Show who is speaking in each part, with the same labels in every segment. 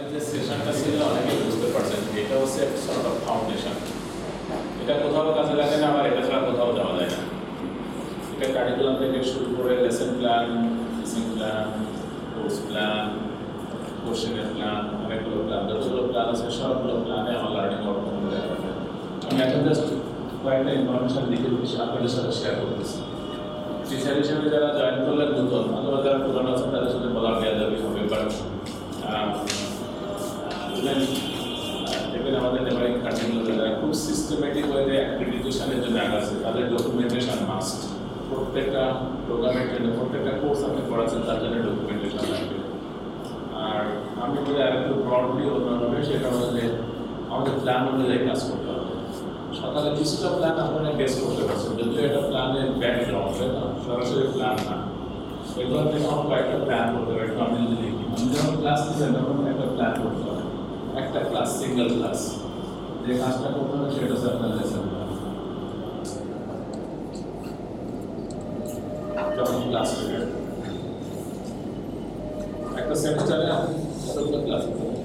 Speaker 1: যে সেশনটা ছিল অনেকে বুঝতে পারছেন এটা হচ্ছে সর্ট অফ ফাউন্ডেশন। এটা কোথাও কাজে লাগে না, আবার এটা ছাড়া কোথাও যাওয়া যায় না। এটা কারিকুলাম থেকে শুরু করে lesson plan, teaching plan, course plan, কোশ্চেনের প্ল্যান, অনেকগুলো প্ল্যান, যতগুলো প্ল্যান আছে সবগুলো প্ল্যানে আমার লার্নিং আউটকাম দেখা যাবে। আমি এখন জাস্ট কয়েকটা ইনফরমেশন লিখে আপনাদের সাথে শেয়ার করতেছি। টিচার হিসেবে যারা জয়েন করলেন নতুন, অথবা যারা পুরানো আছেন তাদের সাথে বলা দেওয়া যাবে হবে। বাট দেখবেন আমাদের নেবারিং কান্ট্রিগুলোতে যারা খুব সিস্টেমেটিক ওয়েতে অ্যাক্রিডিটেশনের জন্য আগাচ্ছে, তাদের ডকুমেন্টেশন মাস্ট। প্রত্যেকটা প্রোগ্রামের জন্য, প্রত্যেকটা কোর্স আপনি পড়াচ্ছেন তার জন্য ডকুমেন্টেশন লাগবে। আর আমি বলে আর একটু ব্রডলি অন্যভাবে সেটা হচ্ছে আমাদের প্ল্যান অনুযায়ী কাজ করতে হবে। সকালে কিছুটা প্ল্যান আপনারা গেস করতে পারছেন, যদিও এটা প্ল্যানের ব্যাকগ্রাউন্ড, তাই না, সরাসরি প্ল্যান না। এগুলো থেকে আমার কয়েকটা প্ল্যান করতে হবে। একটু আমি যদি লিখি, আমি যখন ক্লাস নিচ্ছেন তখন একটা প্ল্যান করতে হবে। একটা ক্লাস, সিঙ্গেল ক্লাস, যে কাজটা করতে হবে সেটা হচ্ছে আপনার লেসন প্ল্যান। যখন ক্লাস করবে একটা সেমিস্টারে কতগুলো ক্লাস করতে হবে?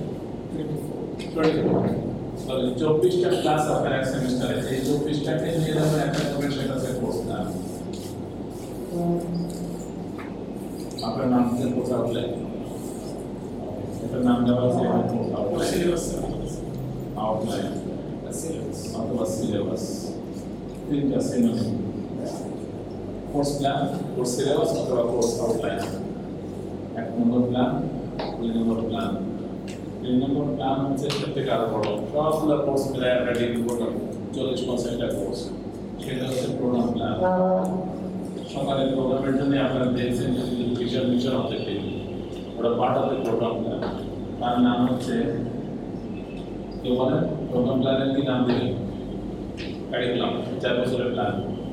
Speaker 1: 24টা ক্লাস আপনার এক সেমিস্টারে। এই 24টাকে নিয়ে যাবেন একটা করে, সেটা হচ্ছে কোর্স প্ল্যান। আপনার নাম থেকে কোর্স আউটলাইন, এটার নাম দেওয়া আছে আউটলাইন অথবা সিলেবাস। তিনটা synonym: course plan, course syllabus অথবা course outline. 1 number plan, 2 number plan. 3 number plan হচ্ছে প্রত্যেক আরো বড়, সবগুলো কোর্স মিলে রেডি প্রোগ্রাম, 40-50টা কোর্স, সেটা হচ্ছে প্রোগ্রাম প্ল্যান। সকালে প্রোগ্রামের জন্য আপনারা দেখছেন ভিশন মিশন অবজেক্টিভ, ওটা part of the programme plan. তার নাম হচ্ছে কি বলেন? প্রোগ্রাম প্ল্যানের কি নাম দিবেন? কারিকুলাম, 4 বছরের প্ল্যান।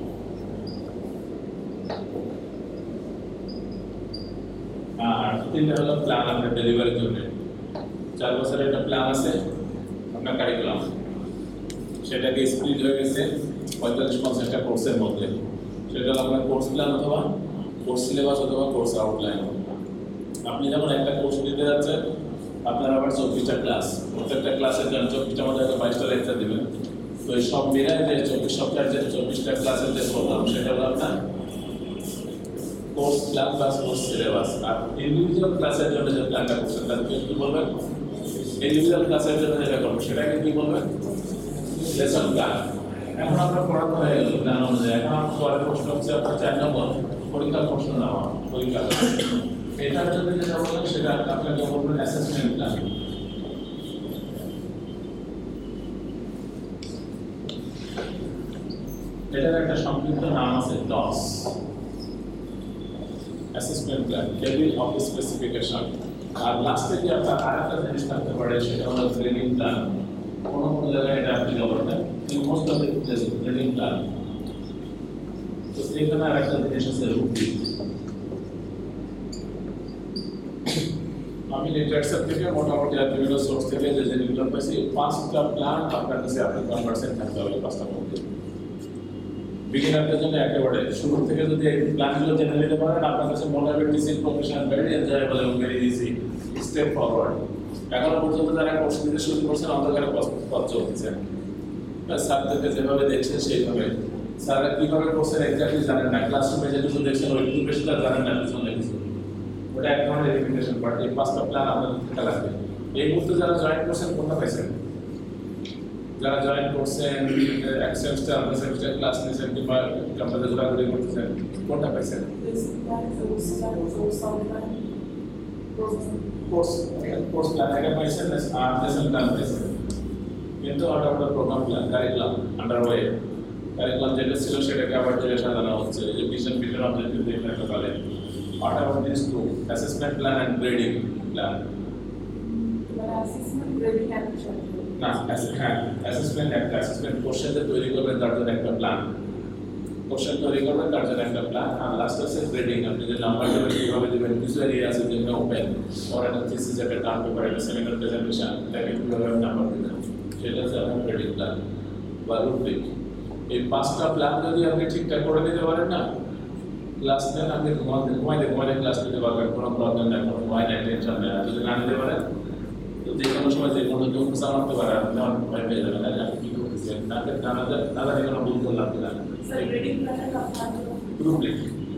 Speaker 1: আর 3টা হলো প্ল্যান আপনার ডেলিভারির জন্য। 4 বছরের একটা প্ল্যান আছে আপনার কারিকুলাম, সেটাকে স্প্লিট হয়ে গেছে 45-50টা কোর্সের মধ্যে। সেটা হলো আপনার কোর্স প্ল্যান অথবা কোর্স সিলেবাস অথবা কোর্স আউটলাইন। আপনি যখন একটা কোর্স দিতে যাচ্ছেন, আপনার আবার 24টা ক্লাস, প্রত্যেকটা ক্লাসের জন্য 24টা মধ্যে 22টা লেকচার দেবেন। তো এই সব মিলে যে 24 সপ্তাহের যে 24টা ক্লাসের যে প্রোগ্রাম, সেটা হলো আপনার course plan plus course syllabus. আর ইন্ডিভিজুয়াল ক্লাসের জন্য যে প্ল্যানটা করছেন তাদেরকে কি বলবেন? ইন্ডিভিজুয়াল ক্লাসের জন্য যেটা করবেন সেটাকে কি বলবেন? Lesson plan. এখন আপনার পড়াতে হয়ে গেল প্ল্যান অনুযায়ী। এখন আপনার পরের প্রশ্ন হচ্ছে আপনার 4 নম্বর পরীক্ষার প্রশ্ন নেওয়া। পরীক্ষা এটার জন্য যেটা বললেন সেটা আপনাকে বলবেন অ্যাসেসমেন্ট প্ল্যান। এটার একটা সংক্ষিপ্ত নাম আছে TOS, assessment plan, table of specification. আর লাস্টে যে আপনার আরেকটা জিনিস থাকতে পারে সেটা হলো গ্রেডিং প্ল্যান। কোনো কোনো জায়গায় এটা আপনি করবেন, most of the grading plan. তো এখানে আরেকটা জিনিস আছে রুটিন। আমি লিটারেচার থেকে মোটামুটি আর বিভিন্ন সোর্স থেকে যে জিনিসগুলো পাইছি, 5টা প্ল্যান আপনার কাছে আপনার কনভার্সেন্ট থাকতে হবে 5টার মধ্যে। বিগিনারদের জন্য একেবারে শুরু থেকে যদি এই প্ল্যানগুলো জেনে নিতে পারেন, আপনার কাছে মনে হবে টিচিং প্রফেশন ভেরি এনজয়েবল এবং ভেরি ইজি, স্টেপ ফরওয়ার্ড। এখনো পর্যন্ত যারা কোর্স দিতে শুরু করছেন অন্ধকারে পথ চলতেছেন, স্যারদেরকে যেভাবে দেখছেন সেইভাবে। স্যাররা কীভাবে করছেন এক্স্যাক্টলি জানেন না, ক্লাসরুমে যেটুকু দেখছেন ওইটুকু বেশি তার জানেন না পিছনে কিছু। ওটা এক ধরনের এডুকেশন পার্ট। এই 5টা প্ল্যান আপনাদের থাকা লাগবে। এই মুহূর্তে যারা জয়েন করছেন কোনটা পাইছেন? যারা জয়েন করছেন, এক সেমিস্টার আধা সেমিস্টার ক্লাস নিয়েছেন কিংবা আপনাদের ঘোরাঘুরি করতেছেন, কোনটা পাইছেন? কোর্স প্ল্যান এটা পাইছেন আর লেসন প্ল্যান পাইছেন। কিন্তু আলাদা programme plan, curriculum underway. Curriculum যেটা ছিল সেটাকে আবার যেটা সাজানো হচ্ছে, এই যে ভিশন অবজেক্টিভ দেখলেন সকালে। What about these two? Assessment plan and grading plan.
Speaker 2: Assessment, grading and
Speaker 1: না, assessment একটা assessment কোশ্চেন যে তৈরি করবেন তার জন্য একটা প্ল্যান, কোশ্চেন তৈরি করবেন তার জন্য একটা প্ল্যান। আর লাস্ট আছে গ্রেডিং। আপনি যে নাম্বার দেবেন কীভাবে দেবেন, কিছু এরিয়া আছে যেগুলো ওপেন, ফর একটা থিসিস, একটা টার্ম পেপার, একটা সেমিনার প্রেজেন্টেশন, তাকে কীভাবে নাম্বার দেবেন, সেটা হচ্ছে আপনার গ্রেডিং প্ল্যান বা রুব্রিক। এই 5টা প্ল্যান যদি আপনি ঠিকঠাক করে দিতে পারেন না, ক্লাস নেন, আপনি ঘুমাইতে ক্লাস নিতে পারবেন, কোনো প্রবলেম নেই, কোনো ভয় নেই, টেনশন নেই। যদি না নিতে পারেন তো যে কোনো সময় যে কোনো কেউ খোঁচা মারতে পারে, আপনি আমার ভয় পেয়ে যাবেন, আমি কি করতেছেন না জানি কোনো ভুল করলাম কিনা। Rubric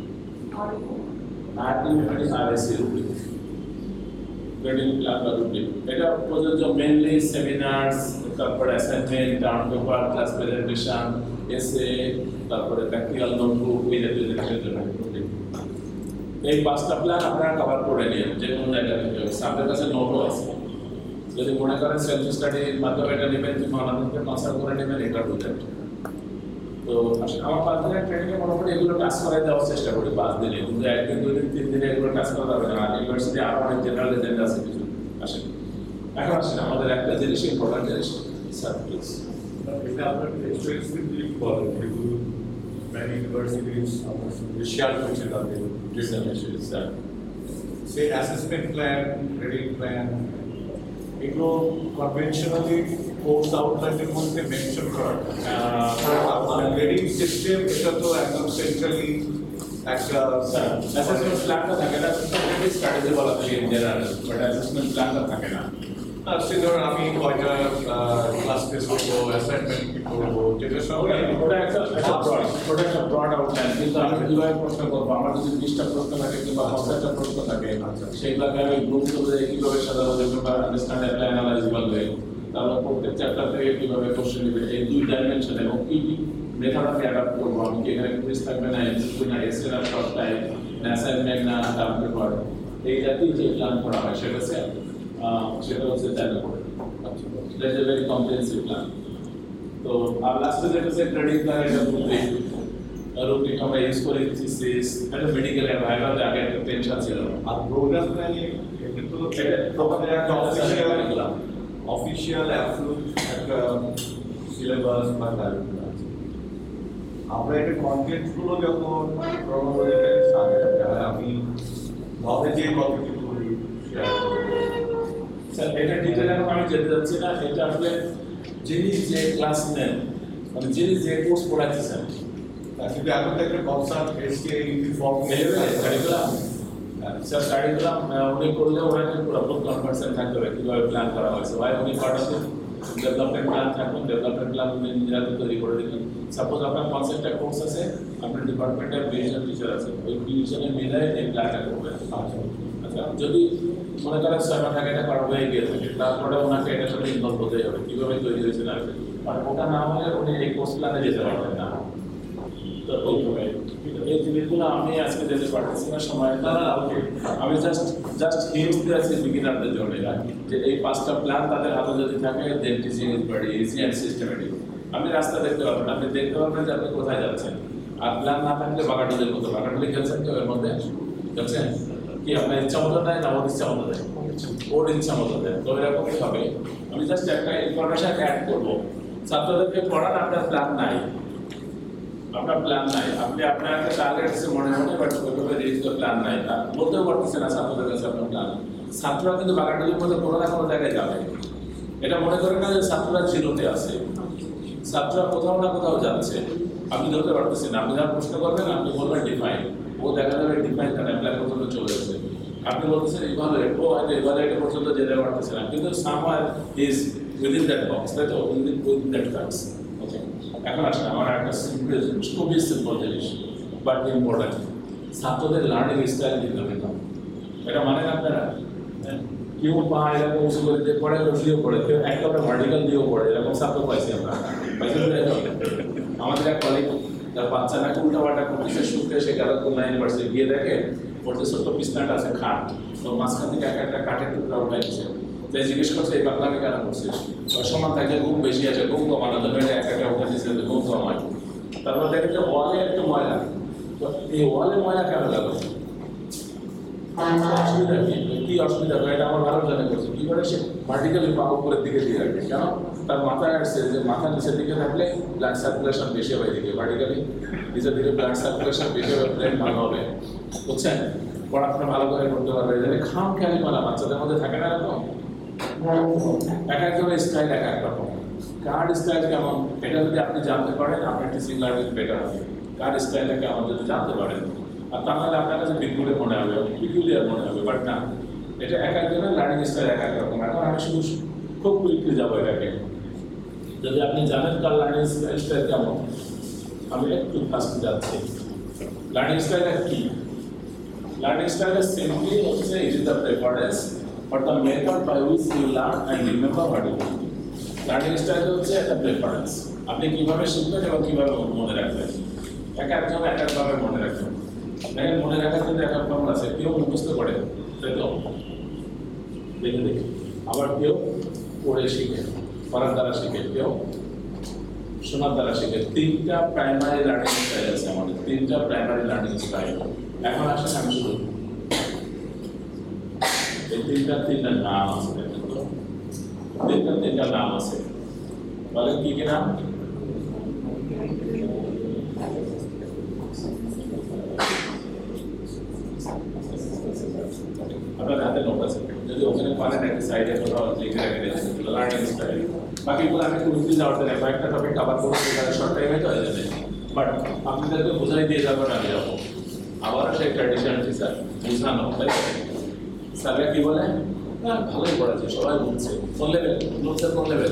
Speaker 1: RSC rubric, grading plan বা রুব্রিক, এটা প্রযোজ্য মেইনলি সেমিনার্স, তারপরে assignment, term paper, class presentation, essay, তারপরে প্র্যাকটিক্যাল নোটবুক, এই জাতীয় জিনিসের জন্য রুব্রিক। এই 5টা প্ল্যান আপনারা কভার করে নিন যে কোনো জায়গা থেকে। আপনাদের কাছে নোটও আছে, যদি মনে করেন সেলফ স্টাডির মাধ্যমে এটা নেবেন, আমাদেরকে কনসাল্ট করে নেবেন, এটা বুঝেন। তো আমার 5 দিনের ট্রেনিংয়ে মোটামুটি এগুলো কাজ করাই দেওয়ার চেষ্টা করি 5 দিনে, কিন্তু 1 দিন 2 দিন 3 দিনে এগুলো কাজ করা যাবে না। ইউনিভার্সিটি আরও অনেক জেনারেল এজেন্ডা আছে কিছু। আসেন এখন আসেন আমাদের একটা জিনিস ইম্পর্টেন্ট জিনিস, স্যার প্লিজ।
Speaker 2: এটা আপনার এক্সপেরিয়েন্সলি বলেন, এগুলো ম্যানি ইউনিভার্সিটিজ আমার সঙ্গে শেয়ার করছে তাদের
Speaker 1: ডিসিশন, স্যার
Speaker 2: সেই অ্যাসেসমেন্ট প্ল্যান, গ্রেডিং প্ল্যান, এগুলো কনভেনশনালি কোর্স আউটলাইনের মধ্যে মেনশন করা। আপনার গ্রেডিং সিস্টেম এটা তো একদম সেন্ট্রালি একটা
Speaker 1: অ্যাসেসমেন্ট প্ল্যানটা থাকে না, স্ট্র্যাটেজি বলা থাকে ইন জেনারেল, বাট অ্যাসেসমেন্ট প্ল্যানটা থাকে না।
Speaker 2: ধর আমি কয়টা ক্লাস টেস্ট করবো, অ্যাসাইনমেন্ট কি করবো, যেটা সব
Speaker 1: ওটা একটা ব্রড আউটলাইন, কিন্তু আমি কিভাবে প্রশ্ন করবো, আমার যদি 20টা প্রশ্ন থাকে কিংবা 50টা প্রশ্ন থাকে, সেইগুলোকে আমি গ্রুপ করে কিভাবে সাজাবো, যেগুলো আন্ডারস্ট্যান্ড অ্যাপ্লাই অ্যানালাইজ বলবে, তারপর প্রত্যেক চ্যাপ্টার থেকে কিভাবে কোশ্চেন নেবে, এই 2 ডাইমেনশন এবং কি কি মেথড আমি অ্যাডাপ্ট করবো, আমি কি এখানে কুইজ থাকবে না, এমসিকিউ না, এসে না, শর্ট টাইম না, অ্যাসাইনমেন্ট না, টার্ম পেপার, এই জাতীয় যে প্ল্যান করা হয় সেটা হচ্ছে জানা পড়ে। That's a very comprehensive plan. তো আর লাস্টে যেটা হচ্ছে গ্রেডিং প্ল্যান, এটা রুব্রিক আমরা ইউজ করি থিসিস, এটা মেডিকেল এর ভাইভাতে আগে একটা টেনশন ছিল।
Speaker 2: আর প্রোগ্রাম প্ল্যানিং এটা তো আমাদের একটা অফিসিয়াল অ্যাপ্রুভ একটা সিলেবাস বা কারিকুলাম আছে। আমরা এটা কন্টেন্টগুলো যখন ক্রনোলজিক্যালি সাজাই, আমি ভাবে যে কতটুকু করি শেয়ার করব।
Speaker 1: স্যার এটা ডিটেইল এখন আমি যেতে যাচ্ছি না, এটা আসলে যিনি যে ক্লাস নেন, মানে যিনি যে কোর্স পড়াচ্ছেন,
Speaker 2: কিন্তু এখন তো একটা কনসার্ট এসকে ইউনিফর্ম
Speaker 1: কারিকুলাম, স্যার কারিকুলাম উনি করলে ওরা পুরো কনভার্সেশন থাকতে হবে কীভাবে প্ল্যান করা হয়েছে, ভাই উনি পার্ট অফ ডেভেলপমেন্ট প্ল্যান থাকুন, ডেভেলপমেন্ট প্ল্যান উনি নিজেরা তৈরি করে দিবেন। সাপোজ আপনার কনসেপ্টটা কোর্স আছে, আপনার ডিপার্টমেন্টের 20 জন টিচার আছে, ওই 20 জনের মিলে এই প্ল্যানটা করবেন। আচ্ছা যদি মনে করেন 6 মাস আগে এটা করা হয়ে গিয়ে থাকে, তারপরে ওনাকে এটার সাথে ইনভলভ হতে হবে কীভাবে তৈরি হয়েছে না, আর ওটা না হলে উনি এই কোর্স প্ল্যানে যেতে পারবেন না। তো ওইভাবে এই জিনিসগুলো আমি আজকে যেতে পারতেছি না, সময় না, আমি জাস্ট হিন্টস দিয়ে আছি বিগিনারদের জন্য যে এই 5টা প্ল্যান তাদের হাতে যদি থাকে, then teaching is very easy and systematic. আপনি রাস্তা দেখতে পারবেন, আপনি দেখতে পারবেন যে আপনি কোথায় যাচ্ছেন। আর প্ল্যান না থাকলে বাগাডুলির মতো, বাগাডুলি খেলছেন কেউ এর মধ্যে যাচ্ছেন কি আপনার ইচ্ছা মতো দেয় না ওর ইচ্ছা মতো দেয়, ওর ইচ্ছা মতো দেয়, তো এরকমই হবে। আমি জাস্ট একটা ইনফরমেশন অ্যাড করবো, ছাত্রদেরকে পড়ান, আপনার প্ল্যান নাই, আপনার প্ল্যান নাই, আপনি আপনার একটা টার্গেট আছে মনে মনে, বাট ওইভাবে রিচ প্ল্যান নাই, তা বলতেও পারতেছে না ছাত্রদের কাছে আপনার প্ল্যান। ছাত্ররা কিন্তু বাগাডুলির মধ্যে কোনো না কোনো জায়গায় যাবে, এটা মনে করেন না যে ছাত্ররা জিরোতে আছে, ছাত্ররা কোথাও না কোথাও যাচ্ছে, আপনি ধরতে পারতেছেন না। আপনি যা প্রশ্ন করবেন, আপনি বলবেন ডিফাইন, ও দেখা যাবে ডিফাইন কারণ অ্যাপ্লাই পর্যন্ত চলে যাচ্ছে। আপনি বলতেছেন ইভালুয়েট, ও হয়তো ইভালুয়েট পর্যন্ত যেতে পারতেছে না, কিন্তু somehow is within that box, তাই তো, উইদিন দ্যাট বক্স। ওকে, এখন আসলে আমার একটা সিম্পল, খুবই সিম্পল জিনিস বাট ইম্পর্টেন্ট, ছাত্রদের লার্নিং স্টাইল দিতে হবে। এটা মানে না আপনারা কেউ পা এরকম উঁচু করে দিয়ে পড়ে, দিয়েও পড়ে, কেউ একেবারে ভার্টিক্যাল দিয়েও পড়ে, এরকম ছাত্র পাইছি আমরা। আমাদের এক কলিগ তার বাচ্চা নাকি উল্টাপাল্টা করতেছে, শুনতে সে গেল খুলনা ইউনিভার্সিটি গিয়ে দেখে পড়তে ছোট্ট বিছনাটা আছে খাট, তো মাঝখান থেকে একটা কাঠের টুকরা উঠাই দিচ্ছে। তাই জিজ্ঞেস করছে এই পাগলামি কেন করছিস, সমান থাকে ঘুম বেশি আছে, ঘুম কমানো তো মেয়েটা একটা উঠে দিচ্ছে, ঘুম কমায়। তারপর দেখে যে ওয়ালে একটু ময়লা, তো এই ওয়ালে ময়লা কেন লাগলো, অসুবিধা কি অসুবিধা, এটা আমার ভালো জানে করছে, কি করে সে ভার্টিক্যালি পা উপরের দিকে দিয়ে রাখবে, কেন তার মাথায় আসছে যে মাথা নিচের দিকে থাকলে ব্লাড সার্কুলেশন বেশি হবে, দিকে ভার্টিক্যালি নিচের দিকে ব্লাড সার্কুলেশন বেশি হবে, ব্রেন ভালো হবে, বুঝছেন, পড়াশোনা ভালো করে করতে পারবে। এখানে খাম খেয়ালি মালা বাচ্চাদের মধ্যে থাকে না, এরকম এক একজনের স্টাইল এক এক রকম। কার স্টাইল কেমন এটা যদি আপনি জানতে পারেন, আপনার টিচিং লার্নিং বেটার হবে। কার স্টাইলটা কেমন যদি জানতে পারেন, আর তাহলে আপনার কাছে বিকুলে মনে হবে, বিকুলিয়ার মনে হবে, বাট না, এটা এক একজনের লার্নিং স্টাইল এক এক রকম। এখন আমি শুধু খুব কুইকলি যাবো এটাকে। যদি আপনি জানেন কার লার্নিং স্টাইল কেমন, আমি একটু ফাস্ট যাচ্ছি। লার্নিং স্টাইল কি? লার্নিং স্টাইল সিম্পলি হচ্ছে it is the preference for the method by which you learn and remember what you learn. Learning style হচ্ছে একটা প্রেফারেন্স, আপনি কিভাবে শিখবেন এবং কিভাবে মনে রাখবেন। এক একজন এক একভাবে মনে রাখবেন। দেখেন মনে রাখার জন্য এক এক ফর্মুলা আছে, কেউ মুখস্থ করে তাই তো দেখে দেখি, আবার কেউ পড়ে শিখে, পড়ার দ্বারা শিখে, কেউ শোনার দ্বারা শিখে। তিনটা প্রাইমারি লার্নিং স্টাইল আছে আমাদের, তিনটা প্রাইমারি লার্নিং স্টাইল। এখন আসেন আমি শুরু, এই তিনটা নাম আছে, তিনটা নাম আছে, বলেন কি কি নাম? আপনার হাতে নোট আছে, যদি ওখানে পারেন একটা সাইডে কোথাও লিখে রেখে দিন লার্নিং স্টাইল। বাকিগুলো আমি কুইকলি যাওয়ার জন্য কয়েকটা টপিক কভার করবো, শর্ট টাইমে তো হয়ে যাবে। বাট আপনাদেরকে বোঝাই দিয়ে যাবো না, আমি যাবো আবার সেই ট্র্যাডিশনাল টিচার বোঝানো, তাই স্যাররা কি বলে? হ্যাঁ ভালোই পড়াচ্ছে, সবাই বুঝছে। কোন লেভেল? নোটসের কোন লেভেল?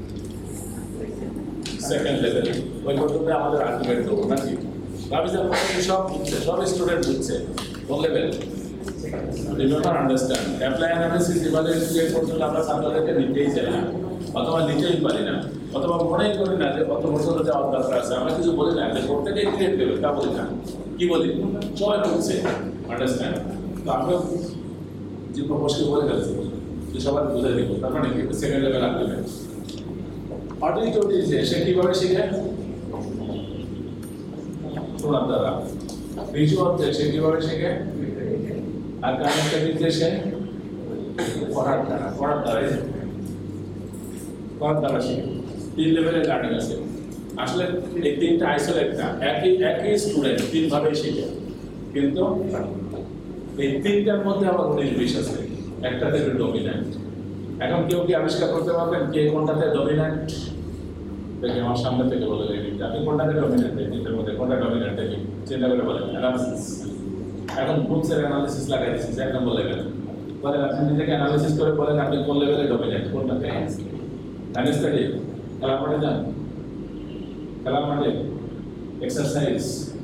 Speaker 1: Second level. ওই পর্যন্ত আমাদের আর্গুমেন্ট দেবো নাকি? ভাবি যে সব বুঝছে, সব স্টুডেন্ট বুঝছে। কোন level? Remember, understand. Apply analysis evaluation পর্যন্ত আমরা ছাত্রদেরকে নিতেই চাই না, অথবা নিতেই পারি না, অথবা মনেই করি না যে কত বছর যাওয়ার দরকার আছে। আমরা কিছু বলি না যে প্রত্যেকেই ক্রিয়েট দেবে, তা বলি না। কি বলি? সবাই বুঝছে, আন্ডারস্ট্যান্ড। তো আমরা যে প্রপোজকে বলে গেছি যে সবাই বুঝে দেবো, তার মানে কি সেকেন্ড লেভেল আর্গুমেন্ট। অডিটরি যে সে কিভাবে শিখে? শোনার দ্বারা। ভিজুয়াল যে সে কিভাবে শিখে? আর কানেক্টিভ যে সে পড়ার দ্বারা শিখে। তিন লেভেলের লার্নিং আছে। আসলে এই তিনটা আইসোলেট না, একই স্টুডেন্ট তিনভাবে শিখে, কিন্তু এই তিনটার মধ্যে আবার 19-20 আছে, একটাতে ডমিন্যান্ট। এখন কেউ কি আবিষ্কার করতে পারবেন কে কোনটাতে ডমিন্যান্ট? দেখে আমার সামনে থেকে বলে দিন, আপনি কোনটাতে ডমিন্যান্ট? এই তিনটার মধ্যে কোনটা ডমিন্যান্ট? দেখি চিন্তা করে বলেন। অ্যানালিসিস। এখন গ্রুপসের অ্যানালিসিস লাগাই দিচ্ছি, এক নম্বর লেভেল। বলেন আপনি নিজেকে অ্যানালিসিস করে বলেন আপনি কোন লেভেলে ডমিন্যান্ট, কোনটাতে? অ্যানেস্থেটিক। খেলার মাঠে যান, খেলার মাঠে এক্সারসাইজ,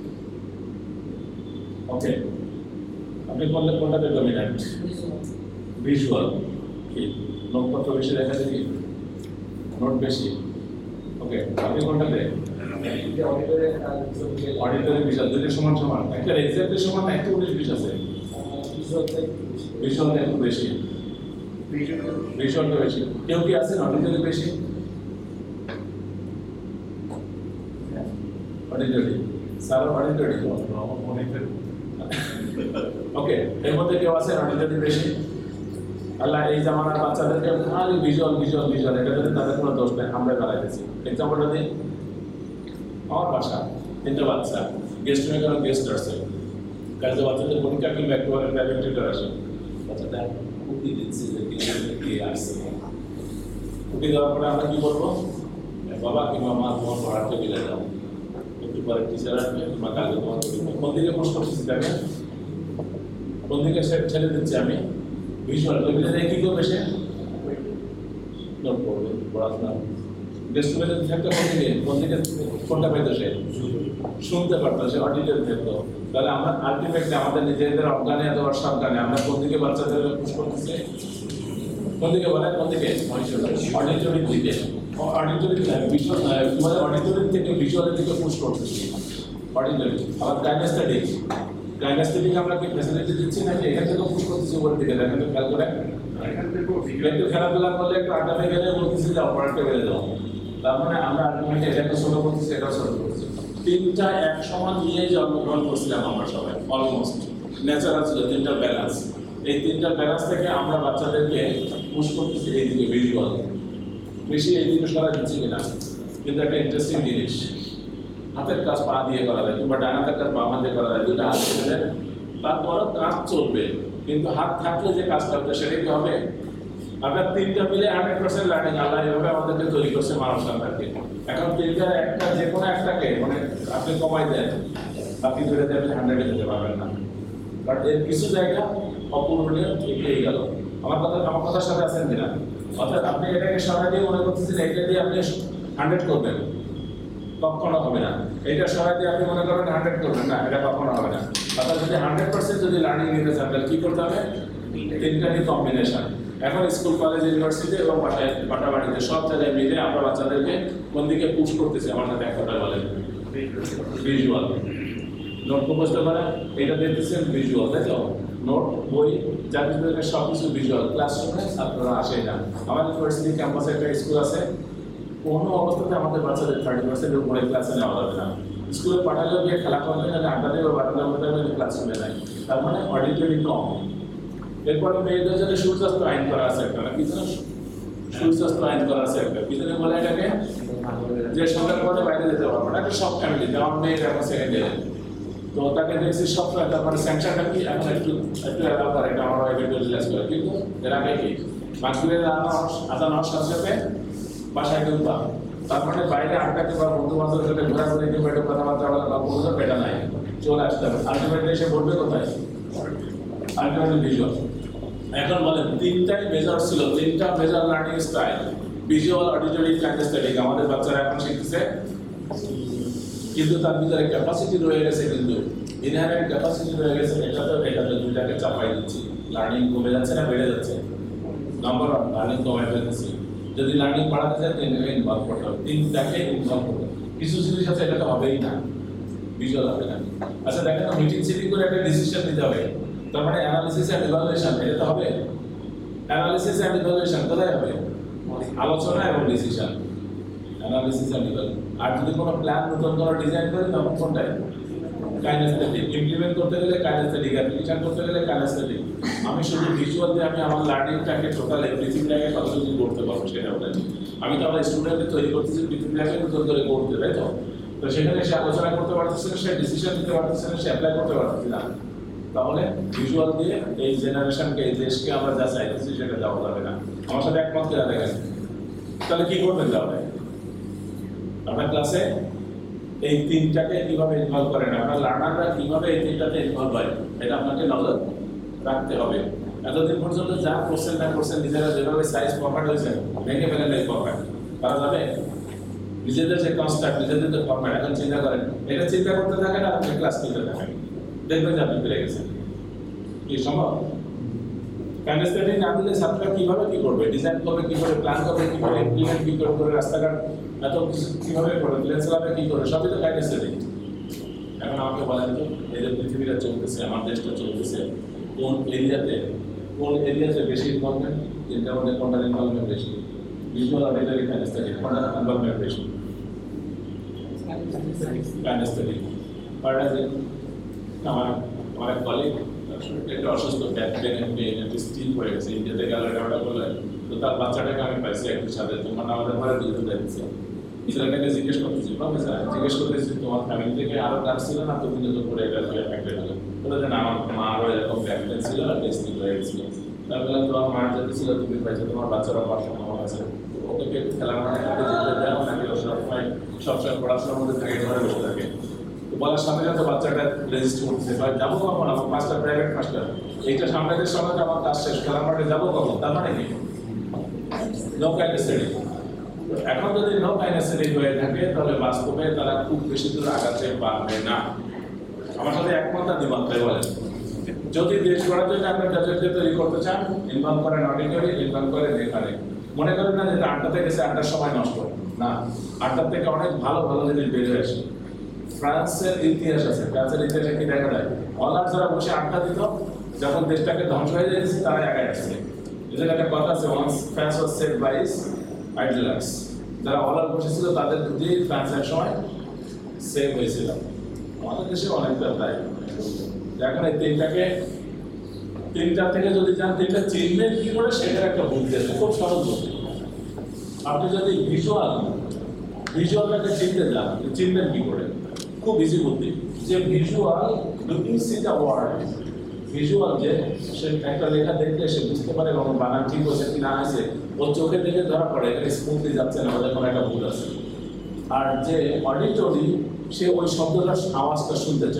Speaker 1: ওকে। আপনি কোনটাতে ডমিন্যান্ট? ভিজুয়াল। কি নোটপত্র বেশি দেখা দেখি, নোট বেশি, ওকে। আপনি কোনটাতে? Auditory visual. দুটো সমান সমান, একটা এক্সাক্টলি সমান না, একটু 19-20 আছে। ভিজুয়ালটা একটু বেশি, ভিজুয়ালটা বেশি। কেউ কি আছেন অডিটরি বেশি? Auditory sir, auditory okay. এর মধ্যে কেউ আছেন অডিটরি বেশি? আল্লাহ এই জামানার বাচ্চাদেরকে খালি ভিজুয়াল ভিজুয়াল ভিজুয়াল, এটা যদি তাদের কোনো দোষ নেই, আমরা দাঁড়াইতেছি। এক্সাম্পলটা দিই, আমার বাসা তিনটা বাচ্চা, গেস্ট হয়ে গেল, গেস্ট আসছে, কাজে বাচ্চাদের পরীক্ষা কিংবা একেবারে প্রাইভেট টিউটর আসে, বাচ্চাটা উঠি দিচ্ছে যে কে আসছে। উঠি দেওয়ার পরে আমরা কি করবো? বাবা কিংবা মা তোমার পড়ার টেবিলে যাও, একটু পরে টিচার আসবে কিংবা কালকে তোমার কোন দিকে প্রশ্ন করতেছি, দেখেন কোন দিকে ছেড়ে দিচ্ছি আমি? ভিজুয়াল। টেবিলে যাই কি করবে সে? নোট করবে, পড়াশোনা। গেস্ট রুমে যদি থাকতো কোন দিকে কোনটা পেতো সে? শুনতে পারতো, সে অডিটরি থাকতো। তাহলে আমরা আলটিমেটলি আমাদের নিজেদের অজ্ঞানে অথবা সজ্ঞানে আমরা কোন দিকে বাচ্চাদের পুশ করতেছি? কোন দিকে বলেন? কোন দিকে? অডিটরির দিকে। অডিটরি ভিজুয়াল, মানে অডিটরি থেকে ভিজুয়ালের দিকে পুশ করতেছি, অডিটরি। আবার কাইনেস্থেটিক, কাইনেস্থেটিক আমরা কি ফ্যাসিলিটি দিচ্ছি নাকি এখান থেকে পুশ করতেছি উপরের দিকে? দেখেন তো, খেয়াল করে। একটু খেলাধুলা করলে, একটু আড্ডা হয়ে গেলে বলতেছি যাও পড়ার টেবিলে যাও। তার মানে আমরা আলটিমেটলি এটাকে ছোট করতেছি, এটাও ছোট করতেছি। তিনটা এক সমান নিয়ে জন্মগ্রহণ করছিলাম আমরা সবাই, অলমোস্ট ন্যাচারাল ছিল তিনটা ব্যালেন্স। এই তিনটা ব্যালেন্স থেকে আমরা বাচ্চাদেরকে পুশ করতেছি এইদিকে, ভিজুয়াল বেশি এইদিকে সরা দিচ্ছি কিনা। কিন্তু একটা ইন্টারেস্টিং জিনিস, হাতের কাজ পা দিয়ে করা যায় কিংবা ডান হাতের কাজ বাম হাতে করা যায়, দুটা হাত দিয়ে, তারপরও কাজ চলবে। কিন্তু হাত থাকলে যে কাজটা হচ্ছে সেটা কি হবে? আপনার তিনটা মিলে 100% লার্নিং। আল্লাহ এভাবে আমাদেরকে তৈরি করছে মানব সন্তানকে। এখন তিনটার একটা যে কোনো একটাকে মানে আপনি কমাই দেন, বাকি দুইটাতে আপনি 100-এ যেতে পারবেন না। বাট এর কিছু জায়গা অপূরণীয় এগিয়ে গেল। আমার কথার সাথে আছেন কিনা? অর্থাৎ আপনি এটাকে সরাই দিয়ে মনে করতেছেন এটা দিয়ে আপনি 100 করবেন, কখনো হবে না। এটা সরাই দিয়ে আপনি মনে করবেন 100 করবেন না, এটা কখনো হবে না। অর্থাৎ যদি 100% যদি লার্নিং নিতে চান তাহলে কি করতে হবে? তিনটারই কম্বিনেশন। এখন স্কুল, কলেজ, ইউনিভার্সিটি এবং বাটা বাড়িতে সব জায়গায় মিলে আমরা বাচ্চাদেরকে কোন দিকে পুশ করতেছি? আমার সাথে এক কথা বলেন, ভিজুয়াল। নোট বুঝতে পারে এটা দেখতেছেন ভিজুয়াল, তাই তো? নোট, বই, যা কিছু সব কিছু ভিজুয়াল। ক্লাসরুমে ছাত্ররা আসে না। আমাদের ইউনিভার্সিটি ক্যাম্পাসে একটা স্কুল আছে, কোনো অবস্থাতে আমাদের বাচ্চাদের 30%-এর উপরে ক্লাসে নেওয়া যাবে না। স্কুলে পাঠালেও গিয়ে খেলা করলে না, আড্ডা দিয়ে বারান্দার মধ্যে ক্লাসরুমে নেয়। তার মানে অডিটরি কম। এরপরে মেয়েদের জন্য সুস্বাস্থ্য আইন করা আছে একটা, কি যেন সুস্বাস্থ্য আইন করা আছে একটা, কি যেন বলে এটাকে, যে সরকার পরে বাইরে যেতে পারবে না, সব ফ্যামিলিতে। আমার মেয়ের এখন সেকেন্ড ইয়ারে, তো তাকে দেখছি সব, তারপরে স্যাংশনটা কি এখন একটু অ্যালাউ করে, এটা আমার ওয়াইফ একটু রিলাক্স করে। কিন্তু এর আগে কি মাঝখানে আজান হওয়ার সাথে সাথে বাসায় ঢুকবা, তার মানে বাইরে আড্ডাতে বা বন্ধু বান্ধবের সাথে ঘোরাঘুরি কিংবা একটু কথাবার্তা বলা বা বন্ধুদের পেটা নাই, চলে আসতে হবে। আলটিমেটলি এসে বলবে কোথায়? Ultimately visual. এখন বলেন তিনটাই মেজর ছিল, তিনটা major learning style, visual, auditory, kinaesthetic. আমাদের বাচ্চারা এখন শিখতেছে, কিন্তু তার ভিতরে ক্যাপাসিটি রয়ে গেছে, কিন্তু ইনহারেন্ট ক্যাপাসিটি রয়ে গেছে। এটাতে দুইটাকে চাপাই দিচ্ছি। লার্নিং কমে যাচ্ছে না বেড়ে যাচ্ছে? নাম্বার ওয়ান, লার্নিং কমে ফেলতেছি। যদি লার্নিং বাড়াতে চাই তিনটাকে ইনভলভ করতে হবে, তিনটাকে ইনভলভ করতে হবে। কিছু জিনিস আছে এটা তো হবেই না, ভিজুয়াল হবে না। আচ্ছা দেখেন, মিটিং সিটিং করে একটা ডিসিশন নিতে হবে, তার মানে অ্যানালিসিস এন্ড ইভালুয়েশন, এটা তো হবে। অ্যানালিসিস এন্ড ইভালুয়েশন কোথায় হবে? আলোচনা এবং ডিসিশন, অ্যানালিসিস এন্ড ইভালুয়েশন। আর যদি কোনো প্ল্যান নতুন করে ডিজাইন করি তখন কোনটায়? কাইনেস্থেটিক। ইমপ্লিমেন্ট করতে গেলে কাইনেস্থেটিক, অ্যাপ্লিকেশন করতে গেলে কাইনেস্থেটিক। আমি শুধু ভিজুয়াল দিয়ে আমি আমার লার্নিংটাকে টোটাল পৃথিবীটাকে কতটুকু করতে পারবো সেটা বলেন। আমি তো আমার স্টুডেন্টকে তৈরি করতেছি পৃথিবীটাকে নতুন করে করতে, তাই তো? তো সেখানে সে আলোচনা করতে পারতেছে না, সে ডিসিশন নিতে পারতেছে না, সে অ্যাপ্লাই করতে পারতেছে না। তাহলে ভিজুয়াল দিয়ে এই জেনারেশনকে, এই দেশকে আমরা যা চাইতেছি সেটা দেওয়া যাবে না। আমার সাথে একমত কেনা দেখেন। তাহলে কি করবেন তাহলে? আপনার ক্লাসে এই তিনটাকে কিভাবে ইনভলভ করেন, আপনার লার্নাররা কিভাবে এই তিনটাতে ইনভলভ হয়, এটা আপনাকে নজর রাখতে হবে। এতদিন পর্যন্ত যা কোশ্চেন না কোশ্চেন নিজেরা যেভাবে সাইজ ফরম্যাট হয়েছে ভেঙে ফেলেন এই ফরম্যাট, পারা যাবে? নিজেদের যে কনস্ট্রাক্ট, নিজেদের যে ফরম্যাট, এখন চিন্তা করেন, এটা চিন্তা করতে থাকেন আর আপনি ক্লাস নিতে থাকেন, দেখবেন যে আপনি পেরে গেছেন। কি সম্ভব? কাইনেস্থেটিক না দিলে ছাত্ররা কিভাবে কি করবে, ডিজাইন করবে কি করে, প্ল্যান করবে কি করে, ইমপ্লিমেন্ট কি করে, রাস্তাঘাট এত কিছু কিভাবে করবে, প্লেন চালাবে কি করে, সবই তো কাইনেস্থেটিক। এখন আমাকে বলেন তো, এই যে পৃথিবীটা চলতেছে, আমার দেশটা চলতেছে, কোন এরিয়াতে বেশি ইনভলভমেন্ট? তিনটার মধ্যে কোনটার ইনভলভমেন্ট বেশি? ভিজুয়াল, অডিটরি, কাইনেস্থেটিক, কোনটার ইনভলভমেন্ট বেশি? কাইনেস্থেটিক। আমার এক কলিগ একটা অসুস্থ, ব্যাক পেন একটু স্টিল হয়ে গেছে, ইন্ডিয়াতে গেল এটা বললেন। তো তার বাচ্চাটাকে আমি পাইছি একটু সাথে, তোমার আমাদের ঘরে দুধ দিচ্ছে। ছেলেটাকে জিজ্ঞেস করতেছি, প্রফেসর জিজ্ঞেস করতেছি তোমার ফ্যামিলি থেকে আরো কাজ ছিল না, তুমি কিন্তু করে এটা এফেক্টেড হলো? বলে যে না, আমার মারও এরকম ব্যাক পেন ছিল আর স্টিল হয়ে গেছিল। তারপরে তোমার মার যেতে ছিল, তুমি পাইছো, তোমার বাচ্চারা পাওয়ার সম্ভাবনা আছে, ওকে খেলার মাঠে যেতে দেওয়া নাকি সবসময় পড়াশোনার মধ্যে থেকে ঘরে বসে থাকে? বলার সাথে সাথে বাচ্চাটা রেজিস্ট করতেছে, যাবো কখন, আমার মাস্টার প্রাইভেট মাস্টার, এইটা সামনের সময় আমার কাজ শেষ, খেলার মাঠে যাবো কখন? তার মানে কি? No kinaesthetic. এখন যদি নো কাইনেস্থেটিক হয়ে থাকে তাহলে বাস্তবে তারা খুব বেশি দূর আগাতে পারবে না। আমার সাথে একমত দ্বিমত বলেন। যদি দেশ গড়ার জন্য আপনি গ্রাজুয়েটকে তৈরি করতে চান, ইনভলভ করেন অডিটরি, ইনভলভ করেন এখানে। মনে করেন না যে আড্ডাতে গেছে, আড্ডার সময় নষ্ট না, আড্ডার থেকে অনেক ভালো ভালো জিনিস বেরিয়ে আসে। ফ্রান্সের ইতিহাস আছে, ফ্রান্সের ইতিহাসে কি দেখা যায়? অলার যারা বসে আড্ডা দিত, যখন দেশটাকে ধ্বংস হয়ে যাচ্ছে তারা একাই আসছে। এদের একটা কথা আছে, once France was set by idlers. যারা অলার বসেছিল তাদের বুদ্ধি ফ্রান্স এক সময় সেভ হয়েছিল। আমাদের দেশে অনেকটা তাই। এখন এই তিনটা থেকে যদি যান, তিনটা চিনবেন কি করে সেটার একটা বুদ্ধি আছে, খুব সহজ বুদ্ধি। আপনি যদি ভিজুয়ালটাকে চিনতে যান, চিনবেন কি করে? খুব ইজি বুদ্ধি। যে visual, looking see the word, visual যে সে একটা লেখা দেখলে সে বুঝতে পারে এবং বানান ঠিক হচ্ছে কি না আছে, ওর চোখে দেখে ধরা পড়ে এখানে স্মুথলি যাচ্ছে না, ওদের কোনো একটা ভুল আছে। আর যে অডিটরি, সে ওই শব্দটার আওয়াজটা শুনতে চায়,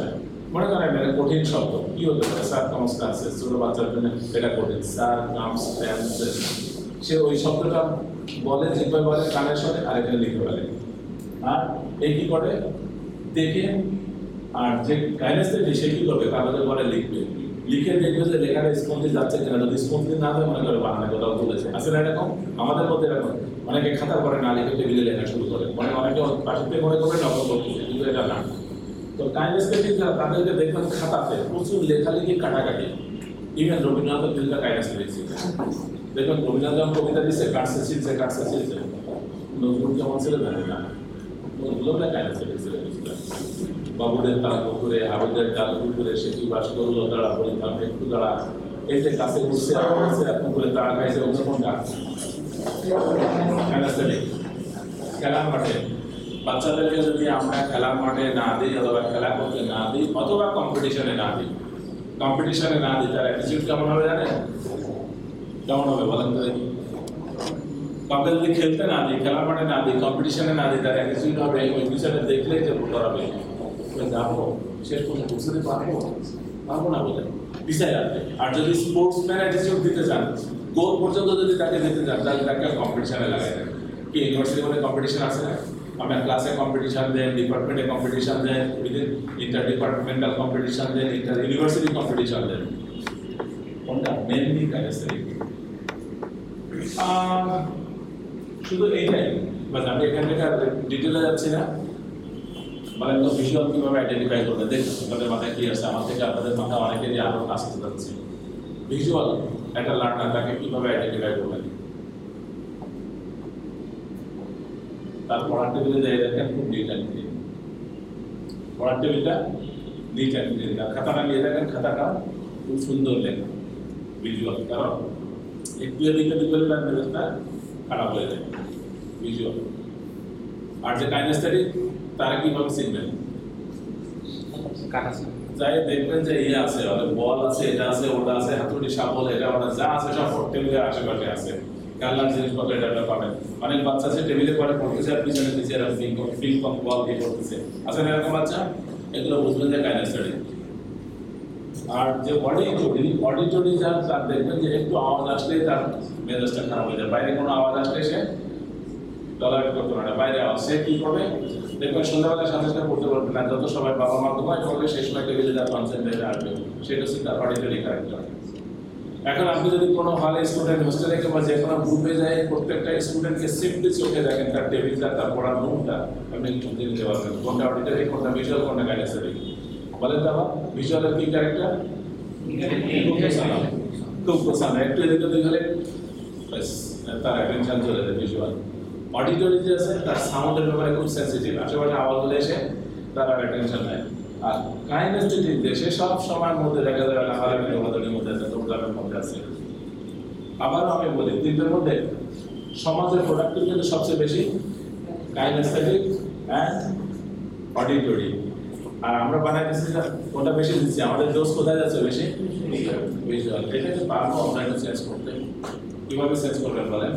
Speaker 1: মনে করেন একটা কঠিন শব্দ কি হতে পারে সার্কামস্টান্সেস, ছোট বাচ্চার জন্য এটা কঠিন, সার্কামস্টান্সেস, সে ওই শব্দটা বলে জিহ্বায় বলে কানের সাথে আর এখানে লিখে বলে। আর এই কি করে দেখে, আর যে কাইনেস্থেটিক সে কি করবে কাগজে পরে লিখবে, লিখে দেখবে যে লেখাটা স্পঞ্জি যাচ্ছে কিনা, যদি স্পঞ্জি না হয় মনে করে বাংলা কোথাও বলেছে। আসলে এরকম আমাদের মধ্যে এরকম অনেকে খাতা করে না লিখে টেবিলে লেখা শুরু করে, মানে অনেকে পাশে মনে করে নকল করতেছে, কিন্তু এটা না। তো কাইনেস্থেটিক যারা তাদেরকে দেখবেন খাতাতে প্রচুর লেখালেখি কাটাকাটি, ইভেন রবীন্দ্রনাথের ফিল্ডটা কাইনেস্থেটিক ছিল। দেখবেন রবীন্দ্রনাথ যখন কবিতা দিচ্ছে কাটছে ছিলছে কাটছে ছিলছে, নজরুল কেমন ছিল জানি না, নজরুলটা কাইনেস্থেটিক ছিল। বাবুদের তারা পুকুরে, হাবুদের তারা পুকুরে, সে কি বাস করলো তারা বলিতাম একটু তারা, এই যে কাছে ঘুরছে পুকুরে তারা খাইছে অন্য কোনটা কাইনেস্থেটিক। খেলার মাঠে বাচ্চাদেরকে যদি আমরা খেলার মাঠে না দিই অথবা খেলা করতে না দিই অথবা কম্পিটিশনে না দিই, কম্পিটিশনে না দিই তার অ্যাটিটিউড কেমন হবে জানেন? কেমন হবে বলেন তো দেখি? কাউকে যদি খেলতে না দিই, খেলার মাঠে না দিই, কম্পিটিশনে না দিই, তার অ্যাটিটিউড হবে ওই পিছনে দেখলেই যে করাবে যাবো, শেষ পর্যন্ত বুঝতে পারবো না বলে পিছায় আসবে। আর যদি স্পোর্টসম্যান অ্যাটিটিউড দিতে চান, গোল পর্যন্ত যদি তাকে দিতে চান, তাহলে তাকে কম্পিটিশনে লাগাই দেন। কি ইউনিভার্সিটি মধ্যে কম্পিটিশন আছে না? আমরা ক্লাসে কম্পিটিশন দেন, ডিপার্টমেন্টে কম্পিটিশন দেন, উইদিন ইন্টার ডিপার্টমেন্টাল কম্পিটিশন দেন, ইন্টার ইউনিভার্সিটি কম্পিটিশন দেন। কোনটা মেনলি কাইনেস্থেটিক। শুধু এইটাই বাস, আমি এখান থেকে ডিটেলে যাচ্ছি না। মানে তো ভিজুয়াল কিভাবে আইডেন্টিফাই করবে দেখুন, আপনাদের মাথায় কি আছে, আমার থেকে আপনাদের মাথায় অনেকেরই আরো আসতে যাচ্ছে। ভিজুয়াল একটা লার্নার তাকে কিভাবে আইডেন্টিফাই করবেন? তার পড়ার টেবিলে যাই দেখেন খুব নিট অ্যান্ড ক্লিন, পড়ার টেবিলটা নিট অ্যান্ড ক্লিন, খাতাটা নিয়ে দেখেন খাতাটা খুব সুন্দর লেখা ভিজুয়াল, কারণ একটু এদিকে দিকে তার মেজাজটা খারাপ হয়ে যায় ভিজুয়াল। আর যে কাইনেস্থেটিক তারা কিভাবে শিখবেন? যাই দেখবেন যে ইয়ে আছে, বল আছে, এটা আছে, ওটা আছে, হাতুড়ি শাবল, এটা ওটা যা আছে সব টেবিলের আশেপাশে আছে। খেলনার জিনিসপত্র এটা পাবেন। অনেক বাচ্চা আছে টেবিলে পরে পড়তেছে আর পিছনে পিছিয়ে ফিং কম বল দিয়ে পড়তেছে, আছে না এরকম বাচ্চা? এগুলো বুঝবেন যে কাইনেস্থেটিক। আর যে অডিটরি যার তার দেখবেন যে একটু আওয়াজ আসলেই তার মেজাজটা খারাপ হয়ে যায়, বাইরে কোনো আওয়াজ আসলে সে টলারেট করতে পারে না, বাইরে আওয়াজ সে কি করবে দেখবেন সন্ধ্যাবেলা সাথে সাথে পড়তে পারবে না, যত সবাই বাবা মা ঘুমায় পড়বে সেই সময় টেবিলে তার কনসেন্ট্রেট আসবে, সেটা হচ্ছে তার অডিটরি ক্যারেক্টার। এখন আপনি যদি কোনো হলে স্টুডেন্ট হোস্টেলে কিংবা যে কোনো গ্রুপে যায় প্রত্যেকটা স্টুডেন্টকে সিম্পলি চোখে দেখেন তার টেবিলটা, তার পড়ার রুমটা আপনি বুঝে নিতে পারবেন কোনটা অডিটরি, কোনটা ভিজুয়াল, কোনটা কাইনেস্থেটিক। বলেন তো আবার ভিজুয়ালের কি ক্যারেক্টার? খুব প্রসান্ন, একটু এদিকে দুই হলে তার অ্যাটেনশন চলে যায় ভিজুয়াল। অডিটরি যে আছে তার সাউন্ডের ব্যাপারে খুব সেন্সিটিভ, আশেপাশে আওয়াজ হলে এসে তার অ্যাটেনশন নেয়। আর কাইনেস্থেটিক দেশে সব সময়ের মধ্যে দেখা যাবে লাফালাফি দৌড়াদৌড়ির মধ্যে আছে, দৌড়ানোর মধ্যে আছে। আবারও আমি বলি তিনটের মধ্যে সমাজের প্রোডাক্টিভ কিন্তু সবচেয়ে বেশি কাইনেস্থেটিক অ্যান্ড অডিটরি। আর আমরা বানাইতেছি কোনটা বেশি দিচ্ছি, আমাদের দোষ কোথায় যাচ্ছে বেশি? ভিজুয়াল। এটাকে পারবো আমরা একটু চেঞ্জ করতে। কিভাবে চেঞ্জ করবেন বলেন?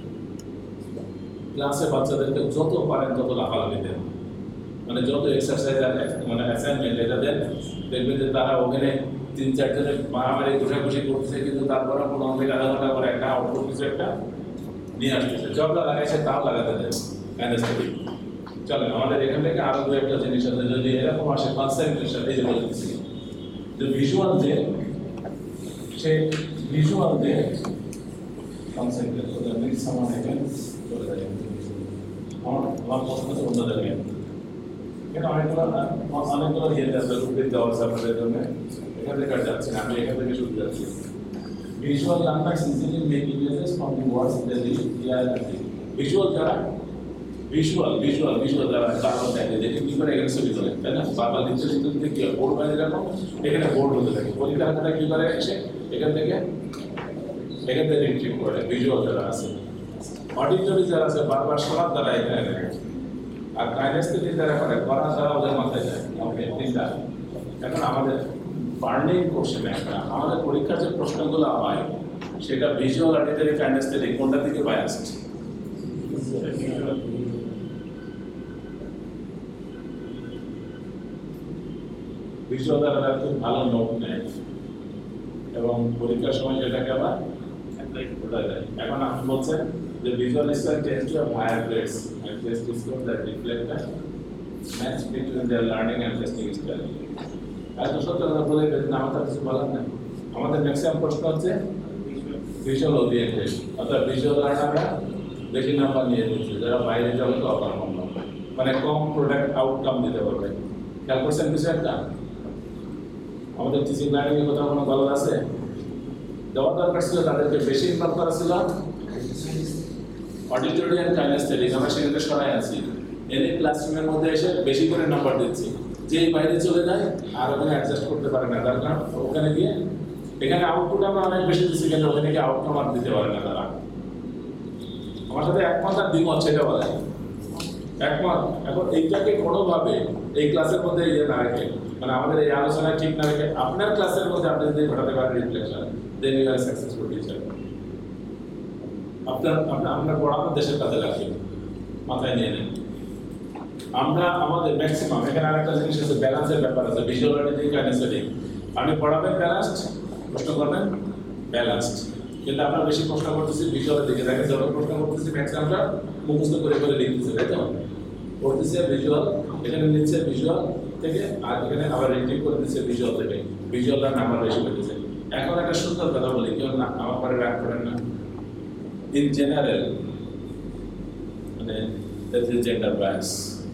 Speaker 1: ক্লাসে বাচ্চাদেরকে যত পারেন তত লাফালাফি দেন, মানে যত এক্সারসাইজ আর মানে অ্যাসাইনমেন্ট এটা দেন, দেখবেন যে তারা ওখানে 3-4 জনের মারামারি ঘুষাঘুষি করতেছে, কিন্তু তারপরে কোনো থেকে আধা ঘন্টা করে একটা আউটপুট কিছু একটা নিয়ে আসতেছে। জবটা লাগাইছে তাও লাগাতে দেন কাইনেস্থেটিক। চলেন আমাদের এখান থেকে আরো দু একটা জিনিস আছে, যদি এরকম আসে কনসেন্ট্রেশন, এই যে বলতেছি যে ভিজুয়াল যে সে ভিজুয়াল যে কনসেন্ট্রেশন মিক্স সামান এখানে চলে যায়। আমার পছন্দ হচ্ছে অন্য জায়গায়, এখানে অনেকগুলো ইয়ে আছে, রুটিন দেওয়া আছে আপনাদের জন্য, এখান থেকে আর যাচ্ছি না, আমি এখান থেকে শুরু যাচ্ছি। Visual learners easily make images from the words they hear and see. Visual যারা ভিজুয়াল যারা কারণ দেখে দেখে কি করে এখানে ছবি তোলে, তাই না? বারবার লিখতে লিখতে কি বোর্ড বাইরে রাখো, এখানে বোর্ড হতে থাকে, পরীক্ষার খাতা কি করে এসে এখান থেকে রিট্রিভ করে। ভিজুয়াল যারা আছে, অডিটরি যারা আছে বারবার শোনার দ্বারা এখানে দেখে, আর কাইনেস্থেটিক যারা করে করার দ্বারা ওদের মাথায় যায়। ওকে, তিনটা। এখন আমাদের বার্নিং কোশ্চেন একটা, আমাদের পরীক্ষার যে প্রশ্নগুলো হয় সেটা ভিজুয়াল, অডিটরি, কাইনেস্থেটিক কোনটা থেকে বায়াসড? ভিজুয়াল দ্বারা খুব ভালো নোট নেয় এবং পরীক্ষার সময় সেটাকে আবার ওটা দেয়। এখন আপনি বলছেন যে visual style tends to have higher grades and test scores that reflect the match between their learning and testing style. এত সত্য কথা বলে না, আমাদের কিছু বলার নাই। আমাদের ম্যাক্সিমাম প্রশ্ন হচ্ছে ভিজুয়াল ওরিয়েন্টেড, অর্থাৎ ভিজুয়াল লার্নাররা বেশি নাম্বার নিয়ে নিচ্ছে, যারা বাইরে যাবে তো অপার নম্বর, মানে কম প্রোডাক্ট আউটকাম দিতে পারবে। খেয়াল করছেন কিছু একটা? আমাদের টিচিং লার্নিং এর কথা কোনো বলা আছে? দেওয়ার দরকার ছিল তাদেরকে বেশি ইনভলভ করা ছিল অডিটরি অ্যান্ড কাইনেস্থেটিক, আমরা সেখানে সরাই আছি। এনে ক্লাসরুমের মধ্যে এসে বেশি করে নাম্বার দিচ্ছি, যেই বাইরে চলে যায় আর ওখানে অ্যাডজাস্ট করতে পারে না, তার কারণ ওখানে গিয়ে এখানে আউটপুট আমরা অনেক বেশি দিচ্ছি, কিন্তু ওখানে গিয়ে আউটকাম আর দিতে পারে না তারা। আমার সাথে একমত আর দ্বিমত সেটা বলে একমত। এখন এইটাকে কোনোভাবে এই ক্লাসের মধ্যে ইয়ে না রেখে, মানে আমাদের এই আলোচনা ঠিক না রেখে আপনার ক্লাসের মধ্যে আপনি যদি ঘটাতে পারেন reflection, then you are successful teacher. আপনার পড়ানো দেশের কাজে লাগবে, মাথায় নিয়ে নেন। আমরা আমাদের ম্যাক্সিমাম এখানে আরেকটা জিনিস আছে, ব্যালেন্সের ব্যাপার আছে, ভিজুয়াল অডিটিং কাইনেস্থেটিক। আপনি পড়াবেন ব্যালেন্সড, প্রশ্ন করবেন ব্যালেন্সড, কিন্তু আমরা বেশি প্রশ্ন করতেছি ভিজুয়ালের দিকে। দেখেন যত প্রশ্ন করতেছি ম্যাক্সিমামটা মুখস্থ করে করে লিখতেছে, তাই তো? পড়তেছে ভিজুয়াল, এখানে নিচ্ছে ভিজুয়াল থেকে, আর এখানে আবার রিডিং করে দিচ্ছে ভিজুয়াল থেকে, ভিজুয়ালটা নাম্বার বেশি পেতেছে। এখন একটা সুন্দর কথা বলি, কেউ না আমার পরে রাগ করেন না। ইন জেনারেল মানে জেন্ডার বায়াস,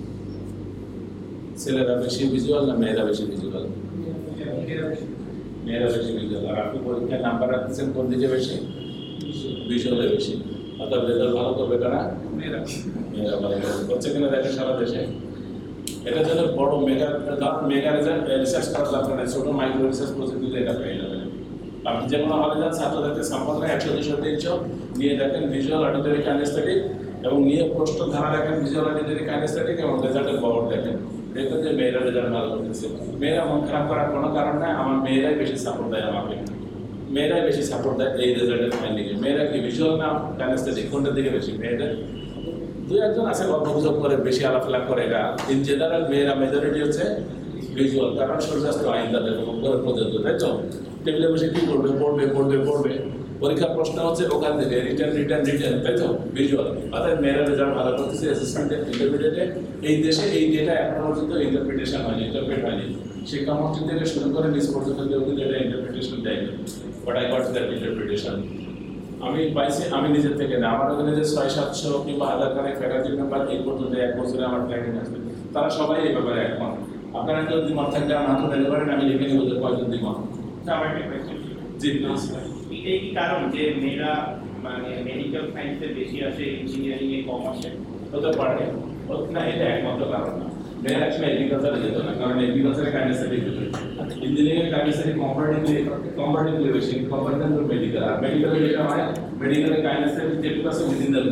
Speaker 1: ছেলেরা বেশি ভিজুয়াল না মেয়েরা বেশি ভিজুয়াল? মেয়েরা বেশি ভিজুয়াল। আর আপনি পরীক্ষায় নাম্বার রাখতেছেন কোন দিকে বেশি? ভিজুয়ালে বেশি। অর্থাৎ রেজাল্ট ভালো করবে কারা? মেয়েরা। মেয়েরা ভালো করবে, হচ্ছে কিনা দেখেন সারা দেশে। এটা যেন বড় মেগা রিসার্চ করার দরকার নেই, ছোট মাইক্রো রিসার্চ প্রজেক্ট দিলে এটা পেয়ে যাবেন। আপনি যে কোনো হলে যান, ছাত্রদেরকে স্যাম্পল নেয় 100-200 নিয়ে দেখেন ভিজুয়াল অডিটরি কাইনেস্থেটিক, এবং নিয়ে প্রশ্ন ধারা দেখেন ভিজুয়াল অডিটরি কাইনেস্থেটিক, এবং রেজাল্টের বোর্ড দেখেন। দেখবেন যে মেয়েরা রেজাল্ট ভালো করতেছে। মেয়েরা মন খারাপ করার কোনো কারণ নাই, আমার মেয়েরাই বেশি সাপোর্ট দেয় আমাকে, মেয়েরাই বেশি সাপোর্ট দেয় এই রেজাল্টের ফাইন্ডিংয়ে। মেয়েরা কি ভিজুয়াল না কাইনেস্থেটিক, কোনটার দিকে বেশি? মেয়েদের দুই একজন আছে গল্প গুজব করে বেশি আলাপ করে, এটা ইন জেনারেল মেয়েরা মেজরিটি হচ্ছে ভিজুয়াল, কারণ সূর্যাস্ত আইন তাদের উপরে প্রযোজ্য, তাই তো? টেবিলে বসে কি করবে? পড়বে। পরীক্ষার প্রশ্ন হচ্ছে ওখান থেকে রিটার্ন, তাই তো? ভিজুয়াল। অর্থাৎ মেয়েরা রেজাল্ট ভালো করতেছে অ্যাসেসমেন্টে, ইন্টারমিডিয়েটে। এই দেশে এই ডেটা এখন পর্যন্ত ইন্টারপ্রিট হয়নি। শিক্ষামন্ত্রী থেকে শুরু করে নিজ পর্যন্ত কেউ কিন্তু এটা ইন্টারপ্রিটেশন দেয়নি, but I got that interpretation. আমি পাইছি, আমি নিজের থেকে না, আমার ওখানে যে 600-700 কিংবা 1000 ফ্যাকাল্টি মেম্বার এই পর্যন্ত 1 বছরে আমার ট্রেনিং আসবে, তারা সবাই এই ব্যাপারে একমত। আপনারা কেউ দ্বিমত থাকলে আমার হাতে দিতে পারেন, আমি লিখে নিব যে কয়জন দ্বিমত। জি প্লিজ।
Speaker 3: এটাই কি কারণ যে মেয়েরা মানে মেডিকেল সায়েন্সে বেশি আসে, ইঞ্জিনিয়ারিং এ কম আসে?
Speaker 1: হতে পারে না, এটা একমাত্র কারণ না। মেয়েরা একসময় এগ্রিকালচারে যেত না, কারণ এগ্রিকালচারে কাইনেস্থেটিক দিত। ইঞ্জিনিয়ারিং কাইনেস্থেটিক কম্পারেটিভলি বেশি, কম্পারেটিভ টু মেডিকেল। আর মেডিকেলে যেটা হয়, মেডিকেলে কাইনেস্থেটিক যেটুকু আছে উইদিন দ্য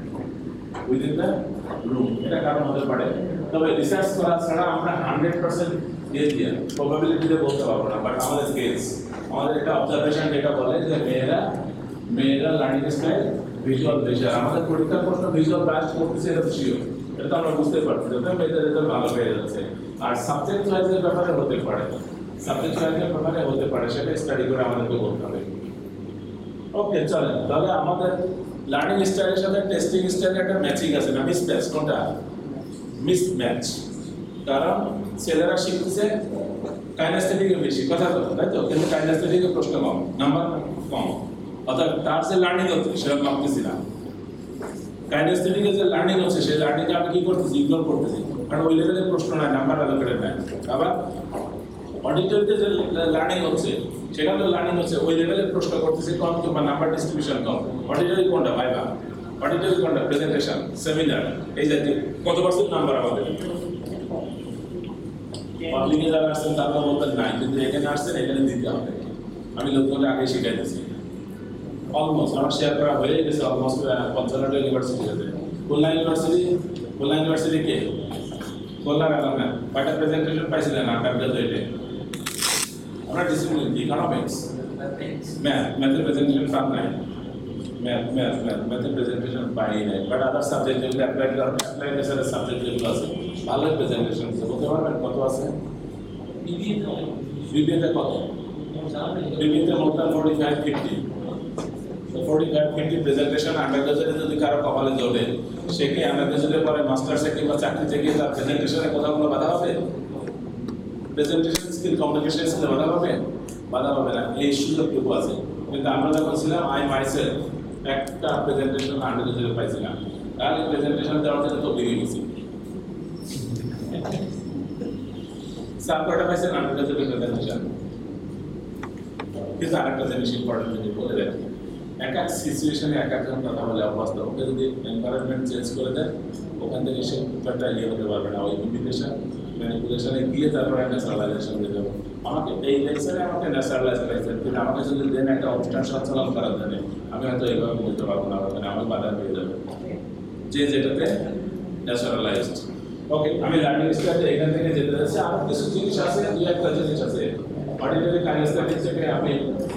Speaker 1: রুম, এটা কারণ হতে পারে। তবে রিসার্চ করা ছাড়া আমরা 100% দিয়ে প্রবাবিলিটিতে বলতে পারবো না, বাট আমাদের কেস, আমাদের একটা অবজারভেশন যেটা বলে যে মেয়েরা লার্নিং স্টাইল ভিজুয়াল বেশি। আর আমাদের পরীক্ষার প্রশ্ন ভিজুয়াল ব্যাচ করতেছে, এটা শিওর, এটা তো আমরা বুঝতে পারছি, যাতে মেয়েদের রেজাল্ট ভালো হয়ে যাচ্ছে। আর সাবজেক্ট ওয়াইজের ব্যাপারে হতে পারে, সেটা স্টাডি করে আমাদেরকে বলতে হবে। ওকে, চলেন তাহলে আমাদের লার্নিং স্টাইলের সাথে টেস্টিং স্টাইলের একটা ম্যাচিং আছে না? মিসম্যাচ। কোনটা? মিসম্যাচ। কারণ ছেলেরা শিখতেছে কাইনেস্থেটিকে বেশি, কথা তো, তাই তো? কিন্তু কাইনেস্থেটিকে প্রশ্ন কম, নাম্বার কম, অর্থাৎ তার যে লার্নিং হচ্ছে সেটা মাপতেছি না। কাইনেস্থেটিকে যে লার্নিং হচ্ছে সেই লার্নিংকে আমি কি করতেছি? ইগনোর করতেছি, কারণ ওই লেভেলের প্রশ্ন নাই, নাম্বার অ্যালোকেটেড নাই। আবার অডিটরিতে যে লার্নিং হচ্ছে সেখানে তো লার্নিং হচ্ছে, ওই লেভেলের প্রশ্ন করতেছি কম, কিংবা নাম্বার ডিস্ট্রিবিউশন কম। অডিটরি কোনটা? ভাইবা। অডিটরি কোনটা? প্রেজেন্টেশন, সেমিনার, এই জাতীয়। কত পার্সেন্ট নাম্বার আমাদের? পাবলিকে যারা আসছেন তারা বলতেন নাই, কিন্তু এখানে আসছেন, এখানে দিতে হবে। আমি লোকজনকে আগে শিখাইতেছি। অলমোস্ট আমার শেয়ার করা হয়ে গেছে, অলমোস্ট 55টা ইউনিভার্সিটি আছে। খুলনা ইউনিভার্সিটি কে? খুলনা গেলাম না, কয়টা প্রেজেন্টেশন পাইছিলেন আন্ডার গ্রাজুয়েটে? আমরা ডিসিপ্লিন ইকোনমিক্স, ম্যাথের প্রেজেন্টেশন পান নাই, ম্যাথের প্রেজেন্টেশন পাই নাই, বাট আদার সাবজেক্ট যেগুলো অ্যাপ্লাই নেচারের সাবজেক্ট যেগুলো আছে ভালো প্রেজেন্টেশন আছে। বলতে পারবেন কত আছে? বিবিএতে কত? বিবিএতে মোর দ্যান 45-50 45-50 প্রেজেন্টেশন আন্ডারগ্রাজুয়েটে যদি কারো কপালে জোটে, সে কি আন্ডারগ্রাজুয়েটের পরে মাস্টার্সে কিংবা চাকরিতে গিয়ে তার প্রেজেন্টেশনে কোথাও কোনো বাধা হবে? প্রেজেন্টেশন স্কিল, কমিউনিকেশন স্কিল বাধা হবে? বাধা হবে না। এই সুযোগটুকু আছে। কিন্তু আমরা যখন ছিলাম, আই মাইসেলফ একটা প্রেজেন্টেশন আন্ডারগ্রাজুয়েটে পাইছিলাম, তাহলে প্রেজেন্টেশন দেওয়ার জন্য তো বেরিয়ে গেছি। সাবকটা পাইছেন আন্ডারগ্রাজুয়েট প্রেজেন্টেশন। কিন্তু আরেকটা জিনিস ইম্পর্টেন্ট যদি বলে দেন, এক এক সিচুয়েশনে এক একজন কথা বলে অবস্থা, ওকে যদি এনভায়রনমেন্ট চেঞ্জ করে দেন, ওখান থেকে সে ব্যাপারটা ইয়ে হতে পারবে না। ওই ইমিটেশন ম্যানিপুলেশনে গিয়ে তারপরে ন্যাচারালাইজেশন দিতে হবে। আমাকে এই লেকচারে আমাকে ন্যাচারালাইজ করেছেন, কিন্তু আমাকে যদি দেন একটা অনুষ্ঠান সঞ্চালন করার জন্য, আমি হয়তো এইভাবে বলতে পারবো না, ওখানে আমার বাধা পেয়ে যাবে যে যেটাতে ন্যাচারালাইজড। ওকে, আমি লার্নিং স্টাইলে এখান থেকে যেতে যাচ্ছি। আরো কিছু জিনিস আছে, দুই একটা জিনিস আছে অর্ডিনারি কাইনেস্থেটিক থেকে আমি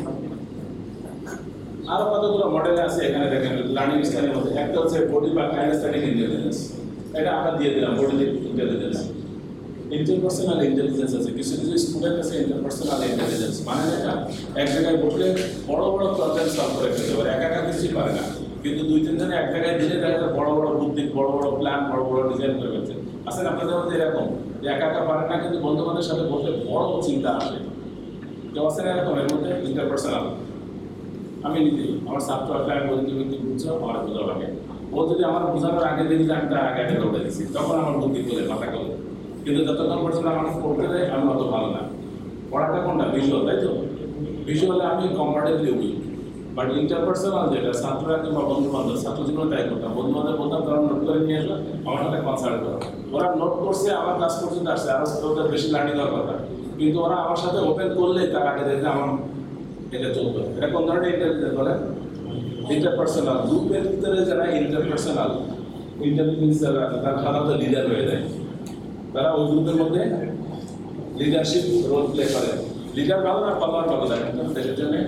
Speaker 1: আরো কতগুলো মডেল আছে এখানে দেখেন লার্নিং স্টাইলের মধ্যে। একটা হচ্ছে বডি বা কাইনেস্থেটিক ইন্টেলিজেন্স, এটা আমরা দিয়ে দিলাম বডি ইন্টেলিজেন্স। ইন্টারপার্সোনাল ইন্টেলিজেন্স আছে, কিছু কিছু স্টুডেন্ট আছে ইন্টারপার্সোনাল ইন্টেলিজেন্স, মানে এটা এক জায়গায় বসলে বড় বড় প্রবলেম সলভ করে ফেলতে পারে, একা একা কিছুই পারে না। কিন্তু দুই তিন জনে এক জায়গায় দিলে দেখা যায় বড় বড় বুদ্ধি, বড় বড় প্ল্যান, বড় বড় ডিজাইন করে ফেলছে। আসলে আপনাদের মধ্যে এরকম যে একা একা পারে না, কিন্তু বন্ধু বান্ধবের সাথে বসে বড় চিন্তা আসে। কেউ আছে না এরকম এর মধ্যে ইন্টারপার্সোনাল? আমি নিজেই আমার ছাত্র ক্লায়েন্ট বলি, তুমি কি বুঝছো, আমার বোঝা লাগে। ও যদি আমার বোঝানোর আগে দেখি যে আমি তার আগে আগে দৌড়ে দিচ্ছি, তখন আমার বুদ্ধি করে মাথা করে। কিন্তু যতক্ষণ পর্যন্ত আমার পড়তে দেয় আমি অত ভালো না। পড়াটা কোনটা? ভিজুয়াল, তাই তো? ভিজুয়ালে আমি কম্পারেটিভলি উইক। বাট ইন্টারপার্সোনাল যেটা ছাত্ররা কিংবা বন্ধু বান্ধব, ছাত্র জীবনে তাই করতাম, বন্ধু বান্ধব বলতাম তারা নোট করে নিয়ে আসবে, আমার সাথে কনসাল্ট করো। ওরা নোট করছে, আমার ক্লাস পর্যন্ত আসছে, আরো ওদের বেশি লার্নিং হওয়ার কথা, কিন্তু ওরা আমার সাথে ওপেন করলেই তার আগে দেখে আমার এটা চলবে। এটা কোন ধরনের ইন্টেলিজেন্স বলেন? ইন্টারপার্সোনাল। গ্রুপের ভিতরে যারা ইন্টারপার্সোনাল ইন্টেলিজেন্স যারা আছে, তারা সাধারণত লিডার হয়ে যায়। তারা ওই গ্রুপের মধ্যে লিডারশিপ রোল প্লে করে। লিডার ভালো না পাওয়ার ভালো দেখেন দেশের জন্য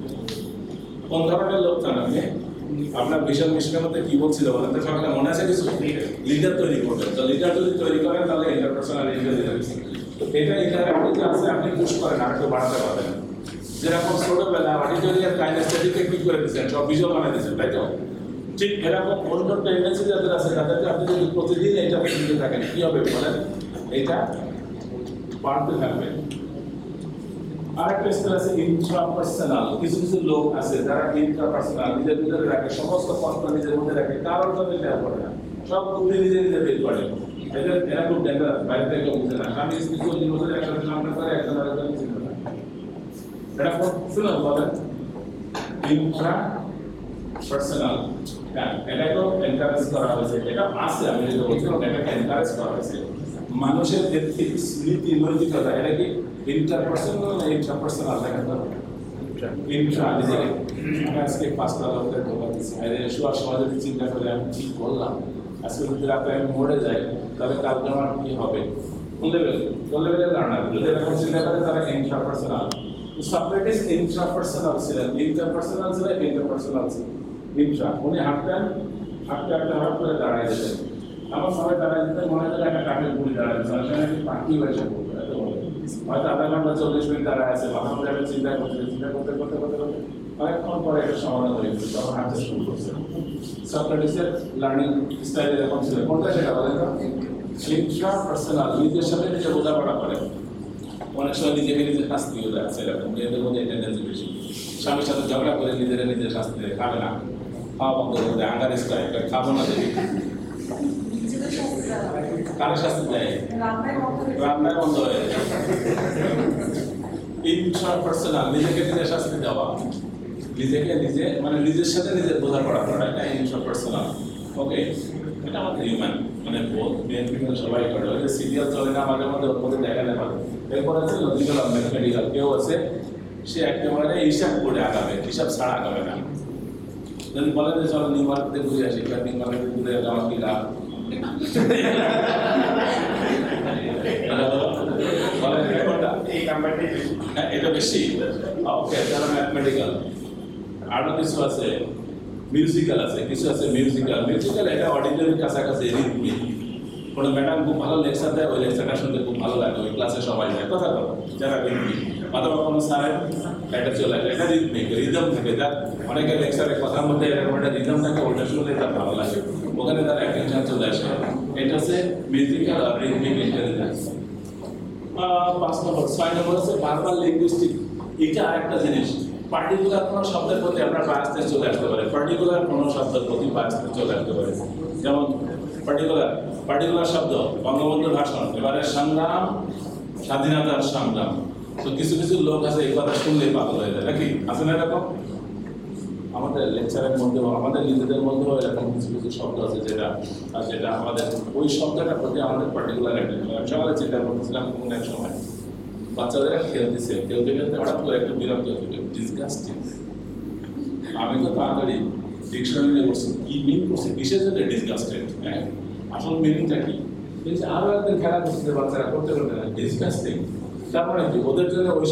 Speaker 1: কোন ধরনের লোক চান আপনি? আপনার ভিশন মিশনের মধ্যে কি বলছিল বলেন তো? সকালে মনে আছে কিছু? লিডার তৈরি করবেন। তো লিডার যদি তৈরি করেন তাহলে ইন্টারপার্সোনাল ইন্টেলিজেন্স, তো এটা ইন্টারঅ্যাক্টিভ আছে, আপনি পুশ করেন আর একটু বাড়াতে পারবেন। যেরকম ছোটবেলা অডিটরি আর কাইনেস্থেটিককে কি করে দিচ্ছেন, সব ভিজুয়াল বানিয়ে দিচ্ছেন, তাই তো? ঠিক এরকম অন্য টেন্ডেন্সি যাদের আছে, তাদেরকে আপনি যদি প্রতিদিন এইটা দিতে থাকেন, কি হবে বলেন? এটা বাড়তে থাকবে। আরেকটা স্তর আছে ইন্ট্রাপার্সোনাল। কিছু কিছু লোক আছে যারা ইন্ট্রাপার্সোনাল, নিজের ভিতরে রাখে, সমস্ত কষ্ট নিজের মধ্যে রাখে, কারোর জন্য শেয়ার করে না, সব বুদ্ধি নিজে নিজে বের করে। এরা খুব ডেঞ্জারাস, বাইরে থেকে বুঝে না। আমি স্ত্রী জীবনে একসাথে সামনে করে একজন আরেকজন চিন্তা না। এটা খুব শুনুন বলেন ইন্ট্রাপার্সোনাল। হ্যাঁ, এটাকে এনকারেজ করা হয়েছে, এটা আছে, আমি যেটা বলছিলাম এটাকে এনকারেজ করা হয়েছে। মানুষের এথিক্স, নীতি, নৈতিকতা, এটা কি ইন্টারপার্সোনাল না ইন্ট্রাপার্সোনাল? দেখেন তো ইন্ট্রা নিজেকে। আমি আজকে 5টা লোকের ধোকা দিচ্ছি, শোয়ার সময় যদি চিন্তা করে আমি কি করলাম, আজকে যদি রাতে আমি মরে যাই তাহলে কালকে আমার কি হবে? কোন লেভেলের লার্নার যদি এরকম চিন্তা করে তারা ইন্ট্রাপার্সোনাল। সক্রেটিস ইন্ট্রাপার্সোনাল ছিলেন, ইন্টারপার্সোনাল ছিলেন, ইন্টারপার্সোনাল ছিলেন। ইন্ট্রা, উনি হাঁটতেন, হাঁটতে হাঁটতে হঠাৎ করে দাঁড়ায় যেতেন। আমার সবাই দাঁড়ায় যেতেন, মনে হয় একটা কাঠের গুলি দাঁড়ায়, পাখি বসে পড়তো, এত বলে হয়তো আধা ঘন্টা 40 মিনিট দাঁড়ায় আছে, মাথার মধ্যে একটা চিন্তা করতে করতে অনেকক্ষণ পরে একটা সমাধান হয়ে গেছে, তখন হাঁটতে শুরু করছে। সক্রেটিসের লার্নিং স্টাইল এরকম ছিল। কোনটা সেটা বলেন তো? ইন্ট্রাপার্সোনাল, নিজের সাথে নিজে বোঝাপড়া করে। অনেক সময় নিজেকে নিজের শাস্তি হয়ে যাচ্ছে, এরকম মেয়েদের মধ্যে এই টেন্ডেন্সি বেশি। স্বামীর সাথে ঝগড়া করে নিজেরা নিজের শাস্তি দেয়, খাবে না, খাওয়া বন্ধ করে দেয়, আঙ্গার স্টাইল খাবো না দেখি। কারে শাস্তি দেয়? রান্নায় বন্ধ হয়ে যায়। ইন্ট্রাপার্সোনাল, নিজেকে নিজে শাস্তি দেওয়া, নিজেকে নিজে মানে নিজের সাথে নিজের বোঝাপড়া করা, এটা ইন্ট্রাপার্সোনাল। ওকে, এটা আমাদের হিউম্যান, মানে বিএনপি কিন্তু সবাই করে। ওই যে সিরিয়াল চলে না মাঝে মধ্যে, ওর মধ্যে দেখা নেই পারে। এরপর আছে লজিক্যাল আর ম্যাথমেটিক্যাল। কেউ আছে সে একেবারে হিসাব করে আগাবে, হিসাব ছাড়া আগাবে না। যদি বলেন যে চলো নিউ মার্কেটে ঘুরে আসি, নিউ মার্কেটে ঘুরে আমার কি লাভ? এটা বেশি। ওকে, তাহলে ম্যাথমেটিক্যাল। আরো কিছু আছে মিউজিক্যাল আছে, কিছু আছে মিউজিক্যাল। মিউজিক্যাল এটা অডিটরির কাছাকাছি রিদমিক। কোনো ম্যাডাম খুব ভালো লেকচার দেয়, ওই লেকচারটা শুনতে খুব ভালো লাগে, ওই ক্লাসে সবাই যায় কথা কথা যারা রিদমিক, অথবা কোনো স্যারের এটা চলে আসে, এটা রিদমিক রিদম থাকে, যার অনেকের লেকচারের কথার মধ্যে এরকম একটা রিদম থাকে, ওটা শুনলে তার ভালো লাগে, ওখানে তার অ্যাটেনশন চলে আসে। এটা হচ্ছে মিউজিক্যাল আর রিদমিক ইন্টেলিজেন্স। 6 নম্বর হচ্ছে ভার্বাল লিঙ্গুইস্টিক। এটা আরেকটা জিনিস, পার্টিকুলার কোনো শব্দের প্রতি আপনার বায়াসনেস চলে আসতে পারে, পার্টিকুলার কোনো শব্দের প্রতি বায়াসনেস চলে আসতে পারে। যেমন পার্টিকুলার শব্দ বঙ্গবন্ধুর ভাষণ, এবারে সংগ্রাম, স্বাধীনতার সংগ্রাম। তো কিছু কিছু লোক আছে এই কথা শুনলেই পাগল হয়ে যায়, নাকি আছে না এরকম? আমাদের লেকচারের মধ্যেও আমাদের নিজেদের মধ্যেও এরকম কিছু কিছু শব্দ আছে যেটা আমাদের ওই শব্দটার প্রতি আমাদের পার্টিকুলার একটা। আমি সকালে চিন্তা করতেছিলাম কোন এক সময় বাচ্চাদের খেলতেছে খেলতে হঠাৎ করে একটা বিরক্ত হচ্ছে ডিসগাস্টিং। আমি তো তাড়াতাড়ি ডিকশনারি করছি কি মিন করছি, কিসের জন্য ডিসগাস্টেড, হ্যাঁ আসল মিনিংটা কি? কিন্তু আরো একদিন খেলা করতে বাচ্চারা করতে না ডিসগাস্টিং, তার মানে কি ওদের জন্য ওই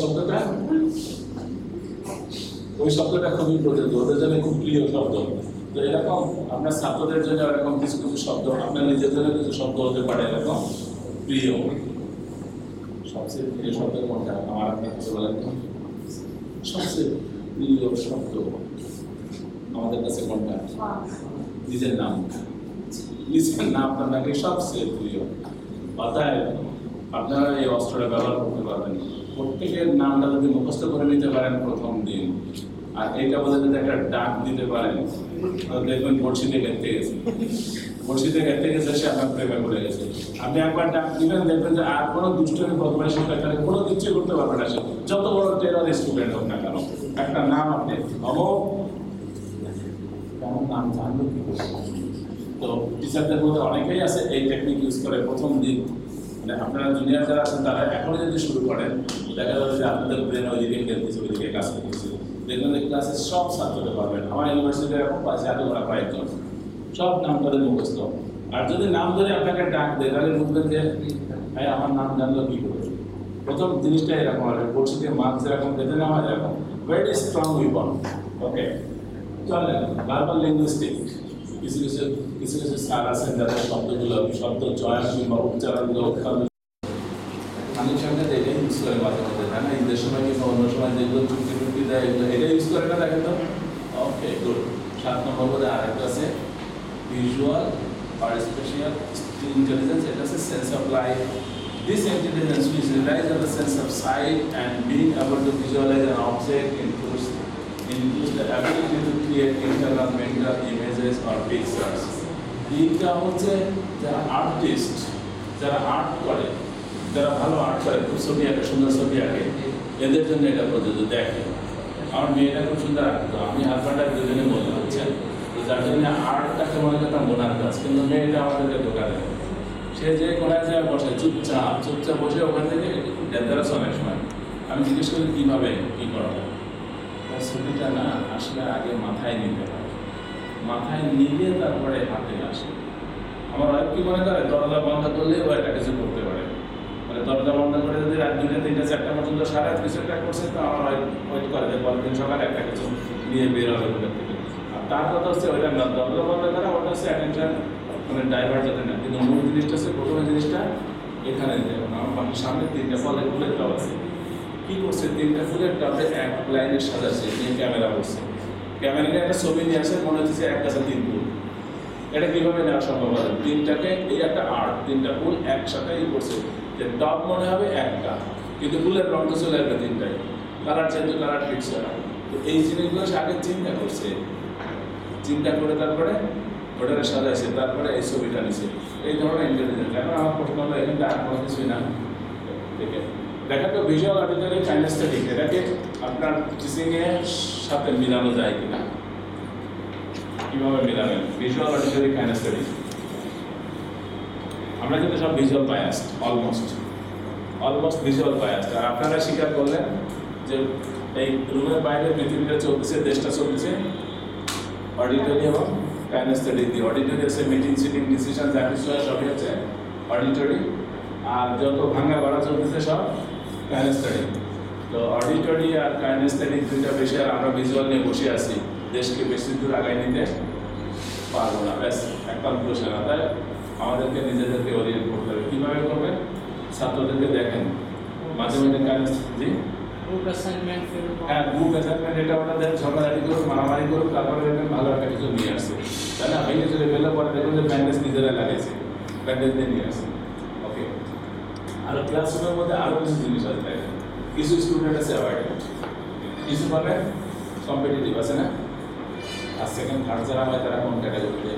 Speaker 1: শব্দটা খুবই প্রযোজ্য, ওদের জন্য খুব প্রিয় শব্দ। তো এরকম আপনার ছাত্রদের জন্য এরকম কিছু কিছু শব্দ, আপনার নিজের জন্য কিছু শব্দ হতে পারে এরকম প্রিয়। সবচেয়ে প্রিয় শব্দ কোনটা আমার আপনার কাছে বলেন? সবচেয়ে প্রিয় শব্দ আমাদের কাছে কোনটা? নিজের নাম। নিজের নামটা নাকি সবচেয়ে প্রিয়। অতএব আপনারা এই অস্ত্রটা ব্যবহার করতে পারবেন। প্রত্যেকের নামটা যদি মুখস্থ করে নিতে পারেন প্রথম দিন, আর এইটা বলে যদি একটা ডাক দিতে পারেন, দেখবেন বড়শিতে গেতে গেছে, সে আপনার প্রেমে পড়ে গেছে। আপনি একবার ডাক দিবেন, দেখবেন যে আর কোনো দুষ্টমি বদমাইশি এখানে কোনো কিছু করতে পারবে না সে, যত বড় টেরর স্টুডেন্ট হোক না কেন। একটা নাম আপনি নাম জানলো কি করছে। তো টিচারদের মধ্যে অনেকেই আছে এই টেকনিক ইউজ করে প্রথম দিন, মানে আপনারা জুনিয়র যারা আছেন তারা এখনো যদি শুরু করেন, দেখা যাবে যে আপনাদের ব্রেন ওইদিকে খেলতেছে, ওইদিকে কাজ করতেছে, দেখবেন যে ক্লাসে সব ছাত্রতে পারবেন। আমার ইউনিভার্সিটিতে এরকম পাশে এত করা কয়েকজন সব নাম তাদের মুখস্থ। আর যদি নাম ধরে আপনাকে ডাক দেয় তাহলে বুঝবেন যে ভাই আমার নাম জানলো কি করে। প্রথম জিনিসটা এরকম হবে, কোর্স থেকে মার্কস এরকম পেতে নেওয়া এরকম ভেরি স্ট্রং উইপন। ওকে, চলেন ভার্বাল লিঙ্গুইস্টিক। কিছু কিছু স্যার আছেন যাদের শব্দ চয়ন কিংবা উচ্চারণগুলো অত্যন্ত খানিক সঙ্গে এটাই ইউজ করে মাঝে মধ্যে, তাই না? ঈদের সময় কিংবা অন্য সময় যেগুলো চুক্তি দেয় এগুলো এটা ইউজ করে না, দেখেন তো। ওকে, গুড। 7 নম্বর করে আরেকটা আছে ভিজুয়াল আর স্পেশাল ইন্টেলিজেন্স। এটা আছে sense of life. This intelligence which relies on the sense of sight and being able to visualize an object includes the ability to create internal mental images or pictures. এইটা হচ্ছে যারা artist, যারা art করে, যারা ভালো art করে, খুব ছবি আঁকে, সুন্দর ছবি আঁকে, এদের জন্য এটা প্রযোজ্য। দেখে আমার মেয়েটা খুব সুন্দর আঁকতো, আমি হাজব্যান্ডার দুজনে বলতে হচ্ছেন, যার জন্য আর্টটাকে মনে করতাম বোনার কাজ, কিন্তু মেয়েটা আমাদেরকে ঢোকা দেয়। সে যে কোনায় যায় বসে চুপচাপ বসে ওখান থেকে ডেঞ্জারাস অনেক সময়। আমি জিজ্ঞেস করি কীভাবে কী করা হয়, তার ছবিটা না আসলে আগে মাথায় নিতে হয়, মাথায় নিয়ে তারপরে হাতে আসে। আমার ওয়াইফ কি মনে করে দরজা বন্ধ করলে ও একটা কিছু করতে পারে, মানে দরজা বন্ধ করে যদি রাত 2টা 3টা 4টা পর্যন্ত সারা রাত কিছু একটা করছে, তো আমার ওয়াইফ ওয়েট করে যে পরের দিন সকালে একটা কিছু নিয়ে বের হবে ওখান থেকে। আর তার কথা হচ্ছে ওইটা না, দরজা বন্ধ করা ওটা হচ্ছে অ্যাটেনশন মানে ডাইভার্ট যাতে না, কিন্তু মূল জিনিসটা হচ্ছে প্রথমে জিনিসটা এখানে দিতে হবে। আমার সামনে 3টা ফুলের টব আছে, কী করছে 3টা ফুলের টবে এক লাইনে সাজাচ্ছে, নিয়ে ক্যামেরা করছে, ক্যামেরা নিয়ে একটা ছবি নিয়ে আসে, মনে হচ্ছে এক গাছে 3 ফুল। এটা কীভাবে নেওয়া সম্ভব হবে? 3টাকে এই একটা আর্ট, 3টা ফুল একসাথেই করছে, যে টব মনে হবে একটা, কিন্তু ফুলের রঙ তো চলে আসবে 3টাই, কালার যেহেতু কালার ফিক্স হয়। তো এই জিনিসগুলো সে আগে চিন্তা করছে, চিন্তা করে তারপরে ওটাকে সাজাইছে, তারপরে এই ছবিটা নিছে। এই ধরনের ইন্টেলিজেন্স। এখন আমার প্রশ্ন হলো এখানটা আর কোনো কিছুই না, দেখা তো ভিজুয়াল অডিটরি কাইনেস্থেটিক, এটাকে আপনার টিচিংয়ের সাথে মিলানো যায় কিনা, কীভাবে মিলাবেন ভিজুয়াল অডিটরি কাইনেস্থেটিক? আমরা কিন্তু সব visual biased, almost visual biased. আর আপনারা স্বীকার করলেন যে এই রুমের বাইরে পৃথিবীটা চলতেছে, দেশটা চলতেছে অডিটরি এবং কাইনেস্থেটিক দিয়ে। অডিটরি আছে মিটিং, সিটিং, ডিসিশন, যা কিছু হয় সবই হচ্ছে অডিটরি, আর যত ভাঙা গড়া চলতেছে সব কাইনেস্থেটিক। তো অডিটরি আর কাইনেস্থেটিক দুইটা বিষয়ে আমরা ভিজুয়াল নিয়ে বসে আছি দেশকে বেশি দূর আগায় নিতে। পারবো না, ব্যাস এক কনক্লুশন। অর্থাৎ আমাদেরকে নিজেদেরকে ওরিয়েন্ট করতে হবে। কীভাবে করবেন? ছাত্রদেরকে দেখেন মাঝে মাঝে কাজ, জি
Speaker 4: গ্রুপ অ্যাসাইনমেন্ট,
Speaker 1: হ্যাঁ গ্রুপ অ্যাসাইনমেন্ট, এটা ওটা দেন, ঝগড়াঝাটি করুন, মারামারি করুন, তারপরে দেখবেন ভালো একটা কিছু নিয়ে আসছে, তাই না? ভেঙে চলে ফেললে পরে দেখুন যে ব্যান্ডেজ নিজেরা লাগাইছে, ব্যান্ডেজ দিয়ে নিয়ে আসছে। ওকে, আর ক্লাসরুমের মধ্যে আরও কিছু জিনিস আছে, তাই কিছু স্টুডেন্ট আছে অ্যাওয়ার্ড, কিছু পাবেন কম্পিটিটিভ আছে না, আর সেকেন্ড থার্ড যারা হয় তারা কোন ক্যাটাগরিতে?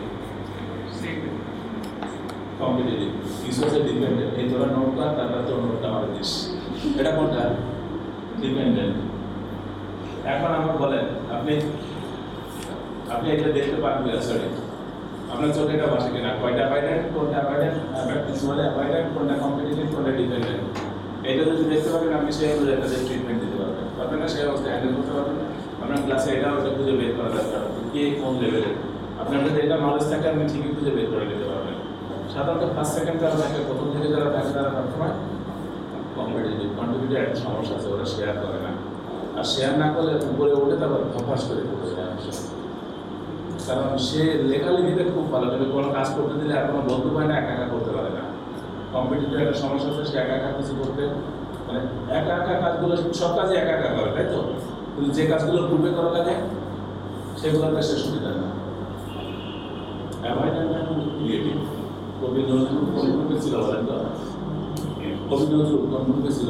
Speaker 1: কম্পিটিটিভ। কিছু আছে ডিপেন্ডেন্ট, এই তোরা নোটটা তারপর তোর নোটটা আমার দিস, এটা কোনটা? ডিপেন্ডেন্ট। এখন আমার বলেন, আপনি এটা দেখতে পারবেন, সরি আপনার চোখে এটা বসে কিনা, কয়টা অ্যাভয়েডেন্ট, কোনটা অ্যাভয়েডেন্ট, কিছু বলে অ্যাভয়েডেন্ট, কোনটা কম্পিটিটিভ, কোনটা ডিপেন্ডেন্ট। এটা যদি দেখতে পারেন আপনি সেই অনুযায়ী একটা ট্রিটমেন্ট দিতে পারবেন, পারবেন না সেই অবস্থায় হ্যান্ডেল করতে পারবেন। আপনার ক্লাসে এটা ওটা খুঁজে বের করা দরকার, কে কোন লেভেলের। আপনার যদি এটা নলেজ থাকে আপনি ঠিকই খুঁজে বের করে নিতে পারবেন। সাধারণত ফার্স্ট সেকেন্ড যারা থাকে, প্রথম থেকে যারা থাকে তারা সবসময় কম্পিটিটিভ। কম্পিটিটিভ একটা সমস্যা আছে, ওরা শেয়ার করে না, আর শেয়ার না করলে উপরে উঠে তারপর ধপাস করে পড়ে যায়। কারণ সে লেখালেখিতে খুব ভালো, কিন্তু কোনো কাজ করতে দিলে আর কোনো বন্ধু পায় না, একা একা করতে পারে না। কম্পিটিটিভ একটা সমস্যা আছে, সে একা একা কিছু করতে, মানে একা একা কাজগুলো সব কাজে একা একা করে, তাই তো? কিন্তু যে কাজগুলো গ্রুপে করা লাগে সেগুলোতে সে সুবিধা না। ক্রিয়েটিভ। কবি নজরুল কোন গ্রুপে ছিল বলেন তো? কবি নজরুল কোন গ্রুপে ছিল?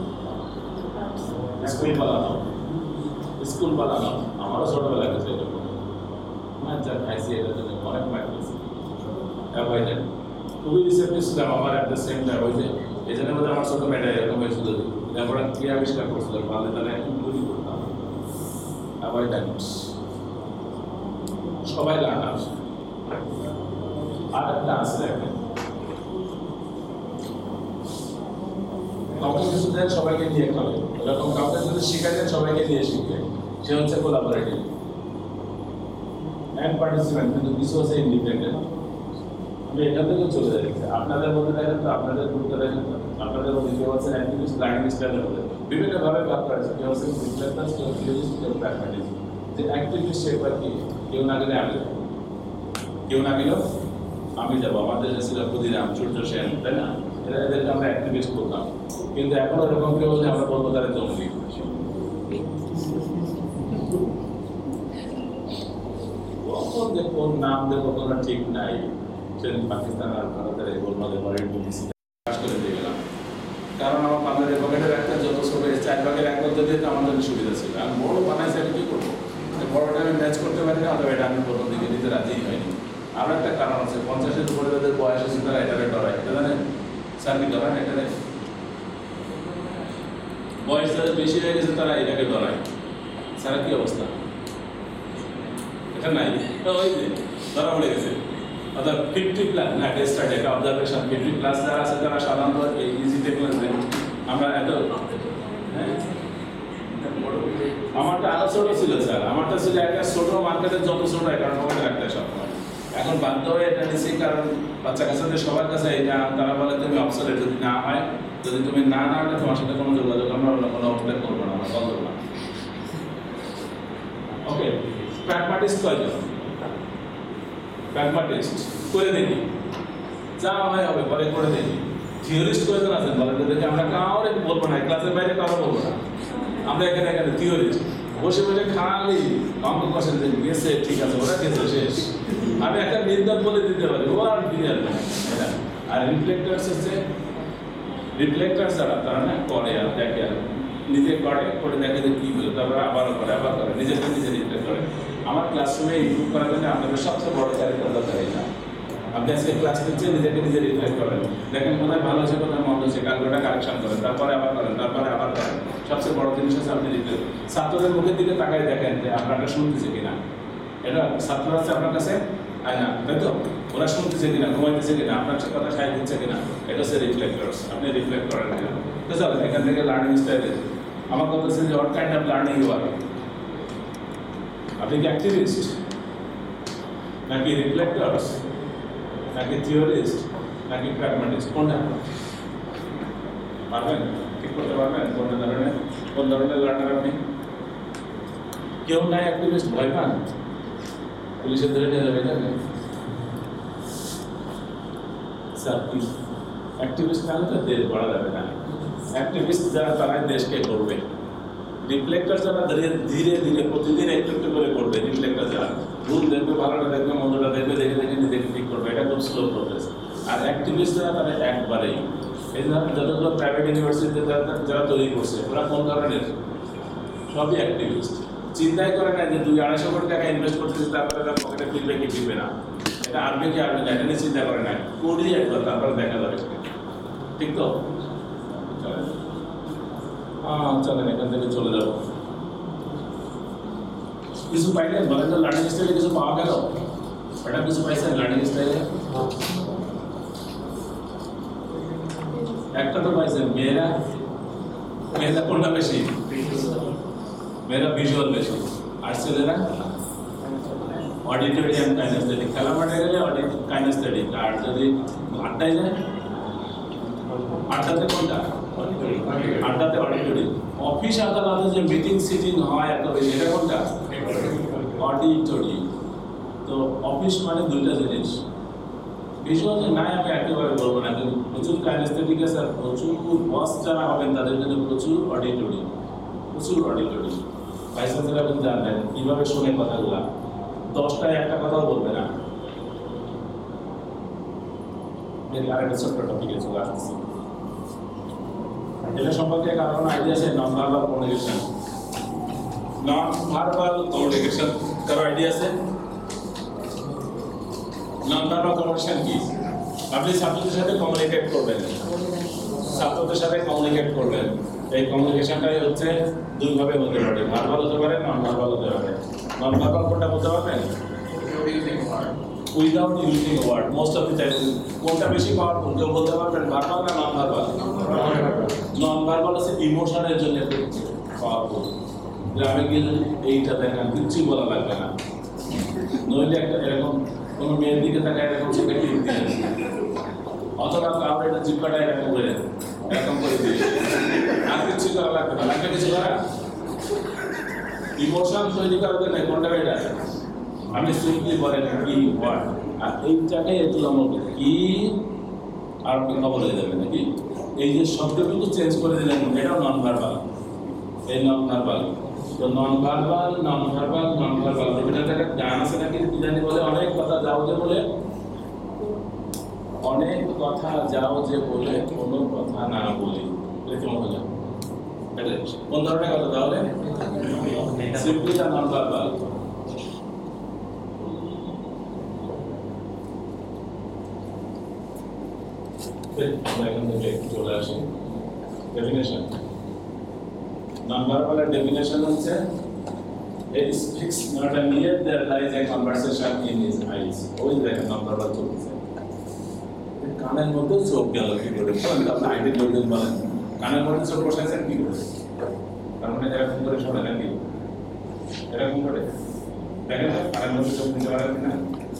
Speaker 1: স্কুল পালানো। আমারও ছোটবেলায় গেছে এরকম, যা খাইছি এটার জন্য অনেক মাইক গেছে। অ্যাভয়েডেন্ট, খুবই রিসেপ্টিভ ছিলাম আমার, অ্যাট দ্য সেম টাইম ওই যে এই জন্য বোধহয় আমার ছোট মেয়েটা এরকম হয়েছিল, তারপরে কি আবিষ্কার করছিল, পারলে তাহলে একটু গুলি করতাম। অ্যাভয়েডেন্ট, সবাই লাগার। আর একটা আছে এখন, কাউকে কিছু দেন সবাইকে নিয়ে খাবে, এরকম কাউকে যদি শিখাই দেন সবাইকে নিয়ে শিখবে, সে হচ্ছে কোলাবোরেটিভ অ্যান্ড পার্টিসিপেন্ট, কিন্তু কিছু হচ্ছে ইন্ডিপেন্ডেন্ট। আমি এখান থেকে চলে যাচ্ছি, আপনাদের মধ্যে দেখেন তো, আপনাদের গ্রুপে দেখেন তো, আপনাদের মধ্যে কেউ হচ্ছে অ্যাক্টিভিস্ট, লার্নিং স্টাইলের মধ্যে বিভিন্নভাবে ভাগ করা আছে, কেউ হচ্ছে রিফ্লেক্টার্স, কেউ থিওরিস্ট, কেউ প্র্যাগম্যাটিস্ট। যে অ্যাক্টিভিস্ট সে কি, কেউ না গেলে আমি যাবো, কেউ না গেলেও আমি যাবো। আমাদের যে ছিল ক্ষুদিরাম, সূর্য সেন, তাই না, এদেরকে আমরা অ্যাক্টিভিস্ট করতাম। কিন্তু এখন ওরকম কেউ হলে আমরা বলবো তারা জঙ্গি। কখন যে কোন নাম দেবো কোনো ঠিক নাই। সেদিন পাকিস্তান আর ভারতের এই গোলমালের পরে করে দিয়ে গেলাম, কারণ আমার বাংলাদেশ পকেটের একটা যত ছোট 4 ভাগের 1 ভাগ দিতে আমার জন্য সুবিধা ছিল। আমি বড় বানাইছি, আমি কি করবো? বড়টা আমি ম্যাচ করতে পারি না, অথবা এটা আমি প্রথম দিকে নিতে রাজিই হয়নি। আরও একটা কারণ আছে, 50-এর উপরে যাদের বয়স আছে তারা এটাকে ডরায়, এটা জানেন? স্যার কি ডরায় না এটাকে? বয়স যাদের বেশি হয়ে গেছে তারা এটাকে ডরায়। স্যার কি অবস্থা? এটা নাই, ওই যে ধরা পড়ে গেছে। অর্থাৎ 50+ না, একটা স্টাডি, একটা অবজারভেশন, 50+ যারা আছে তারা সাধারণত এই ইজি টেকনোলজি আমরা এত, হ্যাঁ আমারটা আরো ছোট ছিল স্যার, আমারটা ছিল একটা ছোট মার্কেটের যত ছোট কারণ আমাদের একটা সবসময়। এখন বাধ্য হয়ে এটা নিচ্ছি, কারণ বাচ্চা কাছেদের সবার কাছে এটা, তারা বলে তুমি অবসরে যদি না হয়, যদি তুমি না হলে তোমার সাথে কোনো যোগাযোগ আমরা কোনো অবস্থায় করবো না, আমরা কল করবো না। ওকে, প্র্যাগম্যাটিস্ট কয়জন? প্র্যাগম্যাটিস্ট করে দেখি, যা হয় হবে, পরে করে দেখি। থিওরিস্ট কয়জন আছেন বলেন তো দেখি? আমরা কাউরে বলবো না, ক্লাসের বাইরে কারো বলবো না, আমরা এখানে থিওরিস্ট বসে বসে খালি অঙ্ক কষে গেছে, ঠিক আছে ওরা গেছে শেষ। আমি একটা নির্দেশ বলে দিতে পারি, ও আর ক্লিয়ার না। আর রিফ্লেক্টার্স হচ্ছে, রিফ্লেক্টার্স যারা তারা না করে আর দেখে, আর নিজে করে দেখে যে কী হলো, তারপরে আবারও করে, আবার করে, নিজেকে নিজে রিফ্লেক্ট করে। আমার ক্লাসরুমে ইমপ্রুভ করার জন্য আপনাদের সবচেয়ে বড় ক্যারেক্টার দরকার এটা। আপনি আজকে ক্লাস নিচ্ছেন, নিজেকে নিজে রিফ্লেক্ট করেন, দেখেন কোথায় ভালো হচ্ছে, কোথায় মন্দ হচ্ছে, কালকেটা কারেকশন করেন, তারপরে আবার করেন, তারপরে আবার করেন। সবচেয়ে বড় জিনিস হচ্ছে আপনি রিফ্লেক্ট। ছাত্রদের মুখের দিকে তাকাই দেখেন যে আপনারা শুনতেছে কিনা, এটা ছাত্ররা আছে আপনার কাছে আয় না, তাই তো? ওরা শুনতেছে কিনা, ঘুমাইতেছে কিনা, আপনার কথা সাই দিচ্ছে কিনা, এটা হচ্ছে রিফ্লেক্টার্স। আপনি রিফ্লেক্ট করেন কিনা, তো চলো এখান থেকে লার্নিং স্টাইলে আমার কথা হচ্ছে যে what kind of learning you are. আপনি কি অ্যাক্টিভিস্ট, নাকি রিফ্লেক্টার্স, নাকি থিওরিস্ট, নাকি প্র্যাগম্যাটিস্ট? কোনটা পারবেন ঠিক করতে পারবেন? কোন ধরনের লার্নার আপনি? কেউ নাই অ্যাক্টিভিস্ট, ভয় পান পুলিশের ধরে নিয়ে যাবে, স্যার কি অ্যাক্টিভিস্ট না হলে দেশ গড়া যাবে না। অ্যাক্টিভিস্ট যারা তারাই দেশকে করবে। রিফ্লেক্টর যারা ধীরে ধীরে প্রতিদিন একটু একটু করে করবে, রিফ্লেক্টর যারা ভুল দেখবে, ভালোটা দেখবে, মন্দটা দেখবে, দেখে দেখে নিজেকে ঠিক করবে, এটা খুব স্লো প্রসেস। আর অ্যাক্টিভিস্ট যারা তারা একবারেই, এই ধরনের যতগুলো প্রাইভেট ইউনিভার্সিটিতে যারা তৈরি করছে ওরা কোন ধরনের, সবই অ্যাক্টিভিস্ট। চিন্তাই করে না যে 200-250 কোটি টাকা ইনভেস্ট করতেছে, তারপরে তার পকেটে ফিরবে কি ফিরবে না, এটা আসবে কি আসবে না, এটা নিয়ে চিন্তা করে না, করি একবার তারপরে দেখা যাবে। ঠিক তো? চলেন চলেন এখান থেকে চলে যাবো। কিছু পাইলেন বলেন তো, লার্নিং স্টাইলে কিছু পাওয়া গেল? ম্যাডাম কিছু পাইছেন লার্নিং স্টাইলে? একটা তো পাইছেন, মেয়েরা কোনটা বেশি? মেয়েরা ভিজুয়াল বেশি, আর ছেলেরা অডিটরি অ্যান্ড কাইনেস্থেটিক। খেলা মাঠে গেলে কাইনেস্থেটিক, আর যদি আড্ডায় যায়, আড্ডাতে কোনটা? আড্ডাতে অডিটরি। অফিস আদালতে যে মিটিং সিটিং হয় এত বেশি, এটা কোনটা? অডিটরি। তো অফিস মানে দুইটা জিনিস, ভিজুয়াল যে নাই আমি একেবারে বলবো না, কিন্তু প্রচুর কাইনেস্থেটিক আছে, আর প্রচুর বস যারা হবেন তাদের জন্য প্রচুর অডিটরি, প্রচুর অডিটরি। ভাইস চ্যান্সেলর আপনি জানবেন কীভাবে শোনে কথাগুলা, 10টায় একটা কথাও বলবে না। আরেকটা ছোট্ট টপিকে চলে আসতেছি, এটা সম্পর্কে কারো কোনো আইডিয়া আছে? Non verbal communication, non verbal communication কারো আইডিয়া আছে? নন ভার্বাল কমিউনিকেশন কি? আপনি ছাত্রদের সাথে কমিউনিকেট করবেন, ছাত্রদের সাথে কমিউনিকেট করবেন, এই কমিউনিকেশনটাই হচ্ছে দুইভাবে হতে পারে, ভার্বাল হতে পারে, নন ভার্বাল হতে পারে। নন ভার্বাল কোনটা বলতে পারবেন? Without using word, most of the time. কোনটা বেশি পাওয়ারফুল কেউ বলতে পারবেন, ভার্বাল না নন ভার্বাল? নন ভার্বাল আছে ইমোশনের জন্য পাওয়ারফুল। গ্রামে গিয়ে যদি এইটা দেখেন কিচ্ছু বলা লাগবে না, নইলে একটা এরকম কোনো মেয়ের দিকে তাকায় এরকম চোখে টিপ দিয়ে, অথবা কাউর একটা জিব্বাটা এরকম করে দিয়ে, আর কিছু করা লাগবে না। লাগবে কিছু করা? ইমোশন তৈরি করাতে নাই, কোনটা এটা? আপনি সিম্পলি বলেন কি ওয়ার্ড, আর এইটাকে তুলনামূলক কি আর আপনি খবর হয়ে যাবে নাকি? এই যে শব্দটুকু চেঞ্জ করে দিলেন, এটাও নন ভার্বাল। এই নন ভার্বাল, তো non verbal non verbal non verbal, Rabindranath একটা গান আছে নাকি কি জানি বলে, অনেক কথা যাও যে বলে, অনেক কথা যাও যে বলে কোনো কথা না বলি, এরকম হলো। কোন ধরনের কথা তাহলে? সিম্পলি না নন ভার্বাল? এখান থেকে চলে আসি ডেফিনেশন। Non-verbal definition হচ্ছে it speaks not and yet there lies a conversation in his eyes. ওই দেখেন non-verbal চলছে, কানের মধ্যে চোখ গেল কি করে? আপনি আইডি বলতেন বলেন, কানের মধ্যে চোখ বসাইছেন কি করে? তার মানে এরকম করে শোনে নাকি? এরকম করে দেখেন কানের মধ্যে চোখ দিতে পারেন কিনা?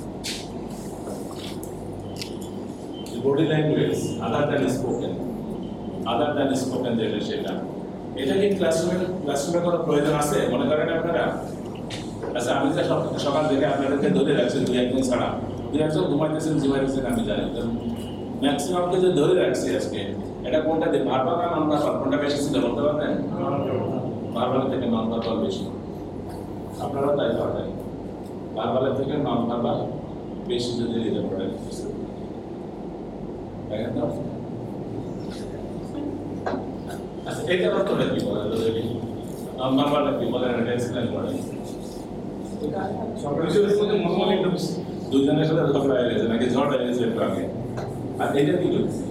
Speaker 1: Body language other than spoken যেটা সেটা, এটা কি ক্লাসরুমে কোনো প্রয়োজন আছে মনে করেন আপনারা? আচ্ছা আমি যে সকাল থেকে আপনাদেরকে ধরে রাখছি, 2-1 ছাড়া 2-1 ঘুমাইতেছেন আমি জানি, ম্যাক্সিমামকে যে ধরে রাখছি আজকে, এটা কোনটা দিয়ে ভার্বাল না নন ভার্বাল, কোনটা বেশি ছিল বলতে পারবেন? ভার্বাল থেকে নন ভার্বাল বেশি, আপনারা তাই পারবেন। ভার্বালের থেকে নন ভার্বাল বেশি যদি দিতে পারেন, দেখেন তো। আচ্ছা এইটার অর্থটা কি বলেন যদি নন ভার্বালটা কি বলেন, এটা এক্সপ্লেইন করেন। দুজনের সাথে ঝগড়া হয়ে গেছে নাকি ঝড় হয়ে গেছে একটু আগে, আর এটা কি করছে?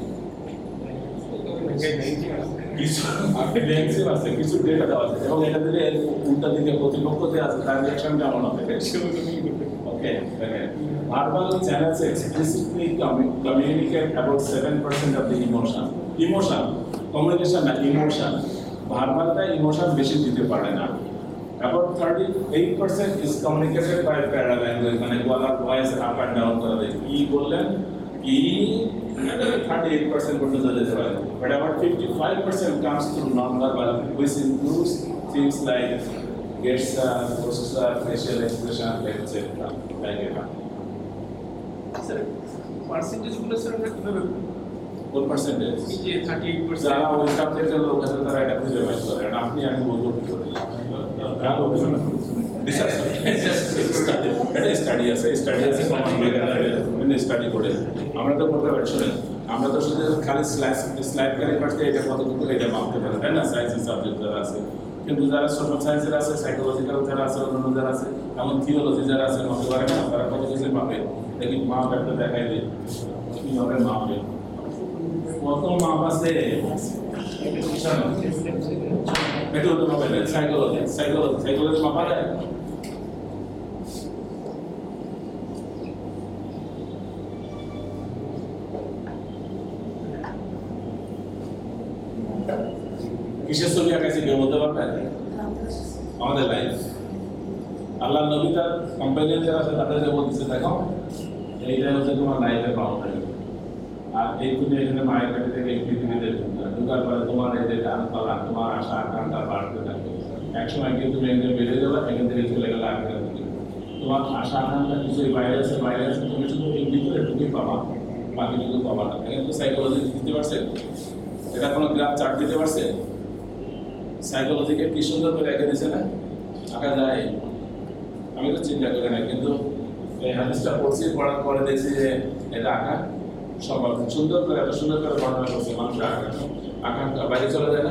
Speaker 1: কিছু আছে, কিছু ডেটা দেওয়া আছে, এবং এটা দিলে উল্টা দিকে প্রতিপক্ষ যে আছে তার রিঅ্যাকশন কেমন হবে? ওকে, verbal channels explicitly communicate about 7% of the emotion. Communication না emotion. Verbal টা emotion বেশি দিতে পারে না। About 38% is communicated by paralanguage, মানে গলার ভয়েস আপ এন্ড ডাউন করা যায়। কি বললেন? কি 38% পর্যন্ত যেতে পারে। But about 55% comes through non-verbal, which includes things like gesture, posture, facial expression, etc. Like that.
Speaker 4: Sir পার্সেন্টেজগুলো স্যার আমরা কিভাবে
Speaker 1: কোন পার্সেন্টেজ
Speaker 4: এই যে 38%
Speaker 1: যারা ওই সাবজেক্টের লোক আছে তারা এটা খুঁজে বের করেন আপনি আমি বলবো কি করে স্টাডি আছে স্টাডি করে আমরা তো করতে পারছি না আমরা তো শুধু খালি স্লাইড কারি পারছি এটা কতটুকু এটা মাপতে পারি তাই না সায়েন্সের সাবজেক্ট যারা আছে কিন্তু যারা সোশ্যাল সায়েন্সের আছে সাইকোলজিক্যাল যারা আছে অন্যান্য যারা আছে এমন থিওলজি যারা আছে মাপতে পারে না তারা কত কিছু মাপে দেখি মাপ একটা দেখাই দিই কীভাবে মাপে কত মাপ আছে একটু মাপে সাইকোলজি মাপা যায় কিসের ছবি আঁকাইছে কেউ বলতে পারবেন আমাদের লাইফ আল্লাহ নবী তার কম্পানিয়ন যারা আছে তাদেরকে বলতেছে দেখো এইটা হচ্ছে তোমার লাইফের বাউন্ডারি আর এই তুমি এখানে মায়ের কাছে থেকে এই পৃথিবীতে ঢুকার পরে তোমার এই যে ডালপালা তোমার আশা আকাঙ্ক্ষা বাড়তে থাকবে একসময় কিন্তু তুমি একদিন বেড়ে যাবে এখান থেকে চলে গেলে আগে তোমার আশা আকাঙ্ক্ষা কিছুই বাইরে আছে তুমি শুধু এই ভিতরে ঢুকে পাবা বাকি কিছু পাবা না এখানে তো সাইকোলজি দিতে পারছে এটা কোনো গ্রাফ চার্ট দিতে পারছে সাইকোলজিকে কি সুন্দর করে রেখে দিয়েছে না আঁকা যায় আমি তো চিন্তা করি না কিন্তু এই হাদিসটা পড়ছি পড়ার পরে দেখছি যে এটা আঁকা সব সুন্দর করে এত সুন্দর করে বর্ণনা করছে মানুষ আঁকা বাইরে চলে যায় না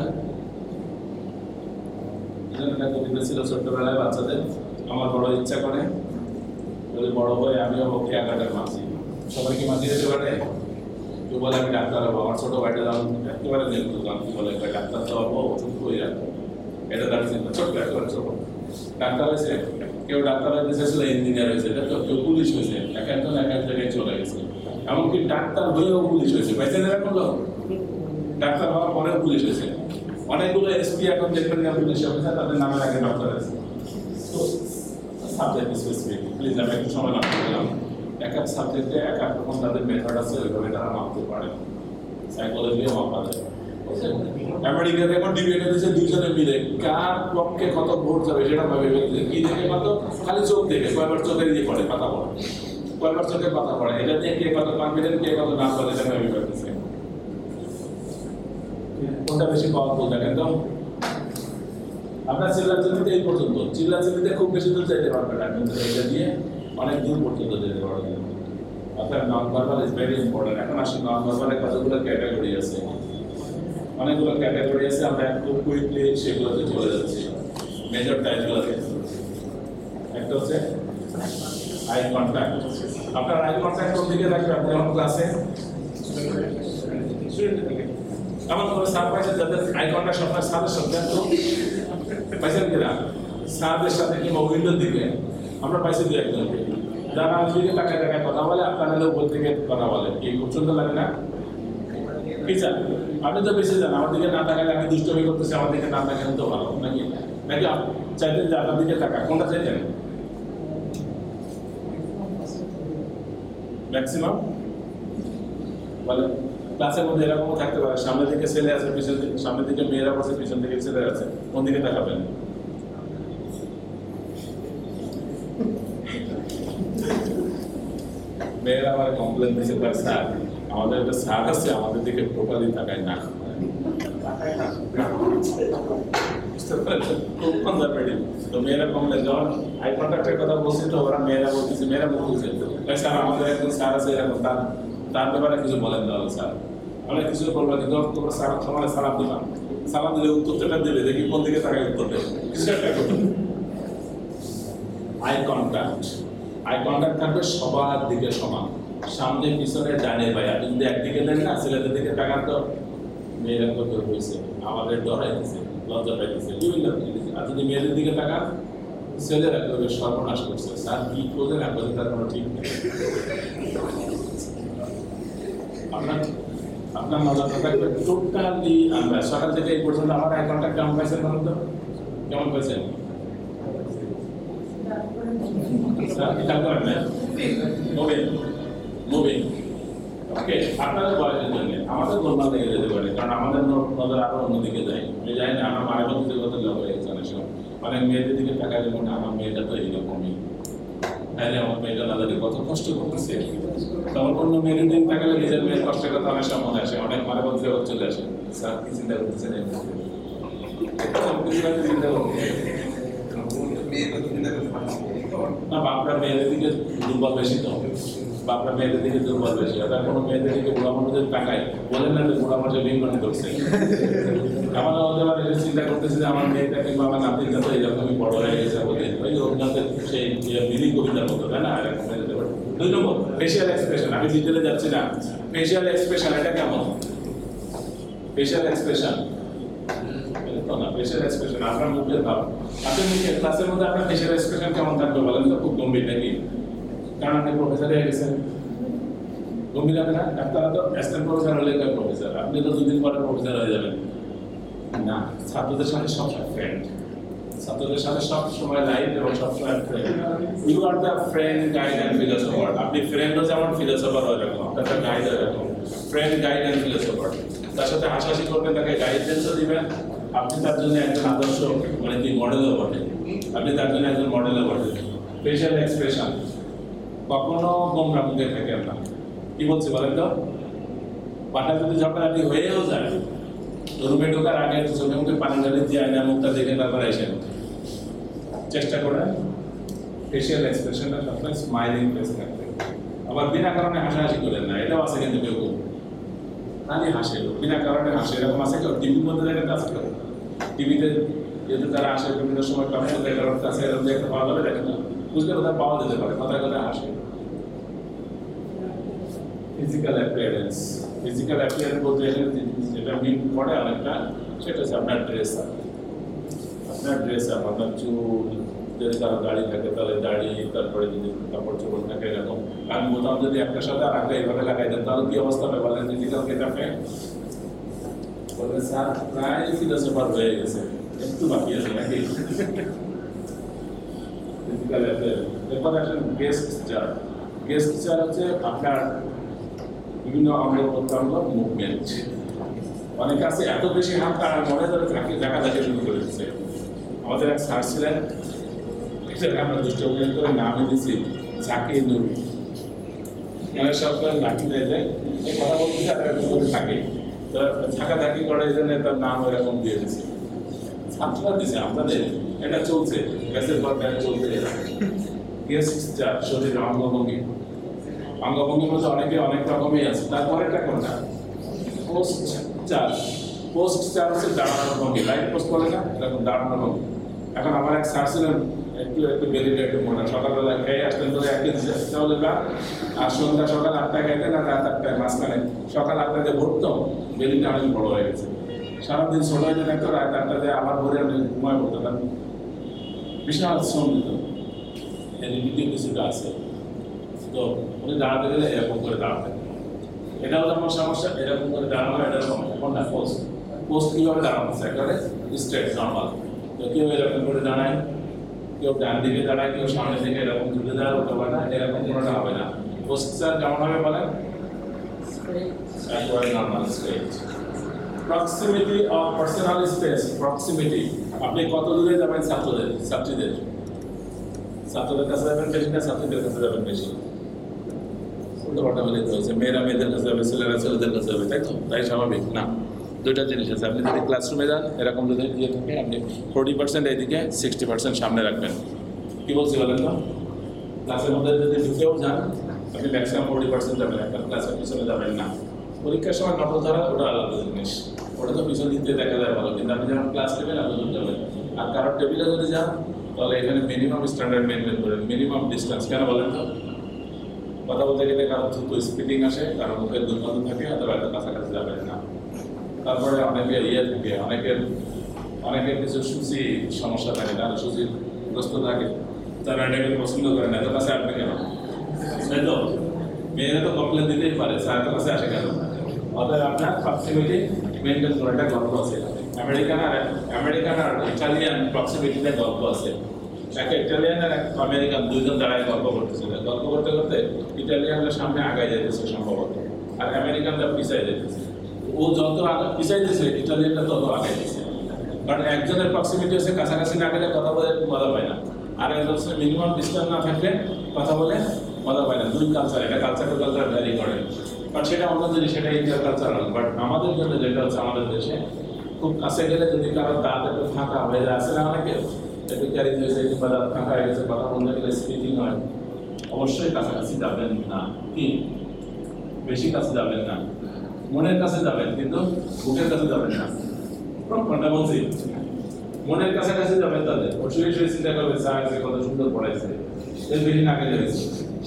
Speaker 1: একটা কবিতা ছিল ছোট্টবেলায় বাচ্চাদের আমার বড় ইচ্ছা করে যদি বড় হয়ে আমিও পক্ষে আঁকাটার মাঝি সবাই কি মাঝি যেতে পারে কেউ বলে আমি ডাক্তার হবো আমার ছোট ভাইটা একেবারে নির্ভুল কি বলে ডাক্তার তো হবো ওষুধ হয়ে যাবে এটা তার চিন্তা ছোট্ট একেবারে ছোট ডাক্তার হয়েছে কেউ ডাক্তার হয়েছে চেয়েছিল ইঞ্জিনিয়ার হয়েছে কেউ পুলিশ হয়েছে এক একজন এক এক জায়গায় চলে গেছে এমনকি ডাক্তার হয়েও পুলিশ হয়েছে পাইছেন এরকম লোক ডাক্তার হওয়ার পরেও পুলিশ হয়েছে অনেকগুলো এসপি এখন দেখবেন না পুলিশ অফিসার তাদের নামের আগে ডক্টর আছে তো সাবজেক্ট স্পেসিফিক প্লিজ আমি একটু সময় নষ্ট করলাম এক এক সাবজেক্টে এক এক রকম তাদের মেথড আছে ওইভাবে তারা মাপতে পারে সাইকোলজিও মাপা যায় আমেরিকাতে এখন ডিবেট হচ্ছে দুইজনে মিলে কার পক্ষে কত ভোট যাবে সেটা ভাবে কি দেখে মাত্র খালি চোখ দেখে কয়বার চোখের দিয়ে পড়ে পাতা পড়ে কয়বার চোখে পাতা পড়ে এটা দিয়ে কে কত কনফিডেন্ট কে কত না করে এটা ভাবে করতেছে কোনটা বেশি পাওয়ারফুল দেখেন তো আপনার চিল্লাচিল্লিতে এই পর্যন্ত চিল্লাচিল্লিতে খুব বেশি দূর যেতে পারবে না কিন্তু এটা দিয়ে অনেক দূর পর্যন্ত যেতে পারবে আপনার non verbal is very important এখন আসলে নন ভার্বালের কতগুলো ক্যাটাগরি আছে অনেকগুলো ক্যাটাগরি আছে আমরা একটু কুইকলি সেগুলোতে চলে যাচ্ছি মেজর টাইপগুলোতে একটা হচ্ছে আই কন্ট্যাক্ট আপনার আই কন্ট্যাক্ট কোন দিকে রাখবে আপনি যখন ক্লাসে এমন কোনো স্যার পাইছেন যাদের আই কন্ট্যাক্ট আপনার স্যারের সাথে তো পাইছেন কিনা স্যারদের সাথে কিংবা উইন্ডোর দিকে আমরা পাইছি দু একজনকে যারা দিকে তাকায় তাকায় কথা বলে আপনারা উপর থেকে কথা বলে কি খুব সুন্দর লাগে না টিচার আপনি তো বেশি জান আমার দিকে না তাকালে আমি দুষ্টমি করতেছি আমার দিকে না তাকালে তো ভালো নাকি নাকি চাইতেন যে আপনার দিকে তাকা কোনটা চাইতেন ম্যাক্সিমাম বলে ক্লাসের মধ্যে এরকমও থাকতে পারে সামনের দিকে ছেলে আছে পিছন দিকে সামনের দিকে মেয়েরা বসে পিছন দিকে ছেলে আছে কোন দিকে তাকাবেন মেয়েরা আমার কমপ্লেন দিয়েছে স্যার আমাদের একটা স্যার আছে আমাদের দিকে টোটালি তাকায় না খুব কনজারভেটিভ তো মেয়েরা কমপ্লেন যখন আই কন্ট্যাক্টের কথা বলছি তো ওরা মেয়েরা বলতেছে মেয়েরা বলতেছে স্যার আমাদের একজন স্যার আছে এরকম তার ব্যাপারে কিছু বলেন তাহলে স্যার অনেক কিছু বলবো কিন্তু তোমরা স্যার তোমার সালাম দিবা সালাম দিলে উত্তরটা দেবে দেখি কোন দিকে তাকায় উত্তর দেবে কিছু একটা করবে আই কন্ট্যাক্ট থাকবে সবার দিকে সমান সামনে পিছনে ডানে ভাই আপনি যদি একদিকে দেন না ছেলেদের দিকে তাকান তো মেয়েরা কত হয়েছে আমাদের ডরাইতেছে লজ্জা পাইতেছে বিভিন্ন আর যদি মেয়েদের দিকে তাকান ছেলেরা করবে সর্বনাশ করছে স্যার কি করবে না করবে তার কোনো ঠিক নেই আপনার নজর থাকবে টোটালি আমরা সকাল থেকে এই পর্যন্ত আমার আই কন্ট্যাক্ট কেমন পাইছেন বলুন তো কেমন পাইছেন মুভিং ওকে আপনাদের বয়সের জন্য আমাদের গোলমাল লেগে যেতে পারে কারণ আমাদের নজর আরো অন্যদিকে যায় আমি জানি না আমার মায়ের মধ্যে কত লোক হয়ে গেছে অনেক সময় অনেক মেয়েদের দিকে টাকা দেবো না আমার মেয়েটা তো এইরকমই তাইলে আমার মেয়েটা দাদাকে কত কষ্ট করতেছে তখন অন্য মেয়ের দিন থাকলে নিজের মেয়ের কষ্টের কথা অনেক সময় মনে আসে, অনেক মানে বলতে চলে আসে, স্যার কি চিন্তা করতেছেন চিন্তা করতে না, বাপরা মেয়েদের দিকে দুর্বল বেশি তো, বাপরা মেয়েদের দিকে দুর্বল বেশি। আবার কোনো মেয়েদের দিকে বুড়া মানুষের টাকায় বলেন না যে বুড়া মানুষের লিঙ্গনে ধরছে, আমার হতে পারে চিন্তা করতেছে যে আমার মেয়েটা কিংবা আমার নাতির কাছে এরকমই বড় হয়ে গেছে বলে ওই রবীন্দ্রনাথের সেই বিলি কবিতার মতো, তাই না? এরকম হয়ে যেতে পারে। 2 নম্বর ফেশিয়াল এক্সপ্রেশন, আমি ডিটেলে যাচ্ছি না। ফেশিয়াল এক্সপ্রেশন এটা কেমন? ফেশিয়াল এক্সপ্রেশন না, ফেশিয়াল এক্সপ্রেশন আপনার মুখের ভাব, আপনি মুখের ক্লাসের মধ্যে আপনার ফেশিয়াল এক্সপ্রেশন কেমন থাকবে বলেন তো? খুব গম্ভীর নাকি? কারণ আপনি প্রফেসর হয়ে গেছেন, গম্ভীর হবে না? আপনারা তো অ্যাসিস্ট্যান্ট প্রফেসর হলে প্রফেসর, আপনি তো 2 দিন পরে প্রফেসর হয়ে যাবেন না। ছাত্রদের সাথে সবসময় ফ্রেন্ড, ছাত্রদের সাথে সব সময় লাইফ এবং সবসময় friend. You are the friend guide and philosopher. আপনি ফ্রেন্ডও যেমন ফিলোসফার হয়ে রাখুন, আপনার গাইড হয়ে রাখুন, ফ্রেন্ড গাইড অ্যান্ড ফিলোসফার। তার সাথে হাসাহাসি করবেন, তাকে গাইডেন্সও দিবেন। আপনি তার জন্য একজন আদর্শ মানে কি মডেলও বটে, আপনি তার জন্য একজন মডেলও বটে। ফেশিয়াল এক্সপ্রেশন কখনো গোমরা মুখে থাকেন না। কি বলছি বলেন তো? পাঠায় যদি ঝগড়াটি হয়েও যায়, রুমে ঢোকার আগে চোখে মুখে পানি ঢালি দিয়ে আয়না মুখটা দেখে তারপরে এসেন। চেষ্টা করেন ফেশিয়াল এক্সপ্রেশনটা সবসময় স্মাইলিং ফেস থাকবে। আবার বিনা কারণে হাসাহাসি করেন না, এটাও আছে কিন্তু কেউ খালি হাসে, বিনা কারণে হাসে, এরকম আছে কেউ? টিভির মধ্যে দেখাতে আছে কেউ? টিভিতে যেহেতু তারা আসে বিভিন্ন সময় টক শো দেখার কাছে এরকম দেখতে পাওয়া যাবে, দেখেন না? বুঝলে কোথায় পাওয়া যেতে পারে, কথায় কথায় হাসে। ফিজিক্যাল অ্যাপিয়ারেন্স, ফিজিক্যাল অ্যাপিয়ারেন্স বলতে যেটা মিন করে অনেকটা, সেটা হচ্ছে আপনার ড্রেস আপ। আপনার ড্রেস আপ, আপনার চুল, যদি কারো দাড়ি থাকে তাহলে দাড়ি, তারপরে যদি কাপড় চোপড় থাকে এরকম, আর বোতাম যদি একটার সাথে আর একটা এইভাবে লাগাই দেন তাহলে কি অবস্থা হবে বলেন? ফিজিক্যাল গেটআপে বলবেন স্যার প্রায় ফিলোসফার হয়ে গেছে, একটু বাকি আছে নাকি? Physical appearance. এরপর আসেন গেস্ট চার। গেস্ট চার হচ্ছে আপনার বিভিন্ন অঙ্গ প্রত্যঙ্গ মুভমেন্ট। অনেকে আছে এত বেশি হাত তার মনে ধরে দেখা দেখে শুরু করে দিচ্ছে। আমাদের এক স্যার ছিলেন, আমরা দুষ্ট করে নামে দিচ্ছি ঝাঁকি নুরু, মানে সব লাঠি দেয় যায় এই কথা বলতেছে আর এরকম করে থাকে, তো ঝাঁকাঝাঁকি করে এই জন্য তার নাম এরকম দিয়ে দিচ্ছে। ছাত্ররা দিচ্ছে, আপনাদের এটা চলছে, গ্যাসের পর গ্যাস চলতে গেস্ট চার। শরীরের অঙ্গভঙ্গি, অঙ্গভঙ্গির মধ্যে অনেকে অনেক রকমই আছে। তারপরে এটা কোনটা? পোস্ট চার। পোস্ট চার হচ্ছে দাঁড়ানোর ভঙ্গি, লাইট পোস্ট করে না এরকম দাঁড়ানোর ভঙ্গি। এখন আমার এক স্যার ছিলেন একটু বেরিয়ে একটু মোটা, সকালবেলা খেয়ে আসতেন ধরে এক কেজি চাউলে ভাত, আর সন্ধ্যা সকাল 8টায় খাইতেন আর রাত 8টায়, মাঝখানে সকাল 8টাতে ভরতাম, বেরিটা অনেক বড় হয়ে গেছে। সারাদিন ছোট হয়ে থাকতো, রাত 8টাতে আবার ভরে আমি ঘুমায় পড়তাম। বিশাল শ্রম দিত, এদিকে কিছুটা আছে। তো উনি দাঁড়াতে গেলে এরকম করে দাঁড়াতেন, এটাও যেমন সমস্যা, এরকম করে দাঁড়ানো এটা সমস্যা। কোনটা? পোস্ট। পোস্ট কীভাবে দাঁড়ানো? একেবারে স্ট্রেট নর্মাল। তো কেউ এরকম করে দাঁড়ায়, কেউ ডান দিকে দাঁড়ায়, কেউ সামনের দিকে এরকম ঝুলে দাঁড়ায়, ওটা হবে না, এরকম কোনোটা হবে না। পোস্টার কেমন হবে বলেন? একেবারে normal straight. Proximity of personal space. Proximity, আপনি কত দূরে যাবেন ছাত্রীদের কাছে যাবেন বেশি না ছাত্রীদের কাছে যাবেন বেশি? মেয়েরা মেয়েদের কাছে যাবে, ছেলেরা ছেলেদের কাছে যাবে, তাই তো? তাই স্বাভাবিক না? দুইটা জিনিস আছে। আপনি যদি ক্লাসরুমে যান এরকম যদি ইয়ে থাকে, আপনি 40% এইদিকে, 60% সামনে রাখবেন। কি বলছি বলেন তো? ক্লাসের মধ্যে যদি ঢুকেও যান আপনি ম্যাক্সিমাম 40% যাবেন, একটা ক্লাসের পিছনে যাবেন না। পরীক্ষার সময় নকল ধরা ওটা আলাদা জিনিস, ওটা তো পিছন দিতে দেখা যায় ভালো, কিন্তু আপনি যখন ক্লাস নেবেন আলোচনা যাবেন। আর কারোর টেবিলে যদি যান তাহলে এখানে মিনিমাম স্ট্যান্ডার্ড মেনটেন করেন, মিনিমাম ডিস্টেন্স। কেন বলেন তো? কথা বলতে গেলে কারোর দ্রুত স্পিডিং আসে, কারোর মুখের দুর্গন্ধ থাকে, অথবা এত কাছাকাছি যাবেন না। তারপরে অনেকের থাকে, অনেকের কিছু সূচি সমস্যা থাকে, তারা সূচিগ্রস্ত থাকে, তারা এটাকে পছন্দ করে না। এত কাছে আসবে কেন? তাই তো? মেয়েরা তো কমপ্লেন দিতেই পারে, স্যার এত কাছে আসে কেন? অতএব আপনার প্রক্সিমিটি মেনটেন করে, একটা গল্প আছে। আমেরিকান আর ইটালিয়ান প্রক্সিমিটিতে গল্প আছে। একটা ইটালিয়ান আর এক আমেরিকান দুইজন দাঁড়ায় গল্প করতেছিল। গল্প করতে করতে ইটালিয়ানরা সামনে আগায় যেতেছে সম্ভবত, আর আমেরিকানরা পিছাই যেতেছে। ও যত আগে পিছাই দিয়েছে ইটালিয়ানরা তত আগে দিয়েছে, কারণ একজনের প্রক্সিমিটি হচ্ছে কাছাকাছি না গেলে কথা বলে মজা পায় না, আর একজন মিনিমাম ডিস্টেন্স না থাকলে কথা বলে মজা পায় না। দুই কালচার, এটা culture to culture vary but সেটা অন্য জিনিস, সেটা ইন্টারকালচারাল। বাট আমাদের জন্য যেটা হচ্ছে আমাদের দেশে খুব কাছে গেলে যদি কারো দাঁত একটু ফাঁকা হয়ে যায়, আসে না অনেকে একটু ক্যারি হয়েছে কিংবা দাঁত ফাঁকা হয়ে গেছে, কথা বলতে গেলে স্পিকিং হয়, অবশ্যই কাছাকাছি যাবেন না। কি বেশি কাছে যাবেন না, মনের কাছে যাবেন কিন্তু বুকের কাছে যাবেন না। কোনটা বলছি? মনের কাছাকাছি যাবেন তাদের, শুয়ে শুয়ে চিন্তা করবে স্যার যে কত সুন্দর পড়াইছে, এর বেশি নাকে যাইছে।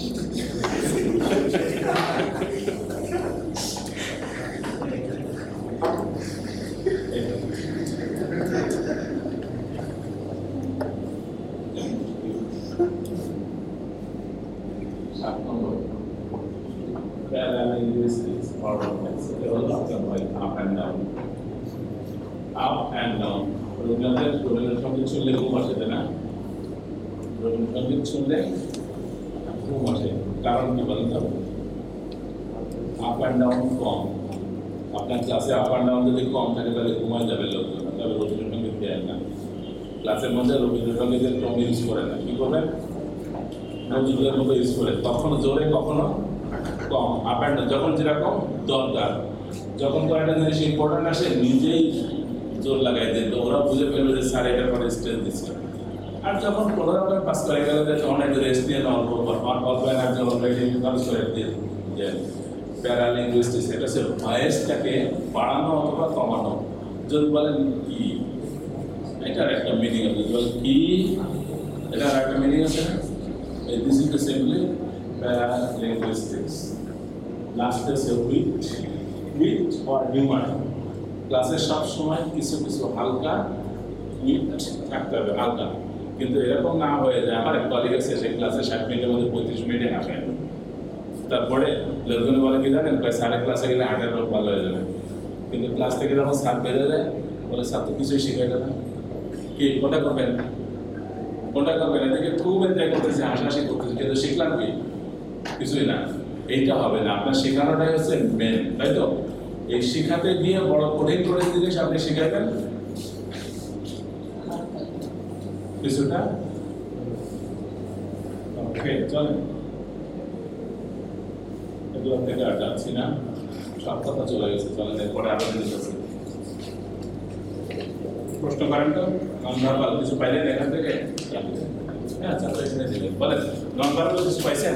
Speaker 1: Up and down. রবীন্দ্রনাথের সঙ্গীত শুনলে ঘুম আসে, তাই না? রবীন্দ্র সঙ্গীত শুনলে ঘুম আসে, কারণ কি বলেন তো? আপ অ্যান্ড ডাউন কম। আপনার ক্লাসে আপ অ্যান্ড ডাউন যদি কম থাকে তাহলে ঘুমায় যাবে লোকজন, তাহলে রবীন্দ্র সঙ্গীত দেয় না। ক্লাসের মধ্যে রবীন্দ্র সঙ্গীতের কম ইউজ করে না, কি করবেন? নজরুলের মতো ইউজ করে, কখনো জোরে কখনো কম। আপ অ্যান্ড ডাউন যখন যেরকম দরকার, যখন তো একটা জিনিস ইম্পর্টেন্ট আসে নিজেই জোর লাগাই দেন, তো ওরা বুঝে ফেলবে যে স্যার এটার পরে স্ট্রেস দিচ্ছে। আর যখন কোনো রকম পাস করে গেলে তখন একটু রেস্ট নিয়ে নেওয়ার অল্প একজন অলরেডি পাস করে দিয়ে যে প্যারালিঙ্গুইস্টিক্স, এটা হচ্ছে ভয়েসটাকে বাড়ানো অথবা কমানো। যদি বলেন কি, এটার একটা মিনিং আছে, যদি বলেন কি, এটার একটা মিনিং আছে না? This is the simply paralinguistics. লাস্টে সে উইথ অর হিউমার। ক্লাসে সব সময় কিছু কিছু হালকা উইথ থাকতে হবে, হালকা, কিন্তু এরকম না হয়ে যায়। আমার এক কলিগ আছে, সে ক্লাসে 60 মিনিটের মধ্যে 35 মিনিটে হাসে, তারপরে লোকজন বলে কি জানেন, স্যারের ক্লাসে গেলে হার্টের রোগ ভালো হয়ে যাবে। কিন্তু ক্লাস থেকে যখন স্যার বেড়ে যায় বলে স্যার তো কিছুই শিখে যাবে। কি কোনটা করবেন? কোনটা করবেন? এদিকে খুব এনজয় করতেছে, হাসাহাসি করতেছে, কিন্তু শিখলাম কি? কিছুই না। এইটা হবে না, আপনার শেখানোটাই হচ্ছে মেন, তাই তো? এই শিখাতে গিয়ে বড় কঠিন কঠিন জিনিস আপনি শিখাবেন কিছুটা। ওকে, চলেন এগুলো থেকে আর যাচ্ছি না, সব কথা চলে গেছে। চলেন এরপরে আরো জিনিস আছে, প্রশ্ন করেন তো। নন ভার্বাল কিছু পাইলেন এখান থেকে? হ্যাঁ, চাকরি এখানে দিলেন, বলেন নন ভার্বাল কিছু পাইছেন?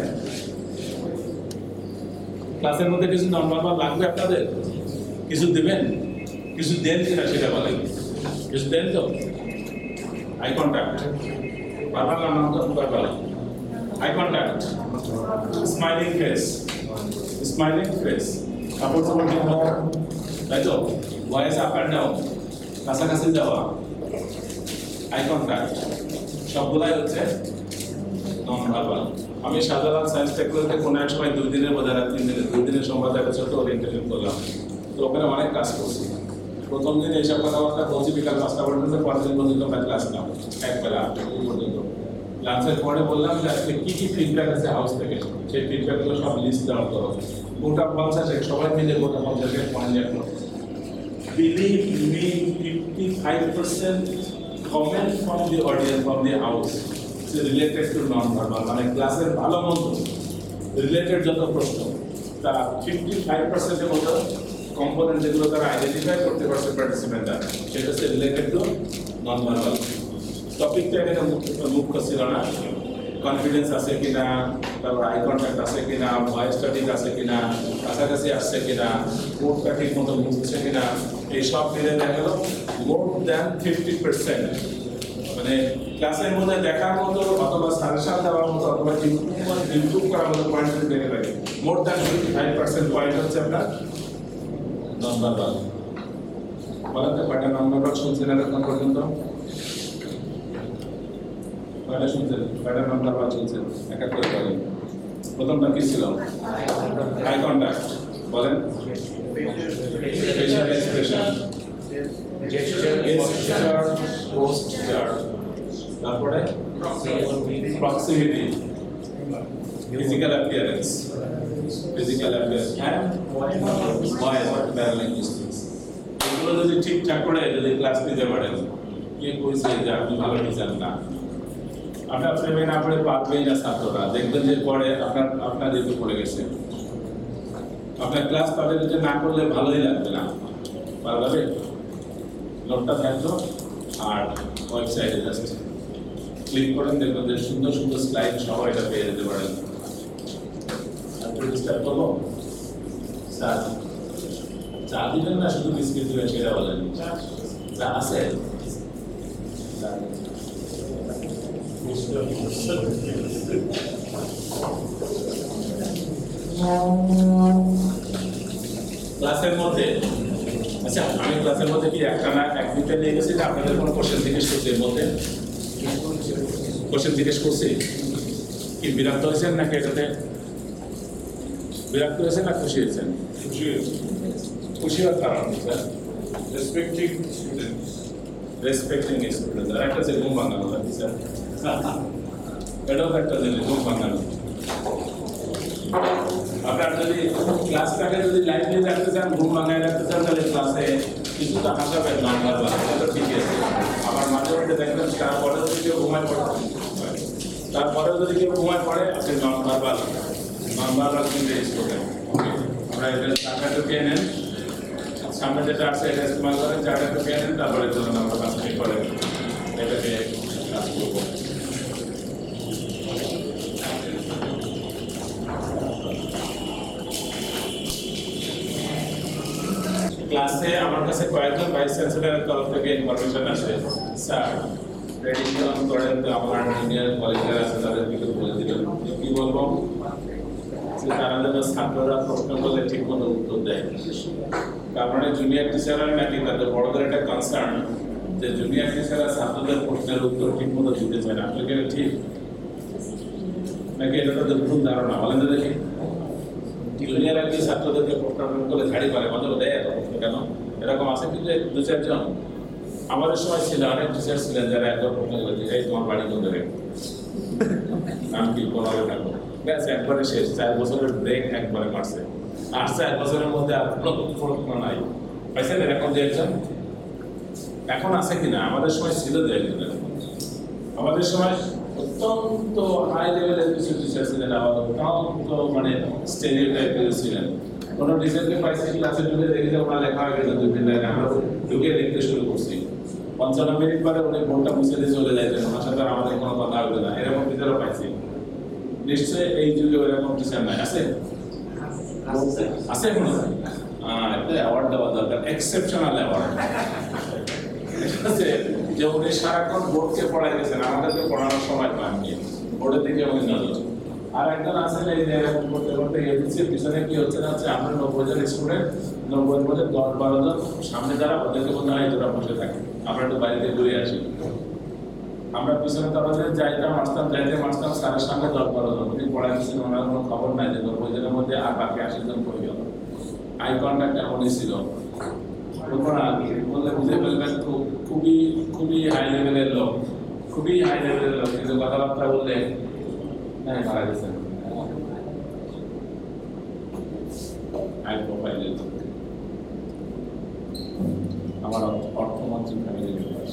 Speaker 1: ক্লাসের মধ্যে কিছু নন ভার্বাল লাগবে আপনাদের? কিছু দেবেন? কিছু দেন কিনা সেটা বলেন। কিছু দেন তো? আই কন্ট্যাক্ট, ভার্বাল না non verbal? Eye contact, smiling face, smiling face, কাপড় চাপড় ঠিক হওয়া, তাই তো? ভয়েস আপ অ্যান্ড ডাউন, কাছাকাছি যাওয়া, আই কন্ট্যাক্ট, সবগুলাই হচ্ছে নন ভার্বাল। আমি শাহজালাল সায়েন্স টেকনোলজিতে কোনো এক সময় 2 দিনের বোঝা না 3 দিনের 2 দিনের সময় দেখা যাচ্ছে ওরিয়েন্টেশন করলাম, তো ওখানে অনেক কাজ করছি। প্রথম দিন এইসব কথাবার্তা বলছি বিকাল 5টা পর্যন্ত, পরের দিন পর্যন্ত আমরা ক্লাস নাও একবেলা পর্যন্ত। লাঞ্চের পরে বললাম যে আজকে কী কী ফিডব্যাক আছে হাউস থেকে, সেই ফিডব্যাকগুলো সব লিস্ট ডাউন করো। গোটা 50 সবাই মিলে গোটা 50 পয়েন্ট লেখো। Believe me, 55% comment from the audience, from the house is related to non-verbal, মানে ক্লাসের ভালো মন্দ রিলেটেড যত প্রশ্ন, তা 55% এর মতো কম্পোনেন্ট যেগুলো তারা আইডেন্টিফাই করতে পারছে পার্টিসিপেন্টরা, সেটা হচ্ছে রিলেটেড টু নন-ভার্বাল। টপিকটা এখানে মুখ্য ছিল না, কনফিডেন্স আছে কিনা, তারপর আই কন্ট্যাক্ট আছে কিনা, ভয়েসটা ঠিক আছে কিনা, কাছাকাছি আসছে কিনা, কোডটা ঠিক মতো বুঝছে কিনা, এই সব মিলে দেখা গেল মোর দ্যান 50%। মানে ক্লাসের মধ্যে দেখার মতো অথবা সাজেশন দেওয়ার মতো অথবা ইমপ্রুভ করার মতো পয়েন্ট যদি দেখে থাকে, মোর দ্যান 55% পয়েন্ট হচ্ছে আপনার নন ভার্বাল। বলেন তো কয়টা নন ভার্বাল শুনছেন এখন পর্যন্ত? কয়টা শুনছেন? কয়টা নন ভার্বাল শুনছেন? এক এক করে বলেন। প্রথমটা কি ছিল? Eye contact. বলেন। ফেশিয়াল এক্সপ্রেশন, জেস্টার, পোস্টার, তারপরে প্রক্সিমিটি, ফিজিক্যাল অ্যাপিয়ারেন্স, হ্যাঁ, ভয়েস প্যারালিঙ্গুইস্টিক্স। এগুলো যদি ঠিকঠাক করে যদি ক্লাস নিতে পারেন, কে কইছে যে আপনি ভালো টিচার না? আপনার প্রেমে না পড়ে পারবেই না ছাত্ররা, দেখবেন যে পরে আপনার রেপে পড়ে গেছে। আপনার ক্লাস তাদের যে না করলে ভালোই লাগবে না, পারবে নোটটা থাকতো আর ওয়েবসাইটে জাস্ট ক্লিক করেন, দেখবেন যে সুন্দর সুন্দর স্লাইড সবাই এটা পেয়ে যেতে পারেন। স্টার্ট করবো স্যার, চা দিবেন না শুধু বিস্কিট দিবেন সেটা বলেন? চা আছে? ক্লাসের মধ্যে আচ্ছা, আমি ক্লাসের মধ্যে কি একটা না এক দুইটা নিয়ে গেছি যে আপনাদের কোনো কোশ্চেন জিজ্ঞেস করছি এর মধ্যে? কোশ্চেন জিজ্ঞেস করছি কি বিরক্ত হয়েছেন নাকি এটাতে? বিরক্ত হয়েছেন না খুশি হয়েছেন? খুশি হওয়ার কারণ sir
Speaker 2: Respecting students.
Speaker 1: Respecting students. আর একটা যে ঘুম ভাঙানো থাকে স্যার, এটাও একটা জিনিস, ঘুম ভাঙানো। আপনার যদি ক্লাসটাকে যদি লাইভলি রাখতে চান, ঘুম ভাঙায় রাখতে চান, তাহলে ক্লাসে কিছু তো হাসাবেন নাম্বার বা সেটা ঠিক আছে। আবার মাঝে মাঝে দেখবেন তারপরে যদি কেউ ঘুমায় পড়ে, তারপরেও যদি কেউ ঘুমায় পড়ে আপনি নাম্বার কিন্তু ইউজ করবেন। আমরা এটা টাকাটা পেয়ে নেন, সামনে যেটা আছে এটা ইস্তেমাল করেন, চারটা পেয়ে নেন, তারপরে ধরুন আমরা কাজটি করেন, এটাকে কাজ করবো। ক্লাসে আমার কাছে কয়েকজন ভাইস চ্যান্সেলরের তরফ থেকে ইনফরমেশন আসে, স্যার রেডিং করেন, তো আমার ইঞ্জিনিয়ার কলেজের আছে তাদের কিছু বলে দিলেন। কি বলবো যে তারা যেন ছাত্ররা প্রশ্ন করলে ঠিক মতো উত্তর দেয়। তার মানে জুনিয়র টিচাররা নাকি তাদের বড়দের একটা কনসার্ন যে জুনিয়র টিচাররা ছাত্রদের প্রশ্নের উত্তর ঠিক মতো দিতে চায় না। আপনাকে এটা ঠিক নাকি এটা তাদের ভুল ধারণা? বলেন তো দেখি, জুনিয়র আর কি ছাত্রদেরকে প্রশ্ন করে ঝাড়ি করে, মতো দেয় এত প্রশ্ন কেন? এরকম আছে কিন্তু দু চারজন। আমাদের সময় ছিল অনেক টিচার ছিলেন যারা একবার প্রশ্ন করে এই তোমার বাড়ি কোন জায়গায়, নাম কি, কোনারে থাকো, ব্যাস একবারে শেষ। 4 বছরের ব্রেক একবারে মারছে, আর 4 বছরের মধ্যে আর কোনো প্রশ্ন নাই। পাইছেন এরকম দু একজন? এখন আছে কিনা? আমাদের সময় ছিল দু একজন। আমাদের সময় অত্যন্ত হাই লেভেলের কিছু টিচার ছিলেন, আবার অত্যন্ত মানে স্টেরিওটাইপের ছিলেন। কোনো টিচারকে পাইছি ক্লাসে ঢুকে দেখি যে ওনার লেখা হয়ে গেছে 2-3 লাইন, আমরা ঢুকে লিখতে শুরু করছি। 55 মিনিট পরে উনি বোর্ডটা মুছে দিয়ে চলে যাইতেন, ওনার সাথে আমাদের কোনো কথা হবে না। এরকম টিচারও পাইছি। নিশ্চয়ই এই যুগে এরকম টিচার নাই, আছে? আছে মনে হয়? একটা অ্যাওয়ার্ড দেওয়া দরকার, এক্সেপশনাল অ্যাওয়ার্ড। যে উনি সারাক্ষণ বোর্ডকে পড়াই গেছেন, আমাদেরকে পড়ানোর সময় পাননি, বোর্ডের দিকে উনি নজর। আর একজন আছেন এই যে এরকম করতে করতে এবিসির পিছনে কি হচ্ছে না হচ্ছে, আমরা 90 জন স্টুডেন্ট, 90 এর মধ্যে 10-12 জন সামনে যারা, ওদেরকে মনে হয় তোরা বসে থাকে, আমরা একটু বাড়িতে ঘুরে আসি। আমরা পিছনে তাদের যাইতাম আসতাম স্যারের সামনে 10-12 জন, উনি পড়াই দিচ্ছেন, ওনার কোনো খবর নাই যে 90 জনের মধ্যে আর বাকি 80 জন পড়ে গেল। আই কন্ট্যাক্ট এমনই ছিল, বললে বুঝে ফেলবেন খুবই খুবই হাই লেভেলের লোক, খুবই হাই লেভেলের লোক, কিন্তু কথাবার্তা বললে হ্যাঁ মারা গেছেন, হাই প্রোফাইলের লোক। আমার অর্থমন্ত্রী ফ্যামিলি মেম্বার,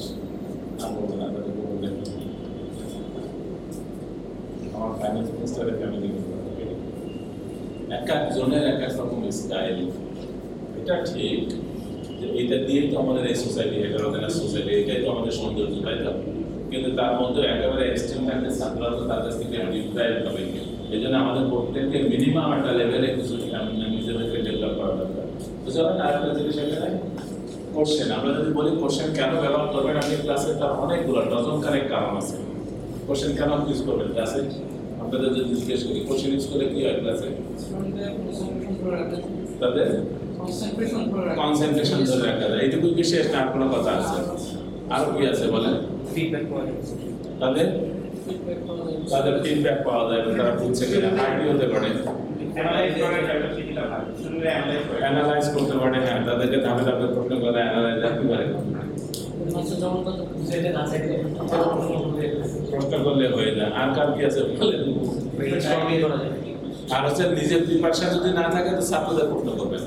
Speaker 1: আমার ফাইন্যান্স মিনিস্টারের ফ্যামিলি মেম্বার। এক একজনের এক এক রকম স্টাইল, এটা ঠিক। এইটা দিয়ে তো আমাদের এই সোসাইটি, 11 দিনের সোসাইটি, এটাই তো আমাদের সৌন্দর্য, তাই তো? কিন্তু তার মধ্যে একেবারে এক্সট্রিম থাকলে ছাত্ররা তো তার কাছ থেকে ডিপ্রাইভ হবে। এই জন্য আমাদের প্রত্যেককে মিনিমাম একটা লেভেলে কিছু নিজেদেরকে ডেভেলপ করা দরকার। তো চলেন আরেকটা জিনিস এখানে কোশ্চেন। আমরা যদি বলি কোশ্চেন কেন ব্যবহার করবেন আপনি ক্লাসে, তার অনেকগুলো ডজন খানেক কারণ আছে। কোশ্চেন কেন ইউজ করবেন ক্লাসে? আপনাদের যদি জিজ্ঞেস করি কোশ্চেন ইউজ করে কি হয় ক্লাসে? তাদের কনসেন্ট্রেশন ধরে রাখা যায়, এইটুকুই বিশেষ না, আর কোনো কথা আছে? আরো কি আছে বলেন? তাদের ফিডব্যাক পাওয়া যায়, তারা বুঝছে কিনা, আইডি হতে পারে, অ্যানালাইজ করতে পারে। হ্যাঁ, তাদেরকে ধাপে ধাপে প্রশ্ন করে অ্যানালাইজ করতে পারে, প্রশ্ন করলে হয়ে যায়। আর কার কি আছে বলেন? আর হচ্ছে নিজের প্রিপারেশন যদি না থাকে তো ছাত্রদের প্রশ্ন করবেন,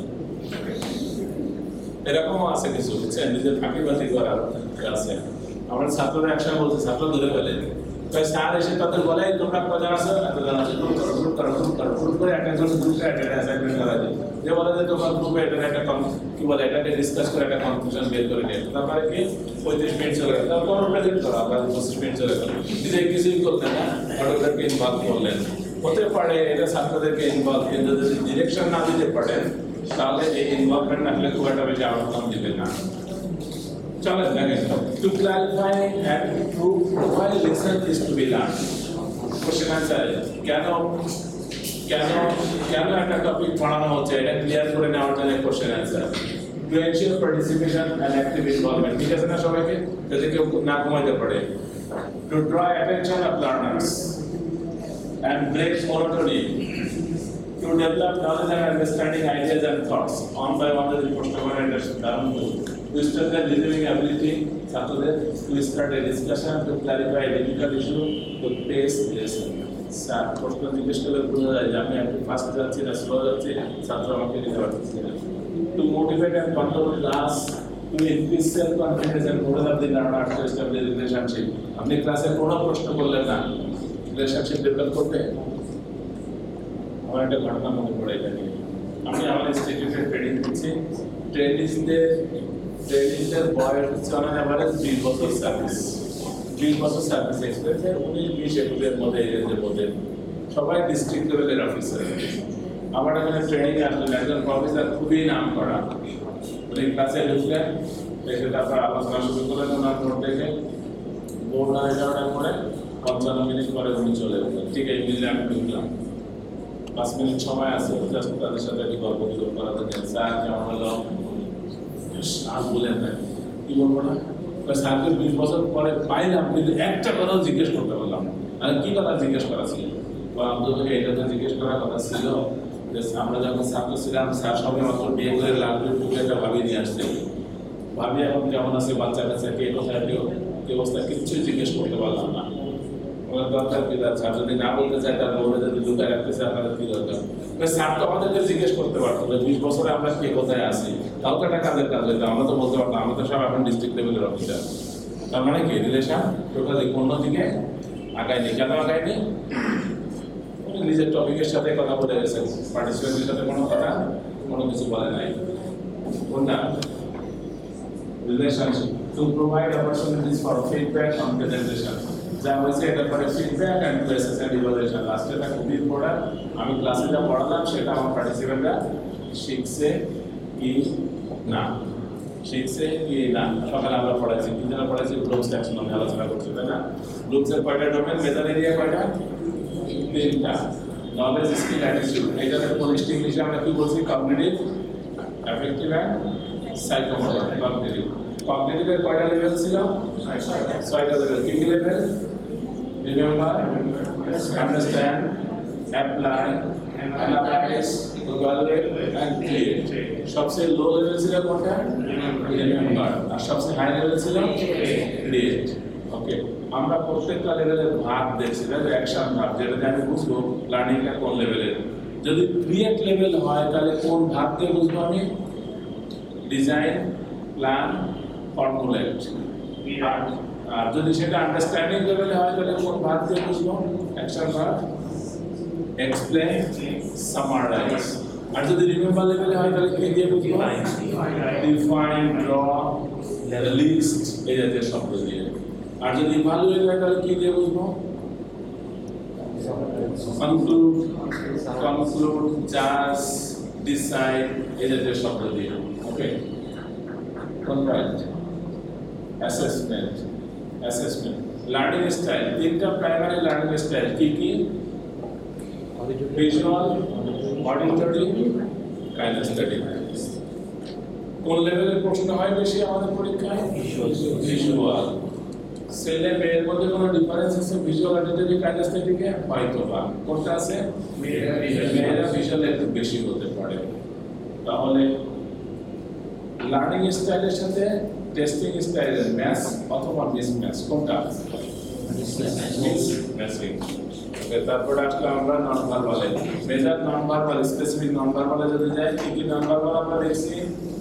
Speaker 1: এরকমও আছে কিছু, বুঝছেন? নিজের ফাঁকিবাজি করার আছে। আমার ছাত্ররা একসময় বলছে, ছাত্র ধরে ফেলে তো স্যার এসে তাদের বলে তোমরা কজন আছো এত জন আছো গ্রুপ করে একজন গ্রুপে একটা অ্যাসাইনমেন্ট করা যায় যে বলে যে তোমার গ্রুপে এটা একটা কি বলে এটাকে ডিসকাস করে একটা কনক্লুশন বের করে নিয়ে তারপরে কি 35 মিনিট চলে গেল তারপর প্রেজেন্ট করা আবার 25 মিনিট চলে গেল নিজে কিছুই করলেন না ওদেরকে ইনভলভ করলেন হতে পারে এটা ছাত্রদেরকে ইনভলভ কিন্তু যদি ডিরেকশন না দিতে পারেন তাহলে এই ইনভলভমেন্ট না হলে খুব একটা বেশি আউটকাম দিবে না চলেন দেখেন to clarify and to provide lesson is to be learn question answer কেন কেন কেন একটা টপিক পড়ানো হচ্ছে এটা ক্লিয়ার করে নেওয়ার জন্য question answer to ensure participation and active involvement ঠিক আছে না সবাইকে যাতে কেউ না ঘুমাইতে পারে to draw attention of learners and break monotony to develop knowledge and understanding ideas and thoughts on by one of the to strengthen reasoning ability to start a discussion to clarify a difficult issue to pace lesson sir প্রশ্ন জিজ্ঞেস করলে বোঝা যায় যে আমি একটু fast যাচ্ছি না স্লো যাচ্ছি ছাত্র আমাকে নিতে পারতেছি না to motivate and control class to increase self confidence and moral of the learner to establish relationship আপনি ক্লাসে কোনো প্রশ্ন করলেন না রিলেশনশিপ ডেভেলপ করবে আমার একটা ঘটনা মনে পড়ে এটা নিয়ে আমি আমার ইনস্টিটিউটে ট্রেনিং করছি ট্রেনিংয়ের বয়স হচ্ছে অনেক অ্যাভারেজ 20 বছর সার্ভিস 20 বছর সার্ভিস এক্সপিরিয়েন্স 19-20 মধ্যে এই রেঞ্জের মধ্যে সবাই ডিস্ট্রিক্ট লেভেলের অফিসার আমার এখানে ট্রেনিং আসলে একজন প্রফেসর খুবই নাম করা উনি ক্লাসে ঢুকলেন দেখে তারপর আলোচনা শুরু করলেন ওনার নোট দেখে বোর্ড না যাওয়ার পরে 55 মিনিট পরে উনি চলে গেলেন ঠিক আছে ইংলিশে আমি ঢুকলাম 5 মিনিট সময় আছে জাস্ট তাদের সাথে একটু গল্প গুজব করা দরকার স্যার কেমন হলো আর বলেন না কি বলবো না স্যারকে 20 বছর পরে পাইলাম কিন্তু একটা কথাও জিজ্ঞেস করতে পারলাম না আর কি কথা জিজ্ঞেস করা ছিল বা আমাদেরকে এটা তো জিজ্ঞেস করার কথা ছিল যে আমরা যখন ছাত্র ছিলাম স্যার সবাই মাত্র বিয়ে করে লালপুর টুকে একটা ভাবি নিয়ে আসছে ভাবি এখন কেমন আছে বাচ্চা কাছে কে কোথায় কি অবস্থা কিচ্ছুই জিজ্ঞেস করতে পারলাম না ওনার দরকার কি স্যার যদি না বলতে চায় তাহলে ওরা যদি লুকায় রাখতে চায় আপনাদের কি দরকার স্যার তো আমাদেরকে জিজ্ঞেস করতে পারতো যে 20 বছরে আমরা কে কোথায় আছি তাও তো একটা কাজের কাজ হইতো আমরা তো বলতে পারতাম আমরা তো সব এখন ডিস্ট্রিক্ট লেভেলের অফিসার তার মানে কি রিলেশন টোটালি অন্যদিকে আগায়নি কেন আগায়নি উনি নিজের টপিকের সাথে কথা বলে গেছেন পার্টিসিপেন্টের সাথে কোনো কিছু বলে নাই কোনটা relationship to provide opportunities for feedback on presentation যা হয়েছে এটা পরে feedback and process and evaluation লাস্টে এটা খুবই ইম্পর্টেন্ট আমি ক্লাসে যা পড়ালাম সেটা আমার পার্টিসিপেন্টরা শিখছে কি না সকালে আমরা পড়াইছি কি যেন পড়াইছি গ্রুপস ট্যাক্সোনমি আলোচনা করছি তাই না গ্রুপসের কয়টা ডোমেন মেজর এরিয়া কয়টা 3টা নলেজ স্কিল অ্যাটিটিউড এইটাতে পলিস্ট ইংলিশে আমরা কি বলছি কগনিটিভ অ্যাফেক্টিভ অ্যান্ড সাইকোমোটর কগনিটিভের কয়টা লেভেল ছিল 6টা লেভেল কি level remember understand apply analyse evaluate and create সবচেয়ে লো লেভেল ছিল কোনটা রিমেম্বার আর সবচেয়ে হাই লেভেল ছিল ক্রিয়েট ওকে আমরা প্রত্যেকটা লেভেলের ভাগ দেখছি তাই অ্যাকশন ভাগ যেটাতে আমি বুঝবো লার্নিংটা কোন লেভেলের যদি ক্রিয়েট লেভেল হয় তাহলে কোন ভাগ দিয়ে বুঝবো আমি ডিজাইন প্ল্যান ফর্মুলেট আর যদি সেটা আন্ডারস্ট্যান্ডিং লেভেলে হয় তাহলে কোন ভাগ দিয়ে বুঝবো অ্যাকশন ভাগ এক্সপ্লেন সামারাইজ আর যদি রিমেম্বার লেভেলে হয় তাহলে কি দিয়ে বুঝবো ডিফাইন ড্র লিস্ট এই জাতীয় শব্দ দিয়ে আর যদি ইভালুয়েট হয় তাহলে কি দিয়ে বুঝবো কনক্লুড জাজ ডিসাইড এই জাতীয় শব্দ দিয়ে ওকে কনরাইট অ্যাসেসমেন্ট লার্নিং স্টাইল 3টা প্রাইমারি লার্নিং স্টাইল কি ভিজুয়াল অডিটরি কাইনেস্থেটিক কোন লেভেলের প্রশ্ন হয় বেশি আমাদের পরীক্ষায় ভিজুয়াল ছেলে মেয়ের মধ্যে কোনো ডিফারেন্স আছে ভিজুয়াল অডিটরি কাইনেস্থেটিকে হয়তো বা কোনটা আছে মেয়েরা ভিজুয়ালে একটু বেশি হতে পারে তাহলে লার্নিং স্টাইলের সাথে টেস্টিং স্টাইলের ম্যাচ অথবা মিসম্যাচ কোনটা মিসম্যাচিং তারপরে আসলে আমরা নন ভার্বালে major non verbal specific non ভার্বালে যদি যাই কি নন ভার্বাল আমরা দেখছি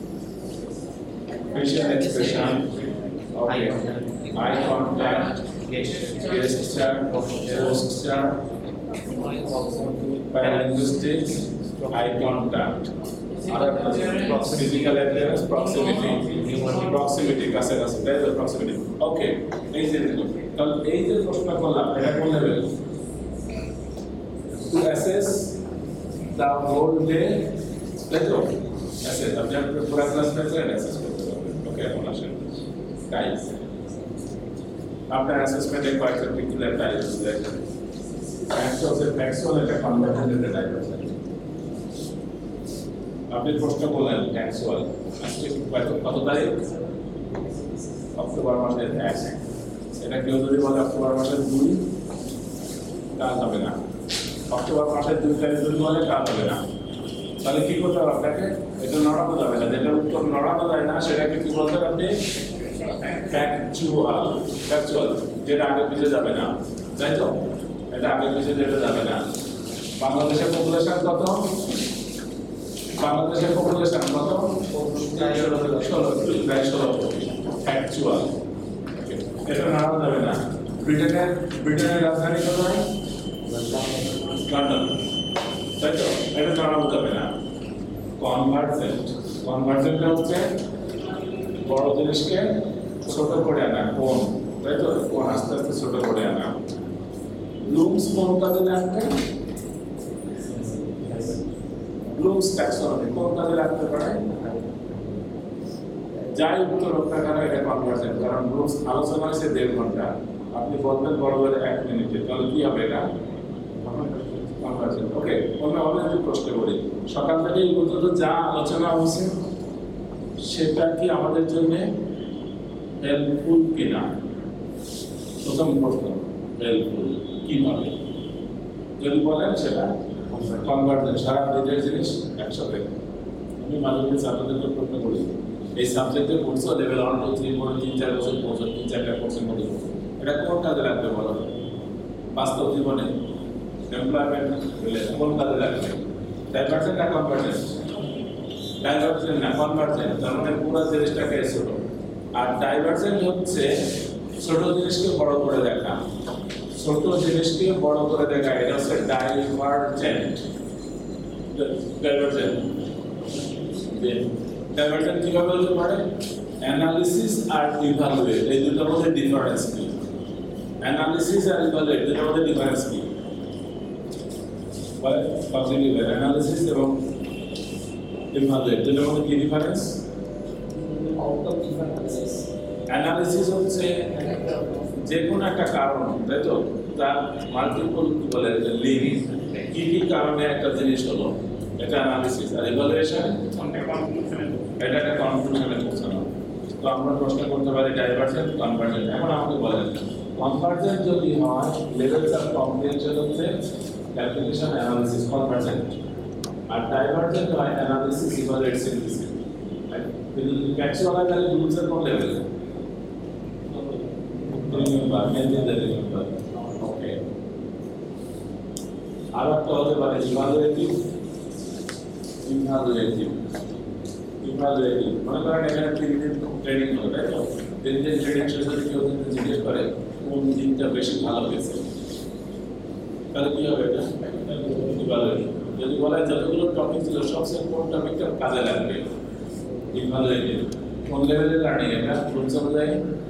Speaker 1: facial expression okay eye contact guest star, host star, paralinguistics, eye contact, physical appearance, proximity, কাছাকাছি, that is proximity. Okay, এই যে তাহলে এই যে প্রশ্ন করলাম এটা কোন level? To assess the whole day, let's go. Assess, আপনি পুরো ক্লাস পেয়েছেন assess করতে হবে। ওকে, এখন আসেন guys. আপনার অ্যাসেসমেন্টে কয়েকটা particular types দেখেন। Factual একটা convergent টাইপ আছে। আপনি প্রশ্ন করলেন factual, আজকে কত তারিখ? অক্টোবর মাসের 1। এটা কেউ যদি বলে অক্টোবর মাসের 2, তা হবে না। অক্টোবর মাসের 2 তারিখ যদি বলে তা হবে না। তাহলে কি করতে হবে আপনাকে? এটা নড়ানো যাবে না, যেটা উত্তর নড়ানো যায় না সেটাকে কি বলতে হবে আপনি? ফ্যাকচুয়াল, যেটা আগে পিছিয়ে যাবে না, তাই তো? এটা আগে পিছিয়ে যেতে যাবে না। বাংলাদেশের পপুলেশন কত? বাংলাদেশের পপুলেশন কত? 16 কোটি। ফ্যাকচুয়াল, এটা নড়ানো যাবে না। ব্রিটেনের রাজধানী কোথায়? লন্ডন, তাই তো? এটা নড়ানো যাবে না। কনভার্জেন্ট হচ্ছে বড় জিনিসকে ছোট করে আনা, কোন, তাই তো? কোন আস্তে আস্তে ছোট করে আনা। ব্লুমস কোন কাজে লাগবে? ব্লুমস ট্যাক্সোনমি কোন কাজে লাগতে পারে? যাই উত্তর রক্ষা করা এটা কনভার্জেন্ট, কারণ ব্লুমস আলোচনা হয়েছে 1.5 ঘন্টা, আপনি বলবেন বড় বড় 1 মিনিটে, তাহলে কি হবে এটা? কনভার্জেন্ট। ওকে, অন্যভাবে যদি প্রশ্ন করি, সকাল থেকে এই পর্যন্ত যা আলোচনা হয়েছে সেটা কি আমাদের জন্য হেল্পফুল কিনা? প্রথম প্রশ্ন, হেল্পফুল কিভাবে? যদি বলেন সেটা কনভার্জেন্ট, সারা দুইটা জিনিস একসাথে। আমি মাঝে মাঝে ছাত্রদেরকে প্রশ্ন করি, এই সাবজেক্টে পড়ছো লেভেল 1 2 3 4 3-4 বছর পড়ছো, 3-4টা কোর্সের মধ্যে এটা কোন কাজে লাগবে বলো? বাস্তব জীবনে এমপ্লয়মেন্ট কোন কাজে লাগবে? ডাইভার্জেন্ট না কনভার্জেন্ট? ডাইভার্জেন্ট না কনভার্জেন্ট, তার মানে পুরো জিনিসটাকে ছোট। আর ডাইভার্জেন্ট হচ্ছে ছোট জিনিসকে বড় করে দেখা, ছোট জিনিসকে বড় করে দেখা, এটা হচ্ছে ডাইভার্জেন্ট। ডাইভার্জেন্ট কিভাবে হতে পারে? অ্যানালিসিস আর ইভালুয়েট, এই দুটোর মধ্যে ডিফারেন্স কি? অ্যানালিসিস আর ইভালুয়েট দুটোর মধ্যে ডিফারেন্স কি? অ্যানালিসিস এবং ইভালুয়েট দুটোর মধ্যে কি ডিফারেন্স? অ্যানালিসিস হচ্ছে যে কোনো একটা কারণ, তাই তো? তার মাল্টিপল কি বলে লিঙ্ক, কি কি কারণে একটা জিনিস হলো, এটা অ্যানালিসিস। আর ইভালুয়েশন এটা একটা কনক্লুশনে পৌঁছানো। তো আমরা প্রশ্ন করতে পারি ডাইভার্জেন্ট, কনভার্জেন্ট। এখন আমাকে বলেন, কনভার্জেন্ট যদি হয় লেভেলস অফ কম্প্রিহেনশন হচ্ছে ক্যালকুলেশন, অ্যানালিসিস, কনভার্জেন্ট। আর ডাইভার্জেন্ট হয় অ্যানালিসিস, ইভালুয়েট, সিনথেসিস। ফ্যাকচুয়াল আর রুলসের কোন লেভেল? ওকে, আর একটা হতে পারে ইভালুয়েটিভ। মনে করেন এখানে 3 দিন ট্রেনিং হলো, তাই তো? 3 দিন ট্রেনিং শেষে যদি কেউ জিজ্ঞেস করে কোন দিনটা বেশি ভালো হয়েছে, তাহলে কি হবে? এটা ইভালুয়েটিভ। যদি বলে যতগুলো টপিক ছিল সবচেয়ে কোন টপিকটা কাজে লাগবে, ইভালুয়েটিভ। কোন লেভেলের লার্নিং এটা? রুলস অনুযায়ী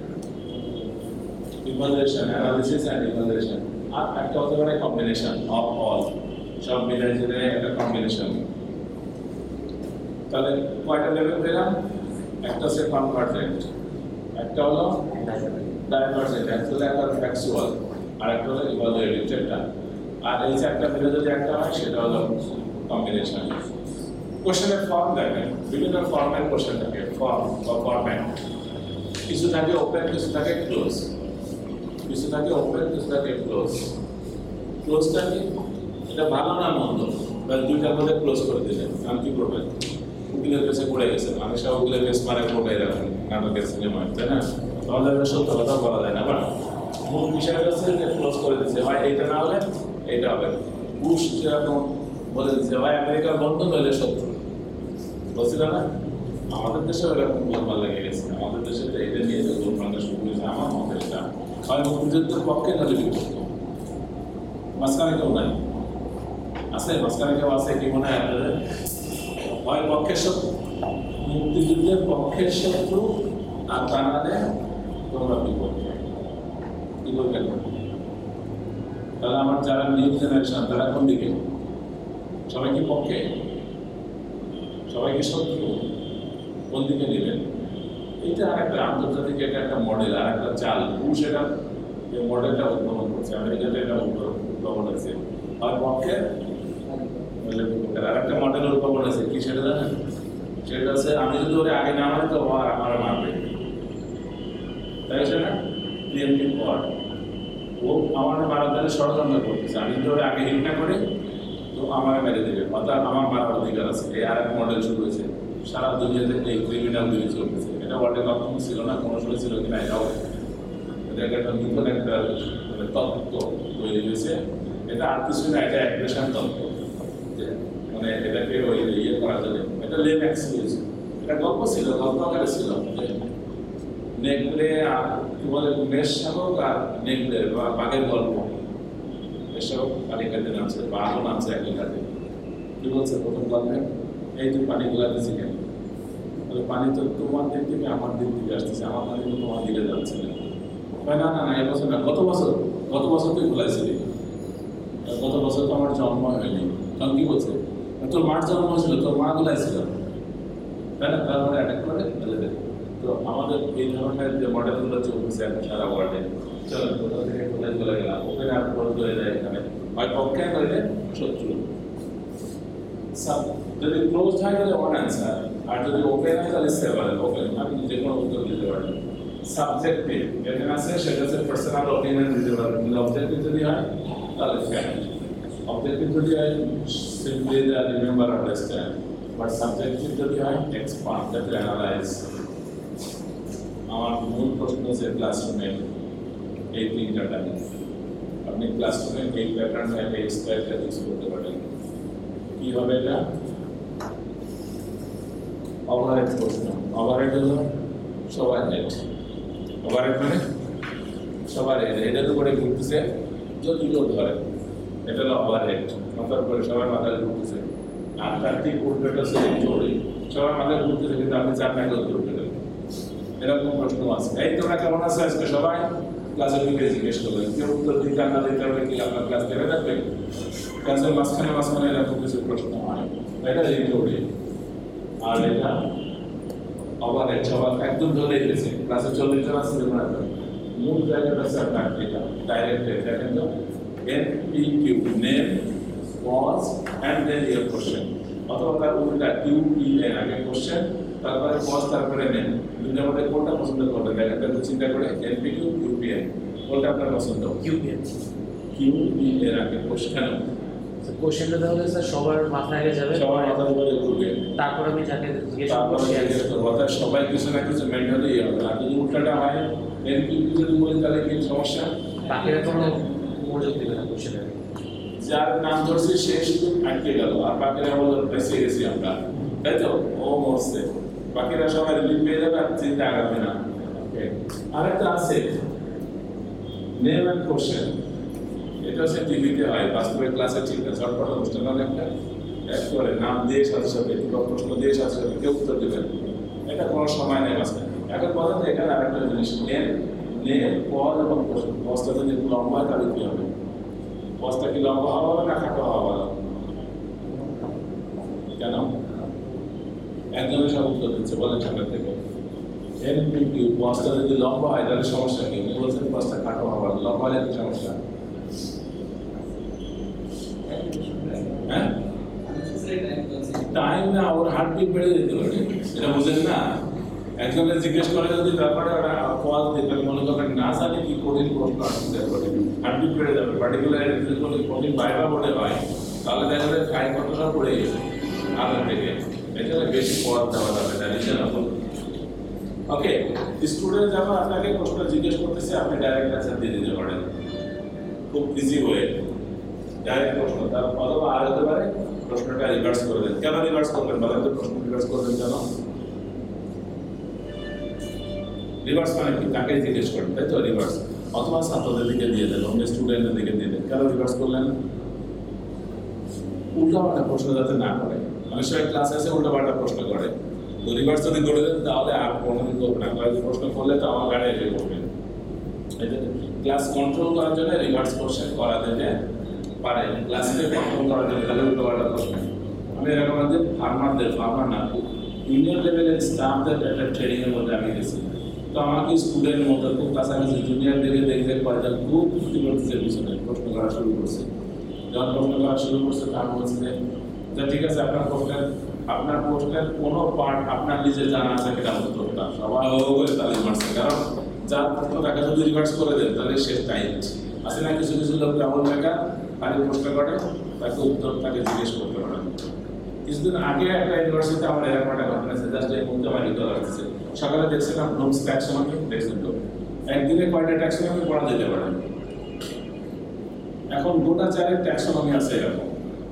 Speaker 1: ইভালুয়েশন, অ্যানালিসিস এন্ড ইভালুয়েশন। আর একটা হতে পারে কম্বিনেশন অফ অল, সব মিলে জেনে একটা কম্বিনেশন। তাহলে কয়টা লেভেল পেলাম? একটা হচ্ছে কনভার্জেন্ট, একটা হলো ডাইভার্জেন্ট, একটা হলো একটা ফ্যাকচুয়াল, আর একটা হলো ইভালুয়েটিভ। চারটা। আর এই চারটা মিলে যদি একটা হয় সেটা হলো কম্বিনেশন। কোশ্চেনের ফর্ম দেখেন, বিভিন্ন ফর্মের কোশ্চেন থাকে, ফর্ম বা ফরম্যাট। কিছু থাকে ওপেন, কিছু থাকে ক্লোজ। কিছু থাকে ওপেন, কিছু থাকে ক্লোজ। ক্লোজটা কি? এটা ভালো না মন্দ? বা দুইটার মধ্যে ক্লোজ করে দিলেন, আমি কি করবেন? উকিলের কাছে পড়ে গেছে, মানুষ উকিলের কেস মারে কোর্টে রাখেন, নাটকের সিনেমায়, তাই না? তাহলে সত্য কথা বলা যায় না। বা মূল বিষয় হচ্ছে যে ক্লোজ করে দিচ্ছে, হয় এইটা না হলে এইটা হবে। বুশ যেরকম বলে দিচ্ছে, হয় আমেরিকার বন্ধু নইলে শত্রু, বলছিল না? আমাদের দেশে এরকম গোলমাল লেগে গেছে। আমাদের দেশে এটা নিয়ে যে গোলমালটা শুরু হয়েছে, আমার মতে এটা হয় মুক্তিযুদ্ধের পক্ষে নাহলে বিপক্ষে, মাঝখানে কেউ নাই। আছে মাঝখানে কেউ আছে কি মনে হয় আপনাদের? হয় পক্ষের শত্রু, মুক্তিযুদ্ধের পক্ষের শত্রু, আর তা নাহলে তোমরা বিপক্ষে। কি বলবেন? তাহলে আমার যারা নিউ জেনারেশন তারা কোন দিকে? সবাই কি পক্ষে? সবাই কি শত্রু? কোন দিকে নেবেন? এটা একটা আন্তর্জাতিক, এটা একটা মডেল, আর একটা চাল। পুরুষ এটা মডেলটা উদ্ভাবন করছে, আমেরিকাতে এটা উদ্ভাবন আছে। আর পক্ষে আর একটা মডেল উদ্ভাবন আছে, কি সেটা জানেন? সেটা হচ্ছে আমি যদি ওরে আগে না মারি তো আমার মারবে, তাই না? প্রিএমটিভ ওয়ার, ও আমার মারার জন্য ষড়যন্ত্র করতেছে। আমি যদি ওরে আগে হিট না করি তো আমার মেরে দেবে, অর্থাৎ আমার মারার অধিকার আছে। এই আর এক মডেল শুরু হয়েছে সারা দুনিয়াতে, এই ক্রিমিনাল দিকে চলতেছে। এটা ওয়ার্ল্ডে কখনো ছিল না, কোনো সময় ছিল কিনা এটাও। এটা একটা নতুন একটা তত্ত্ব তৈরি হয়েছে। এটা আর কিছু না, এটা অ্যাগ্রেশন তত্ত্ব, যে মানে এটাকে ওই ইয়ে করা যাবে। এটা লেম এক্সকিউজ, এটা গল্প ছিল, গল্প আকারে ছিল যে নেকড়ে আর কি বলে মেষ শাবক আর নেকড়ে বা বাঘের গল্প। মেষ শাবক পানি কাটতে নামছে, বাঘও নামছে একই কাটে। কি বলছে প্রথম গল্পে? এই তুই পানি গুলাতেছি কেন? পানি তো তোমার দিক থেকে আমার দিক থেকে আসতেছে, আমার পানি তো তোমার দিকে যাচ্ছে না। না না না, এবছর না, গত বছর তুই গুলাইছিলি, গত বছর তো আমার জন্ম হয়নি। তখন কি বলছে? তোর মার জন্ম হয়েছিল, তোর মা গুলাইছিল, তাই না? তারপরে অ্যাটাক করে ফেলে দেবে। তো আমাদের এই ধরনের যে মডেলগুলো চলতেছে এখন সারা ওয়ার্ল্ডে, চলো কোথাও থেকে কোথায় চলে গেলাম, ওখানে আর চলে যায় এখানে, হয় পক্ষে নইলে শত্রু। যদি ক্লোজ হয় তাহলে ওয়ান অ্যান্সার, আর যদি ওপেন হয় তাহলে সেভারাল। ওপেন আপনি যে কোনো উত্তর দিতে পারেন। সাবজেক্টিভ এখানে আছে, সেটা হচ্ছে পার্সোনাল অপিনিয়ন দিতে পারেন। কিন্তু অবজেক্টিভ যদি হয় তাহলে ফ্যাক্ট। অবজেক্টিভ যদি হয় simply the remember understand, but subjective যদি হয় এক্সপান্ড, দ্যাট অ্যানালাইজ। আমার মূল প্রশ্ন হচ্ছে ক্লাসরুমে এই তিনটা টাইম আপনি ক্লাসরুমে এই প্যাটার্ন এই স্টাইলটা ইউজ করতে পারেন। কি হবে এটা? ওভারহেড প্রশ্ন। ওভারহেড হলো সবার হেড। ওভারহেড মানে সবার হেড, এটার উপরে ঘুরতেছে যদি কেউ ধরে, এটা হলো ওভারহেড। মাথার উপরে সবার মাথায় ঘুরতেছে। আর তার ঠিক উল্টোটা হচ্ছে জোরে, সবার মাথায় ঘুরতেছে কিন্তু আপনি চার টাকা উত্তর দেবেন। এরকম প্রশ্ন আছে। এই তোমরা কেমন আছো আজকে সবাই? ক্লাসে ঢুকে জিজ্ঞেস করবেন, কেউ উত্তর দিতে না দিতে হবে কি আপনার ক্লাস ধরে রাখবেন? ক্লাসের মাঝখানে এরকম কিছু প্রশ্ন হয়, এটা জোরে। আর এটা ওভারহেড, সবার একদম ধরে গেছে। ক্লাসে 40 জন আছে, যেমন মূল জায়গাটা আছে আপনার এটা ডাইরেক্টেড। দেখেন তো NPQ, name, pause and then your question, অথবা তার উল্টা QPN, আগে কোশ্চেন তারপরে পজ তারপরে নেম। দুইটার মধ্যে কোনটা পছন্দ করবেন? দেখেন তো চিন্তা করে, NPQ QPN কোনটা আপনার পছন্দ?
Speaker 5: QPN
Speaker 1: আগে কোশ্চেন।
Speaker 5: কোশ্চেনটা তাহলে স্যার সবার মাথায় আগে যাবে,
Speaker 1: সবার মাথার উপরে ঘুরবে,
Speaker 5: তারপর আমি যাকে জিজ্ঞেস
Speaker 1: তারপরে
Speaker 5: করছি
Speaker 1: জিজ্ঞেস করবো। অর্থাৎ সবাই কিছু না কিছু মেন্টালি হবে। আর যদি উল্টাটা হয় NPQ যদি বলি তাহলে কি সমস্যা?
Speaker 5: বাকিরা কোনো মনোযোগ দেবে না কোশ্চেনে।
Speaker 1: যার নাম ধরছে সে শুধু আটকে গেল, আর বাকিরা বললো বেঁচে গেছি আমরা, তাই তো? ও মরছে, বাকিরা সবাই রিলিফ পেয়ে যাবে আর চিন্তা আগাবে না। আরেকটা আছে নেম অ্যান্ড কোশ্চেন, এটা হচ্ছে টিভিতে হয়, বাস্তবে ক্লাসে ঠিক আছে। চটপট অনুষ্ঠান একটা একেবারে নাম দিয়ে সাথে সাথে প্রশ্ন দিয়ে সাথে সাথে কেউ উত্তর দেবেন, এটা কোনো সময় নেই মাঝখানে। এখন বলেন যে এখানে আরেকটা জিনিস, নেম পজ এবং প্রশ্ন। পজটা যদি একটু লম্বা হয় তাহলে কি হবে? পজটা কি লম্বা হওয়া হবে না খাটো হওয়া ভালো? কেন? একজনের সব উত্তর দিচ্ছে, বলেন সামনে থেকে। NPQ পজটা যদি লম্বা হয় তাহলে সমস্যা কি? উনি বলছেন পজটা খাটো হওয়া ভালো, লম্বা হলে কি সমস্যা? হ্যাঁ, টাইম না, ওর হার্টবিট বেড়ে যেতে পারে, এটা বুঝেন না? একজনের জিজ্ঞেস করে যদি ব্যাপারে ওরা পজ দিতে মনে করেন না জানি কি কঠিন প্রশ্ন আসতে পারে, হার্টবিট বেড়ে যাবে। পার্টিকুলার যদি কঠিন বাইবা বলে হয় তাহলে দেখা যায় ফাইল কতটা পড়ে গেছে আগের থেকে। এটা বেশি পজ দেওয়া যাবে না, রিজনেবল। ওকে, স্টুডেন্ট যখন আপনাকে প্রশ্ন জিজ্ঞেস করতেছে আপনি ডাইরেক্ট অ্যান্সার দিয়ে দিতে পারেন, খুব ইজি ওয়ে। ডাইরেক্ট প্রশ্ন তার অথবা আর হতে পারে প্রশ্নটা রিভার্স করে দেন। কেন রিভার্স করবেন বলেন তো? প্রশ্ন রিভার্স করবেন কেন? রিভার্স মানে কি? তাকে জিজ্ঞেস করেন, তাই তো? রিভার্স অথবা ছাত্রদের দিকে দিয়ে দেন, অন্য স্টুডেন্টদের দিকে দিয়ে দেন। কেন রিভার্স করলেন? উল্টাপাল্টা প্রশ্ন যাতে না করে। অনেক সময় ক্লাস আছে উল্টাপাল্টা প্রশ্ন করে, তো রিভার্স যদি করে দেন তাহলে আর কোনোদিন করবে না। কয়েক প্রশ্ন করলে তো আমার গাড়ি এসে করবে। ক্লাস কন্ট্রোল করার জন্য রিভার্স কোশ্চেন করা যেতে পারে, ক্লাসকে কন্ট্রোল করার জন্য তাহলে উল্টাপাল্টা প্রশ্ন। আমি এরকম যে ফার্মার না, ইউনিয়ন লেভেলের স্টাফদের একটা ট্রেনিংয়ের মধ্যে আমি গেছি। তো আমাকে স্টুডেন্ট মতো খুব কাছাকাছি জুনিয়র দেখে কয়েকজন খুব ক্ষতি করতেছে, পিছনে প্রশ্ন করা শুরু করছে। যখন প্রশ্ন করা শুরু করছে তার বলছে যে ঠিক আছে, আপনার প্রশ্নের কোনো পার্ট আপনার নিজে জানা আছে কিনা উত্তরটা সবাই করে তালিম মারছে। কারণ যার প্রশ্ন তাকে যদি রিভার্স করে দেন তাহলে সে টাইট আছে না। কিছু কিছু লোক কেমন দেখা খালি প্রশ্ন করে, তাকে উত্তর তাকে জিজ্ঞেস করতে পারে। কিছুদিন আগে একটা ইউনিভার্সিটিতে আমার এরকম একটা ঘটনা আছে, জাস্ট এই মুহূর্তে আমার রিকল আসছে। সকালে দেখছিলাম নোটস ট্যাক্সোনমি, দেখছেন তো একদিনে কয়টা ট্যাক্সোনমি পড়া যেতে পারে? এখন গোটা চারের ট্যাক্সোনমি আছে এরকম।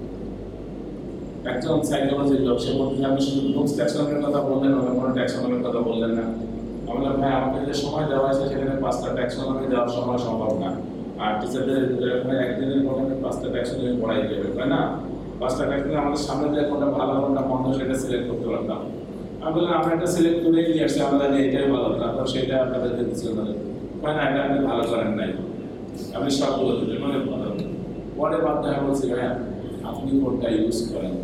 Speaker 1: একজন সাইকোলজি লোক, সে বলতে আপনি শুধু নোটস ট্যাক্সোনমির কথা বললেন, অন্য কোনো ট্যাক্সোনমির কথা বললেন না। আমি বললাম ভাই, আমাকে যে সময় দেওয়া হয়েছে সেখানে 5টা ট্যাক্সোনমি দেওয়ার সময় সম্ভব না। আর টিচারদের একদিনের মধ্যে 5টা ট্যাক্সোনমি পড়াই দেবে, তাই না? 5টা ট্যাক্সোনমি আমাদের সামনে দিয়ে কোনটা ভালো কোনটা মন্দ সেটা সিলেক্ট করতে পারতাম। আমি বললাম আমরা একটা সিলেক্ট করে নিয়ে আসছি, আমরা জানি এটাই ভালো, তারপর সেটা আপনাদেরকে দিচ্ছি। হয় না, এটা আপনি ভালো করেন নাই, আপনি সবগুলো দিতেন মানে ভালো। পরে বাধ্য হয়ে বলছি হ্যাঁ আপনি কোনটা ইউজ করেন,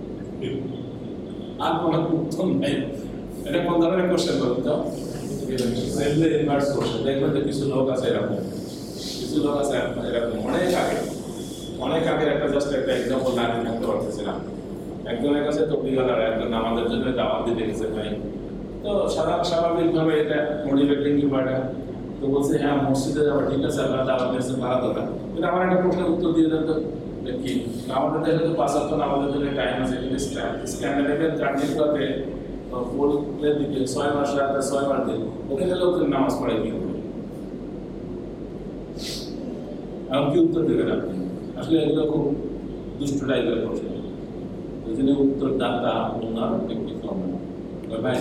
Speaker 1: আর কোনো উত্তর নেই। এটা কোন ধরনের কোশ্চেন বলুন তো? Inverse question. দেখবেন যে কিছু লোক আছে এরকম, অনেক আগে একটা জাস্ট একটা এক্সাম্পল না থাকতে পারতেছিলাম। একজনের কাছে তবলিগালার একজন আমাদের জন্য দাওয়াত দিতে গেছে ভাই, তো স্বাভাবিকভাবে এটা মোটিভেটিং ব্যাপারটা। তো বলছে হ্যাঁ মসজিদে যাওয়া ঠিক আছে, আপনারা দাওয়াত দিয়েছেন ভালো কথা, কিন্তু আমার একটা প্রশ্নের উত্তর দিয়ে দেন তো। কি আমাদের দেশে তো 5 সপ্তাহ আমাদের জন্য টাইম আছে, কিন্তু স্ক্যান্ডিনেভিয়ান কান্ট্রিগুলোতে ফুলের দিকে 6 মাস রাতে 6 বার দিন, ওখানে লোকজন নামাজ পড়ে কি করবে? এখন কি উত্তর দেবেন আপনি? আসলে এগুলো খুব দুষ্ট টাইপের প্রশ্ন, ওই জন্য উত্তর দাতা ওনার টেকনিক হবে না। ভাই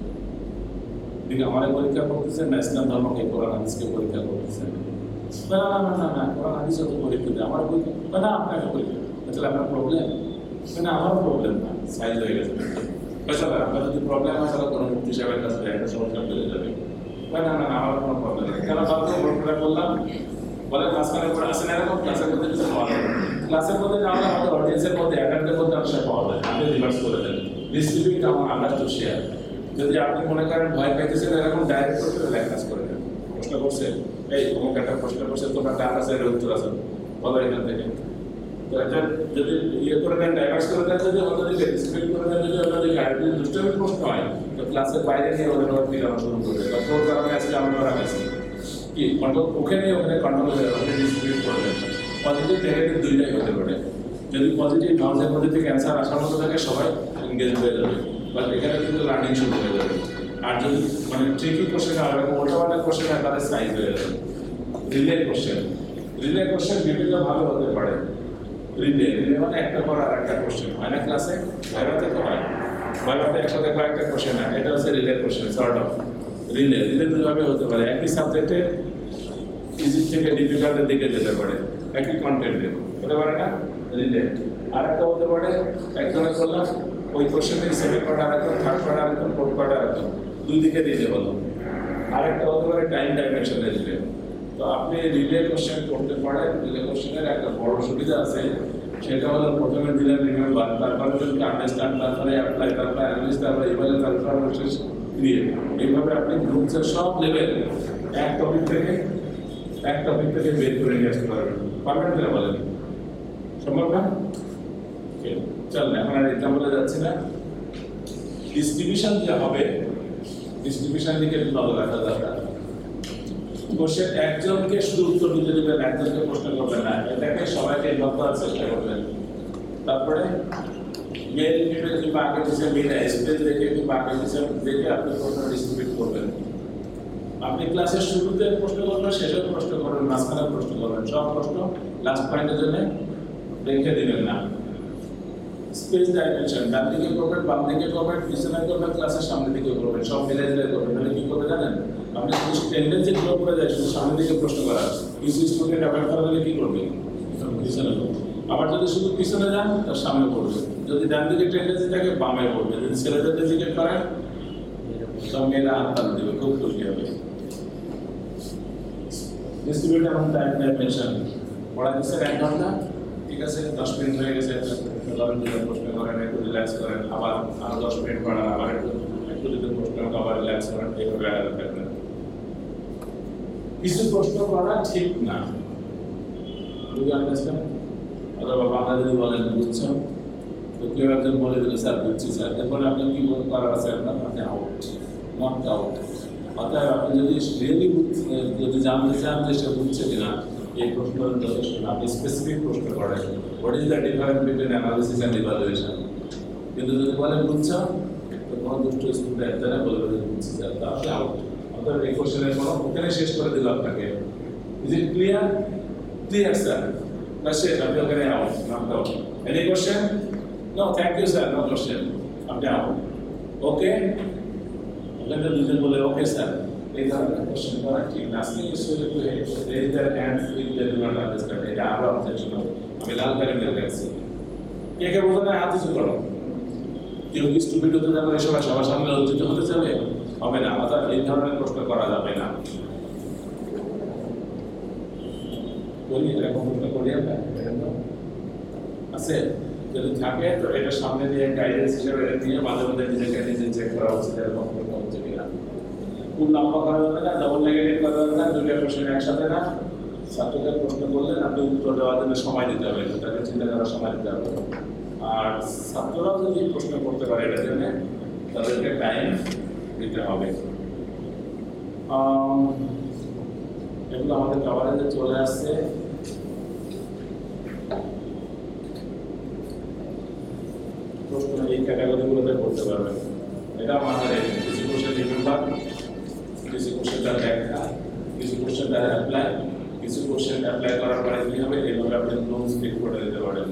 Speaker 1: দিকে আমার পরীক্ষা করতেছেন না ইসলাম ধর্মকে, কোরআন হাদিসকে পরীক্ষা করতেছেন? না না না না না, কোরআন হাদিসও তো পরীক্ষা দেয়, আমার পরীক্ষা না আপনাকে পরীক্ষা। তাহলে আপনার প্রবলেম না, আমার প্রবলেম না, সাইজ হয়ে গেছে। আপনার যদি প্রবলেম হয় তাহলে কোনো মুক্তি সাহেবের কাছে একটা সমস্যা বেড়ে যাবে। না না না, আমার কোনো প্রবলেম নেই। কেন ভাবতে প্রশ্নটা করলাম? বলে মাঝখানে পড়ে আসেন এরকম ক্লাসের মধ্যে কিছু পাওয়া যায়, ক্লাসের মধ্যে না হলে আমাদের অডিয়েন্সের মধ্যে অ্যাডাল্টের মধ্যে অংশ পাওয়া যায়। আপনি রিভার্স করে দেন, ডিস্ট্রিবিউট আমার আন্ডার টু শেয়ার। যদি আপনি মনে করেন ভয় পাইতেছেন এরকম ডাইরেক্ট করতে ল্যাঙ্গুয়েজ করে দেন। প্রশ্ন করছে এই অমুক একটা প্রশ্ন করছে, তোমার ডান আছে এর উত্তর আছে, বলো এখান থেকে। তো এটা যদি ইয়ে করে দেন, ডাইভার্স করে দেন, যদি অন্যদিকে ডিস্ট্রিবিউট করে দেন, যদি অন্যদিকে আর যদি দুষ্টামির প্রশ্ন হয় তো ক্লাসের বাইরে নিয়ে ওদের ওর ফিরানো শুরু করবে। তোর কারণে আজকে আমরা রাখাইছি কি কন্ট্রোল, ওখানে কন্ট্রোল হয়ে যাবে, ওখানে ডিস্ট্রিবিউট করে দেন। পজিটিভ নেগেটিভ দুইটাই হতে পারে। যদি পজিটিভ নলেজের মধ্যে থেকে অ্যান্সার আসার মতো থাকে সবাই এনগেজ হয়ে যাবে, বাট এখানে কিন্তু লার্নিং শুরু হয়ে যাবে। আর যদি মানে ট্রিকি কোশ্চেন হয়, ওল্টাপাল্টা কোশ্চেন হয়, তাদের সাইজ হয়ে যাবে। রিলে কোশ্চেন বিভিন্নভাবে হতে পারে। রিলে মানে একটা পর আর একটা কোশ্চেন হয় না ক্লাসে, ভাইভাতে তো হয়, ভাইভাতে একসাথে কয়েকটা কোশ্চেন হয়, এটা হচ্ছে relay question. Sort of relay দুইভাবে হতে পারে। একই সাবজেক্টে ইজি থেকে ডিফিকাল্টের দিকে যেতে পারে, একই কন্টেন্টে হতে পারে না রিলে। আর একটা হতে পারে একজনে করলাম ওই কোশ্চেনের সেকেন্ড পার্ট আর একদম, থার্ড পার্ট আর একদম, ফোর্থ পার্ট আর একদম, দুই দিকে দিতে হলো। আর একটা হতে পারে টাইম ডাইমেনশনে রিলে। তো আপনি রিলে কোশ্চেন করতে পারেন। রিলে কোশ্চেনের একটা বড় সুবিধা আছে, সেটা হলো প্রথমে দিলেন রিমেম্বার, তারপরে যদি আন্ডারস্ট্যান্ড, তারপরে অ্যাপ্লাই, তারপরে অ্যানালিস, তারপরে ইভালুয়েট, তারপরে ক্রিয়েট। এইভাবে আপনি গ্রুপসের সব লেভেল এক টপিক থেকে বের করে নিয়ে আসতে পারবেন। পারবেন কিনা বলেন? সম্ভব না? চল এখন আর এক্সাম্পলে যাচ্ছি না। ডিস্ট্রিবিউশন যে হবে, ডিস্ট্রিবিউশন দিকে নজর রাখা দরকার। কোশ্চেন একজনকে শুধু উত্তর দিতে দেবেন, একজনকে প্রশ্ন করবেন না, এটাকে সবাইকে ইনভলভ করার চেষ্টা করবেন। তারপরে মেল ফিমেল কিংবা আগে পিছিয়ে মিলে স্পেস দেখে কিংবা আগে পিছিয়ে দেখে আপনি প্রশ্ন ডিস্ট্রিবিউট করবেন। আপনি ক্লাসের শুরুতে প্রশ্ন করবেন, শেষে প্রশ্ন করবেন, মাঝখানে প্রশ্ন করবেন, সব প্রশ্ন লাস্ট পয়েন্টের জন্য রেখে দিবেন না। স্পেস ডাইমেনশন, ডান দিকে করবেন, বাম দিকে করবেন, পিছনে করবেন, ক্লাসের সামনে দিকে করবেন, সব মিলাই মিলাই করবেন। মানে কি করবে জানেন, আপনি শুধু টেন্ডেন্সি ফলো করে যায়, শুধু সামনের দিকে প্রশ্ন করা, কিছু স্টুডেন্ট অ্যাভয়েড করা গেলে কি করবে, পিছনে করবে। আবার যদি শুধু পিছনে যান তার সামনে পড়বে, যদি ডান দিকে টেন্ডেন্সি থাকে বামে পড়বে। যদি ছেলেদের জিজ্ঞেস করেন তখন মেয়েরা হাত তাল দেবে, খুব খুশি হবে। ডিস্ট্রিবিউট এবং টাইম ডাইমেনশন পড়া দিচ্ছে 1 ঘন্টা, ঠিক আছে, 10 মিনিট হয়ে গেছে, প্রশ্ন করেন, একটু রিল্যাক্স করেন, আবার আরো 10 মিনিট পড়ান, আবার একটু যদি প্রশ্ন আবার রিল্যাক্স করেন, এইভাবে আগাতে থাকবেন। কিছু প্রশ্ন করা ঠিক না, বুঝতে পারছেন? অথবা বাংলা যদি বলেন বুঝছো, তো কেউ একজন বলে দিল স্যার বুঝছি স্যার, এরপরে আপনি কি করার আছে আপনার, আপনি আউট, নট আউট। অর্থাৎ আপনি যদি রিয়েলি যদি জানতে চান যে সে বুঝছে কিনা, এই প্রশ্ন যথেষ্ট না, আপনি স্পেসিফিক প্রশ্ন করেন, what is the difference between analysis and evaluation. কিন্তু যদি বলেন বুঝছো, তো কোনো দুষ্ট স্টুডেন্ট তারা বলবে যে বুঝছি স্যার, তাহলে আউট। অর্থাৎ এই কোশ্চেনের কোনো ওখানে শেষ করে দিল আপনাকে। Is it clear? Clear sir, বা শেষ, আপনি ওখানে out, not out. Any question? No thank you sir, no question, আপনি আউট। ওকে, ওখানে দুজন বলে ওকে স্যার, এই ধরনের কোশ্চেন করা ঠিক না। আজকে student raise their hands with the do not understand, এটা আরো অবজেকশন হবে। আমি লাল কারে মেরে রাখছি, কে কে বোঝা না হাত উঁচু করো। কেউ কি স্টুপিড হতে যাবে, সবাই সবার সামনে লজ্জিত হতে যাবে, হবে না। অর্থাৎ এই ধরনের প্রশ্ন করা যাবে না। বলি এরকম প্রশ্ন করি আমরা আছে, যদি থাকে তো এটা সামনে দিয়ে গাইডেন্স হিসেবে নিয়ে মাঝে মাঝে নিজেকে নিজে চেক করা উচিত, এরকম প্রশ্ন হচ্ছে কিনা। খুব লম্বা করা যাবে না, ডাবল নেগেটিভ করা যাবে না, দুটো কোশ্চেন একসাথে না। ছাত্রদের প্রশ্ন করলেন আপনি উত্তর দেওয়ার জন্য সময় দিতে হবে, তাকে চিন্তা করার সময় দিতে হবে। আর ছাত্ররাও যদি প্রশ্ন করতে পারে এটার জন্য তাদেরকে টাইম দিতে হবে। এগুলো আমাদের কভারেজে চলে আসছে। প্রশ্ন এই ক্যাটাগরিগুলোতে করতে পারবেন, এটা আমাদের কিছু কোশ্চেন রিমেম্বার, কিছু কোশ্চেন তার ব্যাখ্যা, কিছু কোশ্চেন তার অ্যাপ্লাই, কিছু কোশ্চেন অ্যাপ্লাই করার পরে কি হবে, এইভাবে আপনি নোটস পিক করে দিতে পারেন।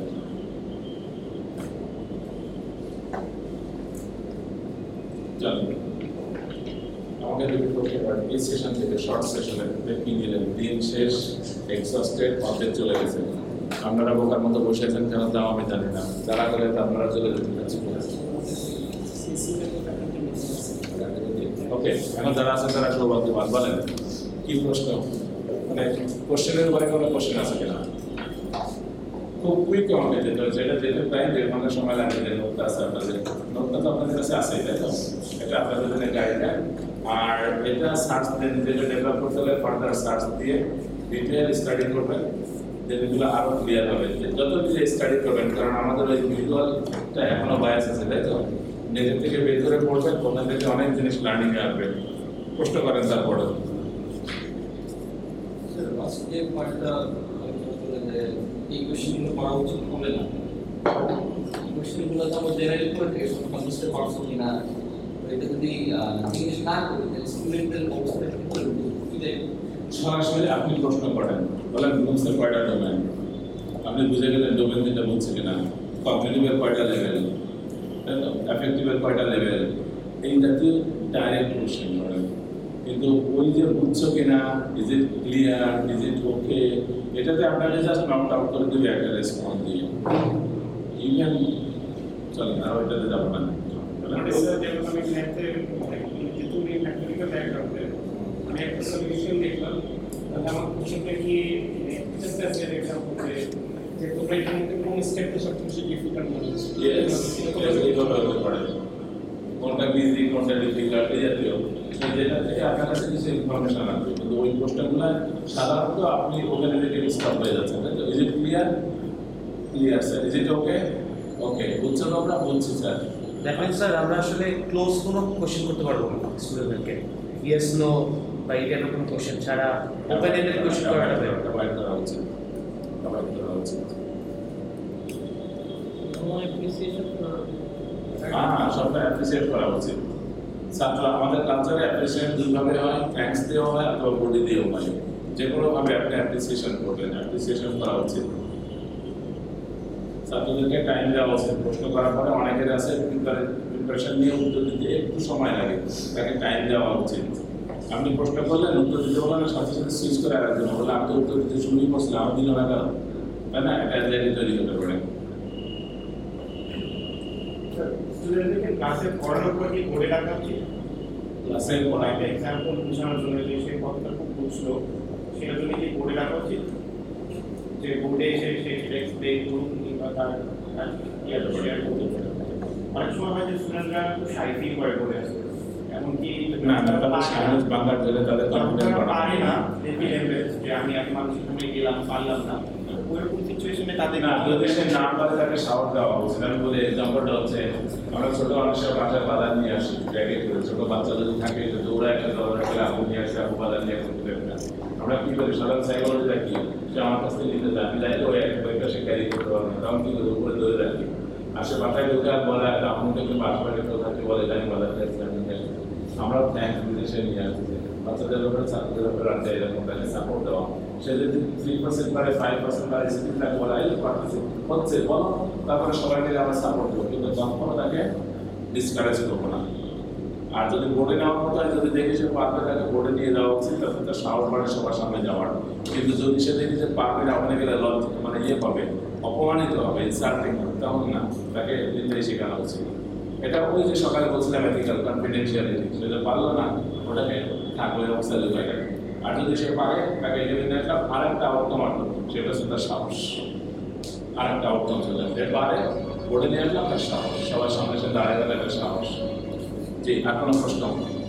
Speaker 1: চলুন আমাকে রিপিট করতে পারেন এই সেশন থেকে, শর্ট সেশনে কি নিলেন, দিন শেষ, এক্সস্টেড, অর্ধেক চলে গেছে। আপনারা বোকার মতো বসে আছেন কেন তাও আমি জানি না, যারা করে তা আপনারা চলে যেতে চাচ্ছি। ওকে, এখন যারা আছেন তারা সৌভাগ্যবান, বলেন কি প্রশ্ন, মানে কোশ্চেনের উপরে কোনো কোশ্চেন আছে কিনা। খুব কুইক আমাকে যেতে হচ্ছে, এটা যেতে প্রায় 1.5 ঘন্টা সময় লাগে। যে নোটটা আছে আপনাদের, নোটটা তো আপনাদের কাছে আছে, তাই তো? এটা আপনাদের জন্য গাইডলাইন। আর এটা সার্চ দিয়ে নিজেকে ডেভেলপ করতে হলে ফার্দার সার্চ দিয়ে ডিটেল স্টাডি করবেন, যেগুলো আরো ক্লিয়ার হবে। যত নিজে স্টাডি করবেন, কারণ আমাদের ওই ভিজুয়ালটা এখনো বায়াস আছে, তাই তো? নিজের থেকে বের করে পড়বেন, ওখান থেকে অনেক জিনিস লার্নিং এ আসবে। প্রশ্ন করেন তারপরে।
Speaker 6: আজকে পয়েন্টটা এই কোশ্চেনগুলো করা উচিত হবে না, কোশ্চেনগুলো তো আমরা জেনারেল করে থেকে বুঝতে পারছো কিনা, এটা যদি জিজ্ঞেস না করি স্টুডেন্টদের অবস্থা কি হবে।
Speaker 1: সরাসরি আপনি প্রশ্ন করেন, বলেন বুঝতে কয়টা ডোমেন, আপনি বুঝে গেলেন ডোমেন যেটা বুঝছে কিনা, কগনিটিভের কয়টা লেভেল, অ্যাফেক্টিভের কয়টা লেভেল, এই জাতীয় ডাইরেক্ট কোশ্চেন করেন। কিন্তু ওই যে বুঝছো কিনা, is it clear, is it okay, এটাতে আপনাকে জাস্ট নট আউট করে দেবে একটা রেসপন্স দিয়ে। ইভেন চলেন আর ওইটাতে যাবো না।
Speaker 4: আমি একটা সলিউশন দেখলাম, তাহলে আমার কোশ্চেনটা কি যে তোমরা এটার মধ্যে কোন স্টেপটা সবচেয়ে ডিফিকাল্ট মনে হচ্ছে?
Speaker 1: এইভাবে হতে পারে, কোনটা ইজি কোনটা ডিফিকাল্ট, এই জাতীয় যেটা থেকে আপনার কাছে কিছু ইনফরমেশন আসবে। কিন্তু ওই কোশ্চেনগুলো সাধারণত আপনি ওখানে থেকে স্টপ হয়ে যাচ্ছেন, তাই তো? Is it clear? Clear sir. Is it okay? Okay. বুঝছো তো? আমরা বুঝছি স্যার।
Speaker 5: দেখেন স্যার, আমরা আসলে ক্লোজ কোনো কোশ্চেন করতে পারবো না স্টুডেন্টদেরকে, ইয়েস নো বা এই টাইপের কোনো কোশ্চেন ছাড়া ওপেন এন্ডেড কোশ্চেন করাটা
Speaker 1: অ্যাভয়েড করা উচিত, অ্যাভয়েড করা উচিত। হ্যাঁ, সবটা অ্যাপ্রিসিয়েট করা উচিত। ছাত্র আমাদের কালচারে অ্যাপ্রিসিয়েট দুইভাবে হয়, থ্যাঙ্কস দিয়েও হয় অথবা বডি দিয়েও হয়। যে কোনোভাবে আপনি অ্যাপ্রিসিয়েশন করবেন, অ্যাপ্রিসিয়েশন করা উচিত। ছাত্রদেরকে টাইম দেওয়া উচিত। প্রশ্ন করার পরে অনেকের আছে প্রিপারেশন নিয়ে উত্তর দিতে একটু সময় লাগে, তাকে টাইম দেওয়া উচিত। আপনি প্রশ্ন করলেন উত্তর দিতে বললেন, সাথে সাথে সুইচ করে আরেকজন বলে আমি তো উত্তর দিতে শুরুই করছিলাম, আমি দিল না কেন, তাই না? এটা অ্যাংজাইটি তৈরি হতে পারে।
Speaker 3: স্টুডেন্টদেরকে ক্লাসে পড়ানোর পর কি পড়ে রাখা উচিত?
Speaker 1: ক্লাসে
Speaker 3: একটা এক্সাম্পল বোঝানোর জন্য যে সে কতটা খুব বুঝলো সেটার জন্য কি পড়ে রাখা উচিত? যে বোর্ডে এসে সে এক্সপ্লেন করুন কিংবা তার শেয়ার করতে পারে। অনেক সময় হয় যে স্টুডেন্টরা খুব শাই ফিল করে পড়ে আসে, এমনকি
Speaker 1: না তাদের সাহস বাংলার জন্য তাদের কনফিডেন্স
Speaker 3: পারে না যে আমি এক মানুষের সামনে গেলাম পারলাম না, ওইরকম সিচুয়েশনে তাদের
Speaker 1: না যদি সে না পারে তাকে সাহস দেওয়া উচিত। আমি বলি এক্সাম্পলটা হচ্ছে আমরা ছোট মানুষের বাসায় বাজার নিয়ে আসি ব্যাগে করে, ছোট বাচ্চা যদি থাকে দৌড়া একটা দৌড়া খেলে আপু নিয়ে আসে, আপু বাজার নিয়ে করতে দেবে না। আমরা কি করি সাধারণ সাইকোলজিটা কি, সে আমার কাছ থেকে নিতে চায়, আমি যাই ওই এক বইটা সে ক্যারি করতে পারবো না, তখন কি করি উপরে ধরে রাখি। আর সে বাসায় ঢুকে আর বলে আপুকে কিংবা আশেপাশে কেউ থাকে বলে জানি বাজার থেকে আমরাও থ্যাংকস দিতে সে নিয়ে আসছে। বাচ্চাদের ব্যাপারে ছাত্রদের ব্যাপারে রাখতে এরকম তাকে সাপোর্ট দেওয়া। সে যদি 3% পারে 5% পারে সেদিন তাকে বলা এই পারতেছে হচ্ছে বলো, তারপরে সবাই মিলে আমরা সাপোর্ট দেবো, কিন্তু কখনো তাকে ডিসকারেজ করবো না। আর যদি বোর্ডে নেওয়ার মতো হয়, যদি দেখি সে পারবে তাকে বোর্ডে নিয়ে যাওয়া উচিত, তাতে তার সাহস বাড়ে সবার সামনে যাওয়ার। কিন্তু যদি সে দেখি যে পারবে না, ওখানে গেলে মানে পাবে, অপমানিত হবে, ইনসাল্টিং হবে, তখন না, তাকে দিনটাই শেখানো উচিত। এটা ওই যে সকালে বলছিলাম এথিক্যাল কনফিডেন্সিয়ালিটি, সেটা পারলো না ওটাকে থাকবে অবস্থায় লুকায় রাখে। আর যদি সে পারে তাকে এলিমিনেট একটা আরেকটা আউটকাম আসবে, সেটা হচ্ছে তার সাহস। আরেকটা আউটকাম চলে আসবে, পারে বোর্ডে নিয়ে আসলাম তার সাহস, সবার সামনে সে দাঁড়ায় গেলে একটা সাহস। জি, আর কোনো প্রশ্ন?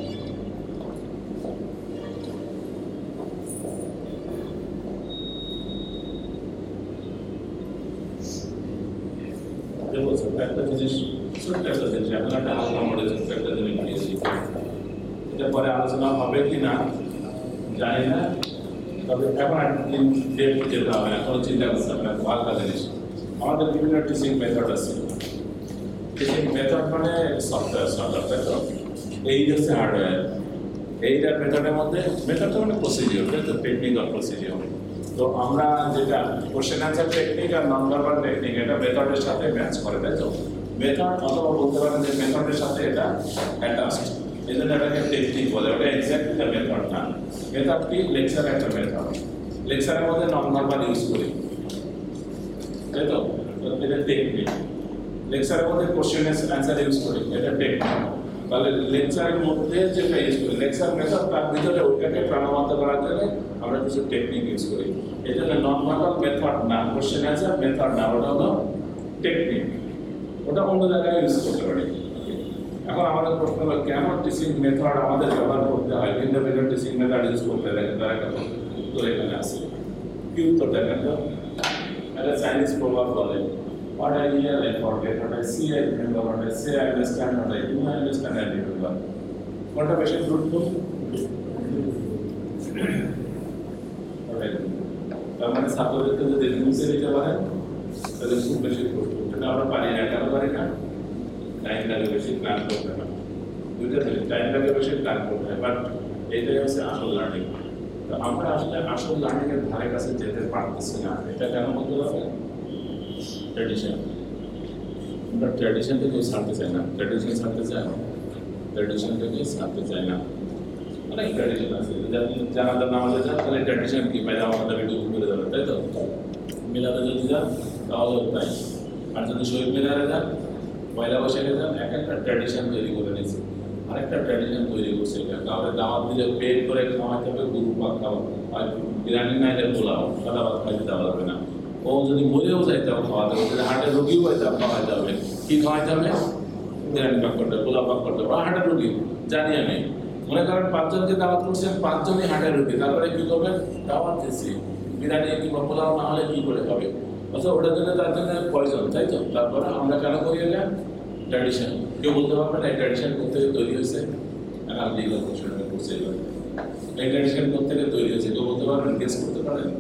Speaker 1: একটা জিনিস ছোট্ট একটা জিনিস, এখন একটা হালকা মডেল ছোট্ট একটা জিনিস নিয়েছি, এটা পরে আলোচনা হবে কি না জানি না, তবে এখন একদিন ডেট যেতে হবে না, কোনো চিন্তা করতে হবে না, হালকা জিনিস। আমাদের বিভিন্ন টিচিং মেথড আছে। টিচিং মেথড মানে সফটওয়্যার, তাই তো? এই হচ্ছে হার্ডওয়্যার। এইটার মেথডের মধ্যে মেথডটা মানে প্রসিডিওর, তাই তো? টেকনিক আর প্রসিডিওর। তো আমরা যেটা কোশ্চেন অ্যান্সার টেকনিক আর নন ভার্বাল টেকনিক, এটা মেথডের সাথে ম্যাচ করে, তাই তো? মেথড অথবা বলতে পারেন যে মেথডের সাথে এটা অ্যাটাচড, এই জন্য এটাকে টেকনিক বলে। ওটা এক্স্যাক্টলি দ্য মেথড না। মেথড কি? লেকচার একটা মেথড। লেকচারের মধ্যে নন ভার্বাল ইউজ করি, তাই তো? এটা টেকনিক। লেকচারের মধ্যে কোশ্চেন অ্যান্সার ইউজ করি, এটা টেকনিক। তাহলে লেকচারের মধ্যে যেটা ইউজ করি লেকচার মেথড, তার ভিতরে ওইটাকে প্রাণবন্ত করার জন্য আমরা কিছু টেকনিক ইউজ করি। এই জন্য নন ভার্বাল মেথড না, কোশ্চেন অ্যান্সার মেথড না, ওটা হলো টেকনিক। ওটা অন্য জায়গায় ইউজ করতে পারি। এখন আমাদের প্রশ্ন হলো কেন টিচিং মেথড আমাদের ব্যবহার করতে হয়, ভিন্ন ভিন্ন টিচিং মেথড ইউজ করতে দেখেন, তার একটা উত্তর এখানে আছে। কি উত্তর দেখেন তো? একটা চাইনিজ প্রভাব বলে what I hear I forget, what I see I remember, what I say I understand, what I do I understand I remember. কোনটা বেশি ফ্রুটফুল? তার মানে ছাত্রদেরকে যদি মুছে দিতে পারেন তাহলে খুব বেশি ফ্রুটফুল। এটা আমরা পারি না, কেন পারি না? টাইম লাগে বেশি, প্ল্যান করতে হয়। বুঝতে পারি টাইম লাগে বেশি, প্ল্যান করতে হয়, বাট এইটাই হচ্ছে আসল লার্নিং। তো আমরা আসলে আসল লার্নিংয়ের ধারে কাছে যেতে পারতেছি না। এটা কেন বলতে পারবেন? ট্র্যাডিশন। আমরা ট্র্যাডিশন থেকে ছাড়তে চাই না, ট্র্যাডিশন ছাড়তে চাই না, ট্র্যাডিশন থেকে ছাড়তে চাই না। অনেক ট্র্যাডিশন আছে, জানাজার নামাজে যান তাহলে ট্র্যাডিশন কি পাই আমাদের ভিডিও করে যাবে, তাই তো? মিলাদে যদি যান তাহলে তাই। আর যদি শহীদ মিনারে যান, পয়লা বৈশাখে যান, এক একটা ট্র্যাডিশন তৈরি করে নিয়েছে। আরেকটা ট্র্যাডিশন তৈরি করছে, কাউকে দাওয়াত দিলে পেট করে খাওয়াইতে হবে, গরু পাক খাওয়া, আর বিরিয়ানি নাইলে পোলাও, সাদা ভাত খাইতে দেওয়া যাবে না। ও যদি মরেও যাইতে হবে খাওয়াতে হবে, যদি হাটের রোগীও খাওয়াইতে হবে, কি খাওয়াইতে হবে? বিরিয়ানি পাক করতে হবে, পোলাও পাক করতে হবে। হাটের রোগী জানি আমি, মনে করেন 5 জনকে দাওয়াত করছেন, 5 জনই হাটের রোগী, তারপরে কি করবেন? দাওয়াত দিচ্ছি, বিরিয়ানি কিংবা পোলাও না হলে কি করে হবে? অথবা ওটার জন্য তার জন্য পয়জন, তাই তো? তারপরে আমরা কেন করি এটা? ট্র্যাডিশন। কেউ বলতে পারবেন এই ট্র্যাডিশন করতে তৈরি হয়েছে? আর লিগাল কোশ্চেনটা করছে এবার, এই ট্র্যাডিশন করতে তৈরি হয়েছে, কেউ বলতে পারবেন? গেস করতে পারেন?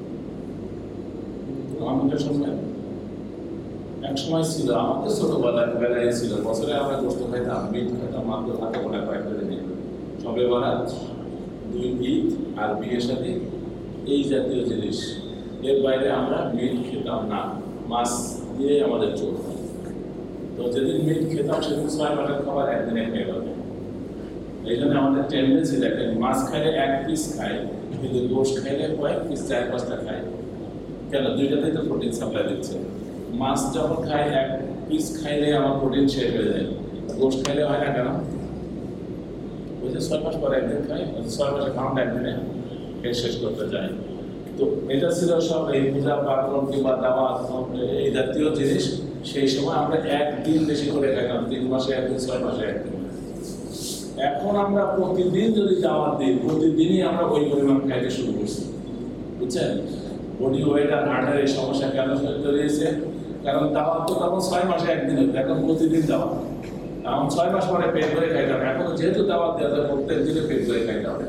Speaker 1: আমাদের সময় এক সময় ছিল, আমাদের ছোটবেলায় ছিল, বছরে আমরা গোস্ত খাইতাম, মিট খাইতাম মাত্র হাতে গোনা কয়েকটা দিন, সবে বরাত, 2 ঈদ আর বিয়ের সাথে, এই জাতীয় জিনিস। এর বাইরে আমরা মিট খেতাম না, মাছ দিয়ে আমাদের চলবে। তো যেদিন মিট খেতাম সেদিন 6 মাসের খাবার একদিনে খেয়ে গেল। এই জন্য আমাদের টেন্ডেন্সি দেখেন, মাছ খাইলে 1 পিস খায়, কিন্তু গোশত খাইলে কয়েক পিস 4-5টা খায়। কেন? দুইটাতেই তো প্রোটিন সাপ্লাই দিচ্ছে। মাছ যখন খাই 1 পিস খাইলে আমার প্রোটিন শেষ হয়ে যায়, গোশত খাইলে হয় না কেন? ওই যে 6 মাস পরে একদিন খাই, 6 মাসের খাওয়াটা একদিনে খেয়ে শেষ করতে যায়। তো এটা ছিল সব এই পূজা পার্বণ কিংবা দাওয়াত এই জাতীয় জিনিস। সেই সময় আমরা একদিন বেশি করে খাইতাম, 3 মাসে একদিন, 6 মাসে একদিন। এখন আমরা প্রতিদিন যদি দাওয়াত দিই, প্রতিদিনই আমরা ওই পরিমাণ খাইতে শুরু করছি, বুঝছেন? বডি ওয়েট আর হার্টের এই সমস্যা কেন তৈরি হয়েছে? কারণ দাওয়াত তো তখন 6 মাসে একদিন হতো, এখন প্রতিদিন দাওয়াত। এখন 6 মাস পরে পেট করে খাইতাম, এখন যেহেতু দাওয়াত দেওয়া যায় প্রত্যেক দিনে পেট করে খাইতে হবে।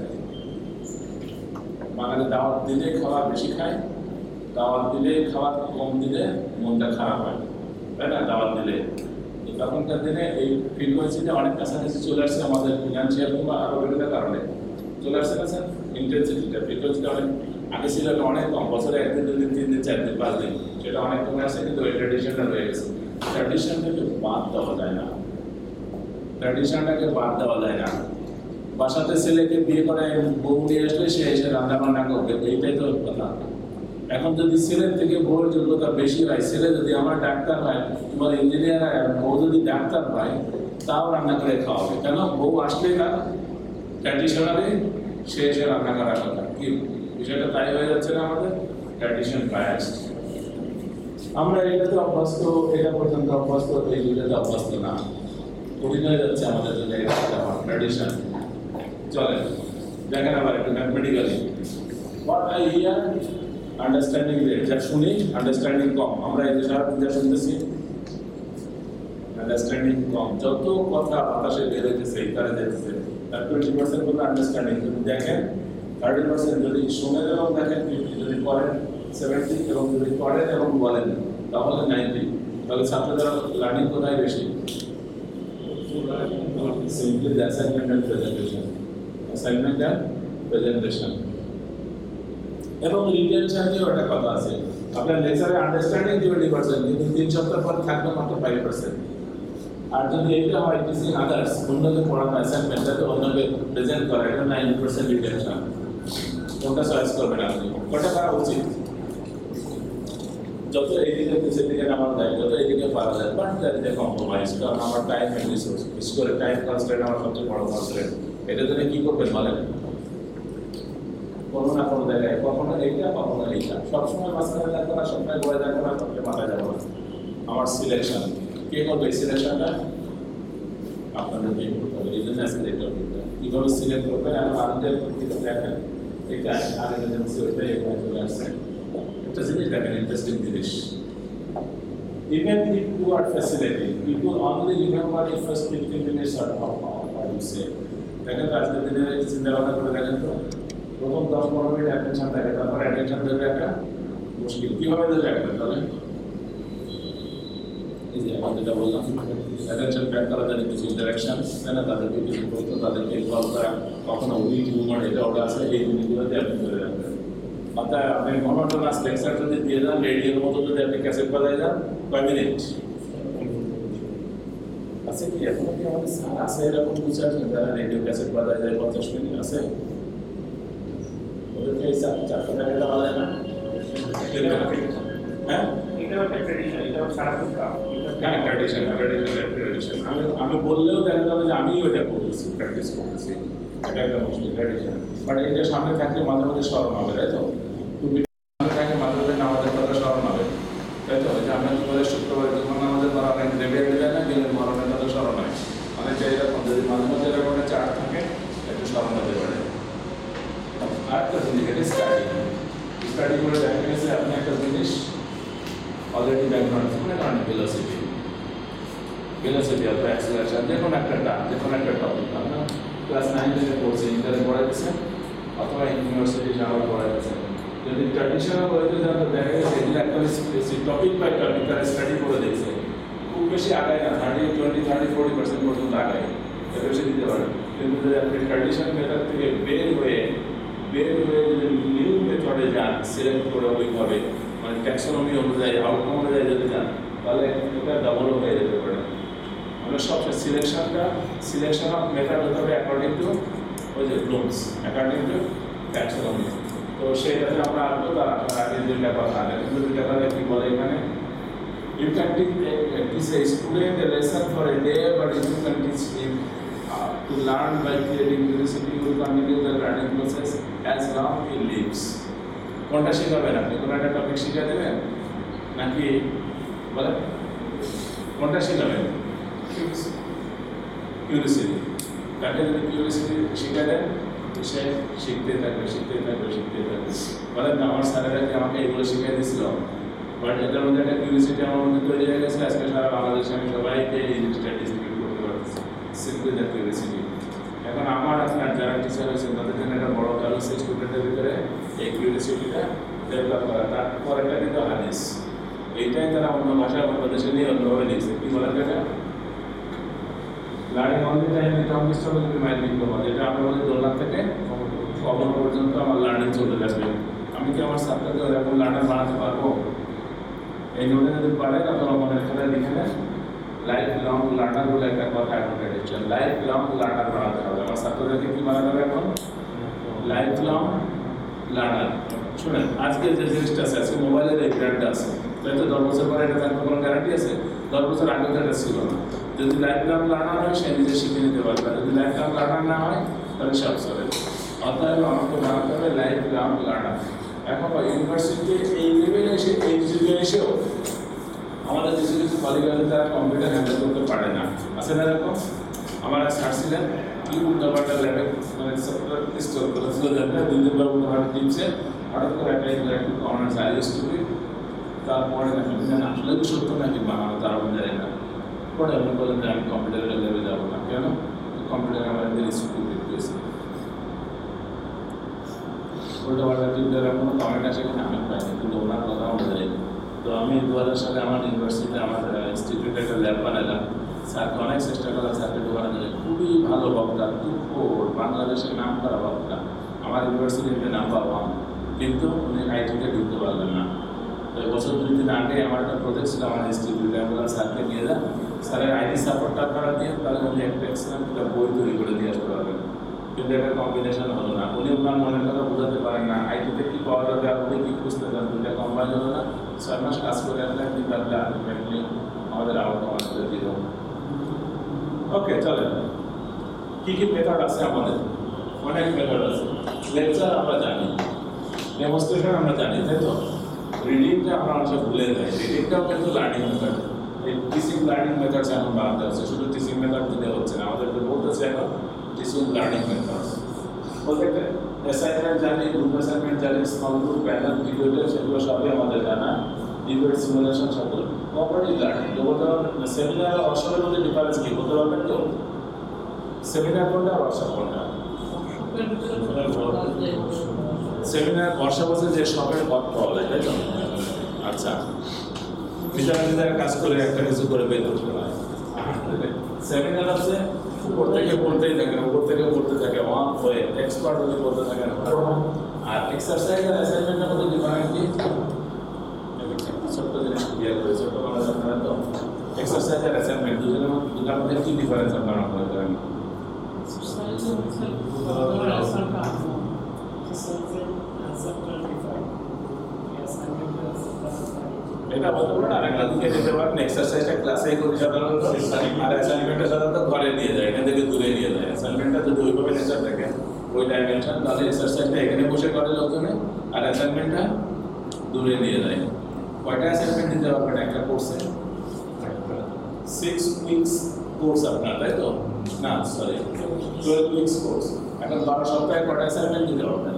Speaker 1: মানে দাওয়াত দিলে খাওয়া বেশি খায়, দাওয়াত দিলে খাওয়া কম দিলে মনটা খারাপ হয়, তাই না? দাওয়াত দিলে তখনকার দিনে এই ফ্রিকোয়েন্সিটা অনেক কাছাকাছি চলে আসছে আমাদের ফিনান্সিয়াল কিংবা আরও বিভিন্ন কারণে চলে আসছে না স্যার? ইন্টেন্সিটিটা, ফ্রিকোয়েন্সিটা অনেক আগে ছিল, অনেক কম, বছরে 1 দিন 2 দিন 3 দিন 4 দিন 5 দিন, সেটা অনেক কমে আসছে। কিন্তু ওই ট্র্যাডিশনটা রয়ে গেছে। ট্র্যাডিশনটাকে বাদ দেওয়া যায় না, ট্র্যাডিশনটাকে বাদ দেওয়া যায় না। বাসাতে ছেলেকে বিয়ে করে বউ নিয়ে আসলে সে এসে রান্না বান্না করবে, এইটাই তো কথা। এখন যদি ছেলের থেকে বউয়ের যোগ্যতা বেশি হয়, ছেলে যদি আমার ডাক্তার হয়, তোমার ইঞ্জিনিয়ার হয়, আর বউ যদি ডাক্তার হয়, তাও রান্না করে খাওয়াবে। কেন? বউ আসলেই না ট্র্যাডিশনালি সে এসে রান্না করার কথা। কি বিষয়টা তাই হয়ে যাচ্ছে না আমাদের? Tradition biased. আমরা এটাতে অভ্যস্ত, এটা পর্যন্ত অভ্যস্ত, এই দুইটাতে অভ্যস্ত না। কঠিন হয়ে যাচ্ছে আমাদের জন্য ট্র্যাডিশন। চলেন দেখেন আবার একটু mathematically. What I hear understanding rate, যা শুনি আন্ডারস্ট্যান্ডিং কম। আমরা এই যে সারাদিন যা শুনতেছি আন্ডারস্ট্যান্ডিং কম। যত কথা বাতাসে বের হইতেছে তারা যেতেছে, তার 20% বলতে আন্ডারস্ট্যান্ডিং। যদি দেখেন 30% যদি শুনেন এবং দেখেন, 50 যদি পড়েন 70, এবং যদি পড়েন এবং বলেন তাহলে 90। তাহলে ছাত্রদের লার্নিং কোথায় বেশি? Simply the assignment and presentation. Assignment and presentation. এবং রিটেনশন নিয়েও একটা কথা আছে। আপনার লেকচারে আন্ডারস্ট্যান্ডিং 20%, কিন্তু 3 সপ্তাহ পর থাকবে মাত্র 5%। আর যদি এটা হয় টিচিং আদার্স, অন্যকে পড়ানো, অ্যাসাইনমেন্টটাকে অন্যকে প্রেজেন্ট করা, এটা 90% রিটেনশন। কোনটা চয়েস করবেন আপনি? কোনটা করা উচিত? যত এইদিকে পিছের দিকে নামার যায়, যত এইদিকে পারা যায়, but that is a compromise. কারণ আমার টাইম এন্ড রিসোর্স, বিশেষ করে টাইম কনস্ট্রেন্ট আমার সবচেয়ে বড় কনস্ট্রেন্ট। এটা জন্য কি করবেন বলেন? কোনো না কোনো জায়গায় কখনো এইটা, কখনো এইটা, সবসময় মাঝখানে থাকবে না, সবসময় বয়ে থাকবে না, সবসময় মাথায় যাবো না। আমার সিলেকশন কে করবে? এই সিলেকশনটা আপনাদেরকেই করতে হবে। এই জন্য আজকে এই টপিকটা কীভাবে সিলেক্ট করবেন। এখন আনন্দের দিকে দেখেন, এটা আগে এজেন্সি ওইটাই এখানে চলে আসছে। একটা জিনিস দেখেন, ইন্টারেস্টিং জিনিস। Even if you are facilitating, people only remember the first 15 minutes or what you say. দেখেন আজকের দিনে চিন্তা ভাবনা করে দেখেন তো, প্রথম 10-15 মিনিট অ্যাটেনশন থাকে, তারপর অ্যাটেনশন দেবে একটা মুশকিল। কীভাবে দেবে একটা? তাহলে এই যে আমি যেটা বললাম, অ্যাটেনশন প্যাক করা যায় কিছু ইন্টারাকশন, তাই না? তাদেরকে কিছু বলতো, তাদেরকে ইনভলভ করা, কখনো উইক হিউমার এটা ওটা আছে, এই জিনিসগুলোতে আপনি করে রাখবেন। অর্থাৎ আপনি মনোটোনাস লেকচার যদি দিয়ে যান, রেডিওর মতো যদি আপনি ক্যাসেট বাজায় যান, কয় মিনিট আছে? কি এখনো কি আমাদের স্যার আছে এরকম কিছু আছে যারা রেডিও ক্যাসেট বাজায় যায় 50 মিনিট আছে? ওদেরকে এই 400 টাকা দেওয়া যায় না? হ্যাঁ,
Speaker 3: এটা একটা ট্র্যাডিশন, এটা সারাদিন কাজ।
Speaker 1: হ্যাঁ, ট্র্যাডিশন। আমি বললেও দেখা যাবে যে আমিই ওটা করতেছি, প্র্যাকটিস করতেছি, এটা একটা মুশকিল ট্র্যাডিশন। বাট এটা সামনে থাকলে মাঝে মাঝে স্মরণ হবে, তাই তো? তুমি সামনে থাকলে মাঝে মাঝে আমাদের কথা স্মরণ হবে, তাই তো? যে আমরা কি বলে শুক্রবার যখন আমাদের করা অনেক রেবিয়ার যায় না, কিন্তু মরণের কথা স্মরণ হয় অনেকটা এরকম। যদি মাঝে মাঝে এরকম একটা চার্ট থাকে, একটু স্মরণ হতে পারে। আর একটা জিনিস, স্টাডি করে দেখা গেছে আপনি একটা জিনিস অলরেডি ব্যাকগ্রাউন্ড, মনে করেন ফিলোসফি অথবা অ্যাক্সিলারেশন, যে কোনো একটা টপিক আমরা ক্লাস 9 থেকে পড়ছি, ইন্টারে পড়াইতেছে অথবা ইউনিভার্সিটি যাওয়ার পড়াইতেছে। যদি ট্র্যাডিশনাল বইতে যান তো দেখা গেছে এগুলো একটা টপিক বাই টপিক তারা স্টাডি করে দেখছে, খুব বেশি আগায় না, 30, 20, 30-40% পর্যন্ত আগায়, এর বেশি দিতে পারে। কিন্তু যদি আপনি ট্র্যাডিশনাল মেথড থেকে বের হয়ে যদি নিউ মেথডে যান, সিলেক্ট করে ওইভাবে, মানে ট্যাক্সোনমি অনুযায়ী, আউটকাম অনুযায়ী যদি যান, তাহলে এটা ডবল হয়ে যেতে পারে। আমরা সবচেয়ে সিলেকশন অফ মেথড হতে হবে অ্যাকর্ডিং টু ওই যে ব্লুমস, অ্যাকর্ডিং টু ট্যাক্সোনমি। তো সেইটাতে আমরা আসবো, তার আগে দুইটা কথা আগে দুইটা কথা কি বলে এখানে, you can teach a student a lesson for a day, but if you can teach him to learn by creating curiosity, you will continue the learning process as long he lives. কোনটা শেখাবেন আপনি? কোনো একটা topic শিখা দেবেন নাকি বলে কোনটা শেখাবেন? Curiosity. তাকে যদি কিউরিসিটি শিখা দেন সে শিখতে থাকবে। বলেন আমার স্যারেরা কি আমাকে এগুলো শিখিয়ে দিয়েছিল, বাট এটার মধ্যে একটা কিউরিসিটি আমার মধ্যে তৈরি হয়ে গেছে। আজকে সারা বাংলাদেশে আমি সবাইকে এই জিনিসটা ডিস্ট্রিবিউট করতে পারতেছি, সিম্পলি দ্য কিউরিসিটি। এখন আমার আপনার যারা টিচার হয়েছেন তাদের জন্য একটা বড় কাজ হচ্ছে স্টুডেন্টের ভিতরে এই কিউরিসিটিটা ডেভেলপ করা। তারপর একটা কিন্তু হাদিস, এইটাই তারা অন্য ভাষা অন্য দেশে নিয়ে অন্যভাবে দিয়েছে। কি বলেন এটা? Learning only time income struggle mind diploma, যেটা আমরা বলি দোলনা থেকে কখন পর্যন্ত আমার লার্নিং চলতে থাকবে। আমি কি আমার ছাত্রকে এরকম লার্নার বানাতে পারবো? এই জন্য যদি পারে আপনারা মনে খেলায় লিখে নেন, লাইফ লং লার্নার বলে একটা কথা এখন এডিশন, লাইফ লং লার্নার বানাতে হবে। আমার ছাত্রদেরকে কি বানাতে হবে এখন? Life long learner. শুনেন, আজকে যে জিনিসটা আছে, আজকে মোবাইলের এই ব্র্যান্ডটা আছে, তাই তো 10 বছর পরে এটা থাকবে কোনো গ্যারান্টি আছে? 10 বছর আগে তো এটা ছিল না। যদি লাইফ লং লার্নার হয় সে নিজে শিখে নিতে পারবে, যদি লাইফ লং লার্নার না হয় তাহলে সব চলে। অতএব আমাকে বানাতে হবে লাইফ লং লার্নার। এখন ইউনিভার্সিটিতে এই লেভেলে এসে এই যুগে এসেও আমাদের কিছু কলিগ তারা কম্পিউটার হ্যান্ডেল করতে পারে না, আছে না? এরকম আমার স্যার ছিলেন, কি উল্টাপাল্টা ল্যাবে মানে সফটওয়্যার ইনস্টল করেছিল, যাতে 2-3 বার উল্টাপাল্টা টিপছে, হঠাৎ করে একটা ইন্টারেক্টিভ কমান্ড চাইলে স্টুডেন্ট, তারপরে না আসলে কি সত্য নাকি বানানো তারা বোঝায় না। পরে আপনি বলেন যে আমি কম্পিউটারের লেভে যাবো না, কেন? কম্পিউটার আমাদের স্টুডেন্ট পেয়েছে, উল্টাপাল্টা টিপটার কোনো কমেন্ট আসে কিনা আমি পাইনি, কিন্তু ওনার কথা বোঝাই। তো আমি 2000 সালে আমার ইউনিভার্সিটিতে আমার ইনস্টিটিউটে একটা ল্যাব বানালাম। স্যারকে অনেক চেষ্টা করলাম, স্যারকে বানাতে, খুবই ভালো বক্তা, বাংলাদেশের নাম করা বক্তা, আমার ইউনিভার্সিটিতে নাম পাওয়া, কিন্তু উনি আইটিতে ঢুকতে পারলেন না। তো বছর 2-3 আগে আমার একটা প্রজেক্ট ছিল আমার ইনস্টিটিউটে, আমি বললাম স্যারকে নিয়ে যান, স্যারের আইটি সাপোর্টটা আপনারা দিয়ে তাহলে উনি একটা এক্সেলেন্ট বই তৈরি করে দিয়ে আসতে পারবেন। কিন্তু একটা কম্বিনেশন হলো না, উনি ওনার মনের কথা বোঝাতে পারেন না, আইটিতে কী পাওয়া যাবে আপনি কী খুঁজতে চান, দুইটা কম্বাইন হলো না। 6 মাস কাজ করে আসলেন, কিন্তু আপনি আলটিমেটলি আমাদের আউটকাম আসলে দিল। ওকে, চলেন, কী কী মেথড আছে আমাদের? অনেক মেথড আছে। লেকচার আমরা জানি, ডেমনস্ট্রেশন আমরা জানি, তাই তো? রিডিংটা আমরা অনেক ভুলে যাই, রিডিংটাও কিন্তু লার্নিং মেথড। এই টিচিং লার্নিং মেথডস এখন বানাতে হচ্ছে, শুধু টিচিং মেথড দিলে হচ্ছে না, আমাদেরকে বলতেছে এখন টিচিং লার্নিং মেথডস। বলতে অ্যাসাইনমেন্ট জানি, গ্রুপ অ্যাসাইনমেন্ট জানি, স্মল গ্রুপ, প্যানেল, ভিডিও, সেগুলো সবই আমাদের জানা, ডিবেট, সিমুলেশন, সকল কোঅপারেটিভ লার্নিং। তো বলতে পারবেন সেমিনার আর ওয়ার্কশপের মধ্যে ডিফারেন্স কি বলতে পারবেন কেউ? সেমিনার কোনটা, ওয়ার্কশপ কোনটা? সেমিনার ওয়ার্কশপ হচ্ছে যে সবের পথ পাওয়া যায়, তাই তো? আচ্ছা, নিজেরা কাজ করে একটা কিছু করে বের করতে হয়। সেমিনার আছে উপর থেকে পড়তেই থাকে, উপর থেকে পড়তে থাকে, ওয়ান হয়ে এক্সপার্ট হলে পড়তে থাকে না। আর এক্সারসাইজ আর অ্যাসাইনমেন্টের মধ্যে ডিফারেন্স কি? ছোট্ট জিনিস ক্লিয়ার করে ছোট্ট করা আপনারা তো এক্সারসাইজ আর অ্যাসাইনমেন্ট দুটার মধ্যে কি ডিফারেন্স আপনারা মনে করেন? এটা বলতে পারেন আরেকটা দিকে যেতে পারেন, এক্সারসাইজটা ক্লাসেই করি সাধারণত, আর অ্যাসাইনমেন্টটা সাধারণত ঘরে নিয়ে যায়, এখান থেকে দূরে নিয়ে যায়। অ্যাসাইনমেন্টটা যদি ওইভাবে নেচার থাকে ওই ডাইমেনশন, তাহলে এক্সারসাইজটা এখানে বসে করে লোকজনে, আর অ্যাসাইনমেন্টটা দূরে নিয়ে যায়। কয়টা অ্যাসাইনমেন্ট দিতে পারবেন একটা কোর্সে? 6 উইকস কোর্স আপনার, তাই তো? না সরি, 12 উইকস কোর্স। এখন 12 সপ্তাহে কয়টা অ্যাসাইনমেন্ট দিতে পারবেন?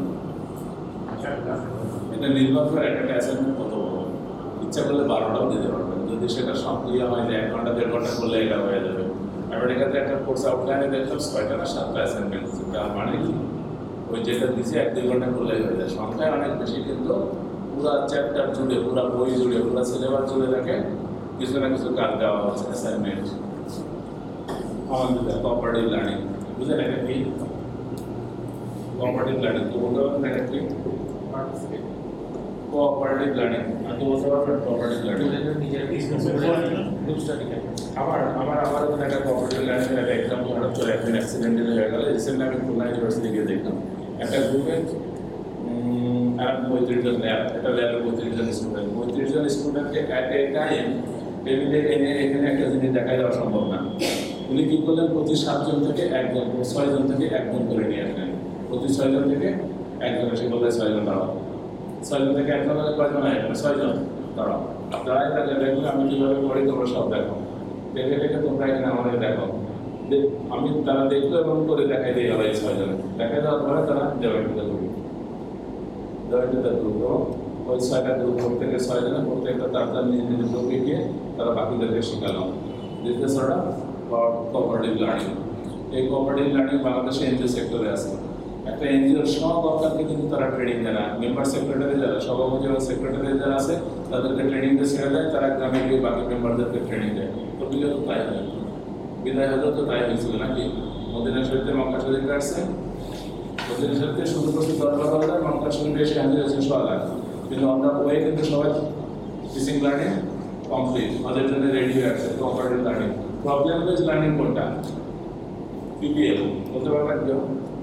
Speaker 1: এটা নির্ভর করে একটা অ্যাসাইনমেন্ট কত বড়। ইচ্ছা করলে 12টাও দিতে পারবেন, যদি সেটা সম্পূর্ণ হয় যে 1 ঘন্টা 1.5 ঘন্টা করলে এটা হয়ে যাবে। আমেরিকাতে একটা কোর্স আউটলাইনে দেখলাম 6টা না 7টা অ্যাসাইনমেন্ট, তার মানে কি ওই যেটা দিচ্ছে 1-2 ঘন্টা করলে হয়ে যায়। সংখ্যায় অনেক বেশি, কিন্তু পুরো চ্যাপ্টার জুড়ে, পুরো বই জুড়ে, পুরো সিলেবাস জুড়ে থাকে কিছু না কিছু কাজ দেওয়া হচ্ছে, অ্যাসাইনমেন্ট। আমাদের কোঅপারেটিভ লার্নিং, বুঝলেন এটা কি? কোঅপারেটিভ লার্নিং তো বলতে পারবেন এটা কি? কোঅপারেটিভ লার্নিং আর তো বলতে পারবেন কোঅপারেটিভ লার্নিং
Speaker 5: নিজের বিজনেস গ্রুপ স্টাডি
Speaker 1: আমার ওখানে একটা কোঅপারেটিভ লার্নিং এর একটা এক্সাম্পল হঠাৎ করে একদিন অ্যাক্সিডেন্টালি হয়ে গেল। রিসেন্টলি আমি খুলনা ইউনিভার্সিটি গিয়ে দেখলাম একটা গ্রুপে আর 35 জন ল্যাব, একটা ল্যাবে 35 জন স্টুডেন্ট, 35 জন স্টুডেন্টকে অ্যাট এ টাইম টেবিলে এনে এখানে একটা জিনিস দেখাই দেওয়া সম্ভব না। উনি কি করলেন, প্রতি 7 জন থেকে একজন, 6 জন থেকে একজন করে নিয়ে আসলেন। প্রতি 6 জন থেকে একজন এসে বললে 6 জন দাঁড়াও, 6 জন থেকে একজন হলে কয়জন হয়, 6 জন দাঁড়াও। দাঁড়াই তাহলে দেখুন আমি কীভাবে করি তোমরা সব দেখো, দেখে দেখে তোমরা এখানে আমাদের দেখো। আমি তারা দেখলো এবং করে দেখাই দিয়ে গেল এই 6 জন। দেখাই দেওয়ার পরে তারা দেওয়াইতে গ্রুপ ওই 6টা গ্রুপ থেকে 6 জনের প্রত্যেকটা তার নিজ নিজ গ্রুপে গিয়ে তারা বাকিদেরকে শেখালো। This is sort of cooperative learning. এই কোঅপারেটিভ লার্নিং বাংলাদেশে এনজিও সেক্টরে আছে। একটা এনজিওর সব অর্গানকে কিন্তু তারা ট্রেনিং দেয় না। মেম্বার সেক্রেটারি যারা, সভাপতি এবং সেক্রেটারি যারা আছে তাদেরকে ট্রেনিং দিয়ে ছেড়ে দেয়, তারা গ্রামে গিয়ে বাকি মেম্বারদেরকে ট্রেনিং দেয়। তো বিগত তাই হয়, বিদায় হলেও তো তাই হয়েছিল নাকি? মদিনা শরীফে মক্কা শরীফে আসছে, মদিনা শরীফে শুধু করছে 10 লাখ, মক্কা শরীফে এসে হাজির হয়েছে 6 লাখ। কিন্তু অন্য ওয়ে কিন্তু সবাই টিচিং লার্নিং কমপ্লিট, ওদের জন্য রেডি হয়ে আছে cooperative learning. Problem based learning কোনটা? পিপিএল বলতে পারবেন কেউ?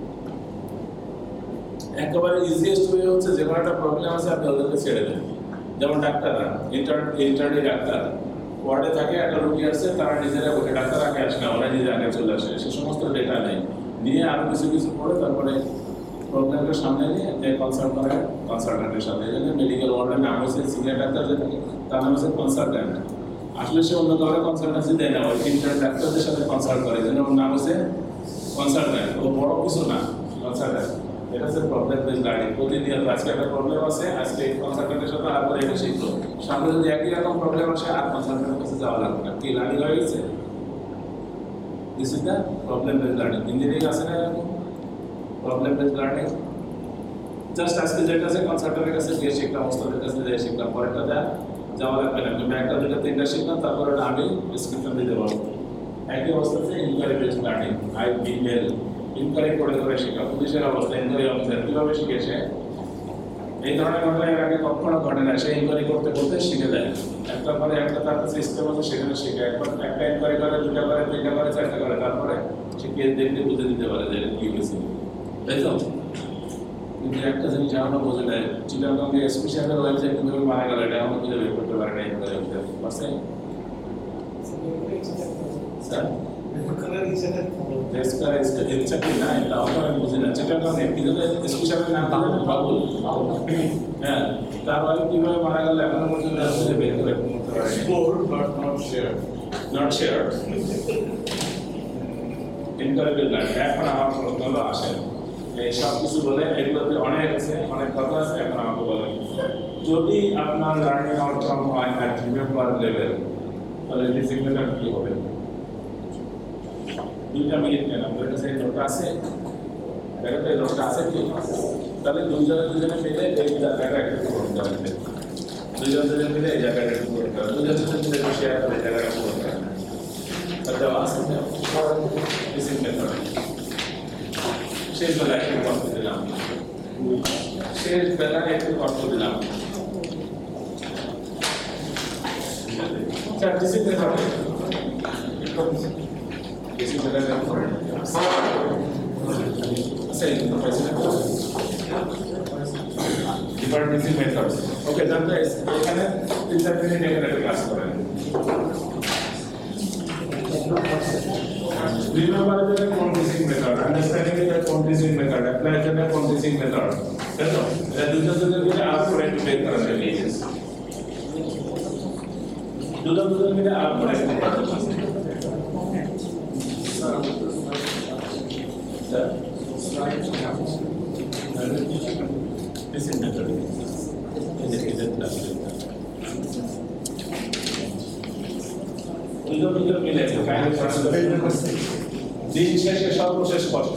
Speaker 1: একেবারে ইজিয়েস্ট ওয়ে হচ্ছে যে কোনো একটা প্রবলেম আছে আপনি ওদেরকে ছেড়ে দেন। যেমন ডাক্তাররা, ইন্টার্নি ডাক্তার ওয়ার্ডে থাকে, একটা রোগী আসছে, তারা নিজেরা ওকে ডাক্তার আগে আসে না, ওরা নিজে আগে চলে আসে, সে সমস্ত ডেটা নেই, নিয়ে আরও কিছু কিছু পড়ে তারপরে প্রবলেমকে সামনে নিয়ে যে কনসাল্ট করে কনসালট্যান্টের সাথে। এই জন্য মেডিকেল ওয়ার্ডের নাম হচ্ছে সিনিয়র ডাক্তার, যে থাকে তার নাম হচ্ছে কনসালট্যান্ট। আসলে সে অন্য কাউকে কনসালটেন্সি দেয় না, ওই ইন্টার্ন ডাক্তারদের সাথে কনসাল্ট করে, এই জন্য ওর নাম হচ্ছে কনসালট্যান্ট। ও বড় কিছু না, কনসালট্যান্ট। এটা হচ্ছে প্রবলেম বেসড লার্নিং। প্রতিনিয়ত আজকে একটা প্রবলেম আছে, আজকে এই কনসালট্যান্টের সাথে আর পরে এটা শিখলো, সামনে যদি একই রকম প্রবলেম আসে আর কনসালট্যান্টের কাছে যাওয়া লাগবে না। কি লার্নিং হয়ে গেছে? This is the problem based learning. Engineering আছে না এরকম প্রবলেম বেসড লার্নিং? জাস্ট আজকে যেটা আছে কনসালট্যান্টের কাছে গিয়ে শিখলাম, ওস্তাদের কাছে গিয়ে শিখলাম, পরেরটা যাওয়া লাগবে না। কিন্তু একটা দুটা তিনটা শিখলাম, তারপরে আমি ডিসক্রিপশন দিতে পারবো। একই অবস্থা হচ্ছে inquiry based learning. Email inquiry করে করে শেখা, পুলিশের অবস্থা ইনকোয়ারি অফিসার কীভাবে শিখেছে, এই ধরনের ঘটনা এর আগে কখনো ঘটে না, সে ইনকোয়ারি করতে করতে শিখে যায়। একটা পরে একটা তার কাছে সিস্টেম আছে, সেখানে শিখে একবার একটা ইনকোয়ারি করে, দুটা করে, তিনটা করে, চারটা করে, তারপরে সে কেস দেখতে বুঝে দিতে পারে যে কি হয়েছে, তাই তো? কিন্তু একটা জিনিস এখনো বোঝে নেয়, চিটাগঙ্গে স্পেশালের ওয়েবসাইট কীভাবে মারা গেল এটা এখনো খুঁজে বের করতে পারে না ইনকোয়ারি অফিসার। পারছেন স্যার? হ্যাঁ, তার বাড়ি কিভাবে মারা গেল এখনো পর্যন্ত বের করে করতে পারেনি। নট শেয়ার ইনকারেক্ট লাগে। এখন আমার প্রশ্ন আসে এই সব কিছু বলে, এগুলোতে অনেক আছে, অনেক কথা আছে, এখন আমাকে বলেন যদি আপনার লার্নিং আউটকাম হয় অ্যাট মেম্বার লেভেল, তাহলে ডিসিপ্লিনার কি হবে? 2 মিনিট কেন আপনার কাছে নোট আছে? দেখো এই নোটটা আছে কি? তাহলে দুজনে মিলে এই জায়গাটা একটু করতে হবে, দুজনে মিলে এই জায়গাটা একটু করতে হবে, দুজনে মিলে শেয়ার করে জায়গাটা করতে হবে। তাহলে আছে ডিসিপ্লিনার শেষ বেলায় একটু কষ্ট দিলাম, শেষ বেলায় একটু কষ্ট দিলাম। ডিসিপ্লিনার ডিফারেন্ট মেথডস। ওকে, জানতে এখানে 3-4 মিনিট এখানে ক্লাস করেন। Remember the conditioning method, understanding the conditioning method, apply the conditioning method. That's all. That is just the ask for it to make current images. Do the ask for it. Sir? This is method. Is it plus? দুজন মিলে দিন শেষে সর্বশেষ কষ্ট।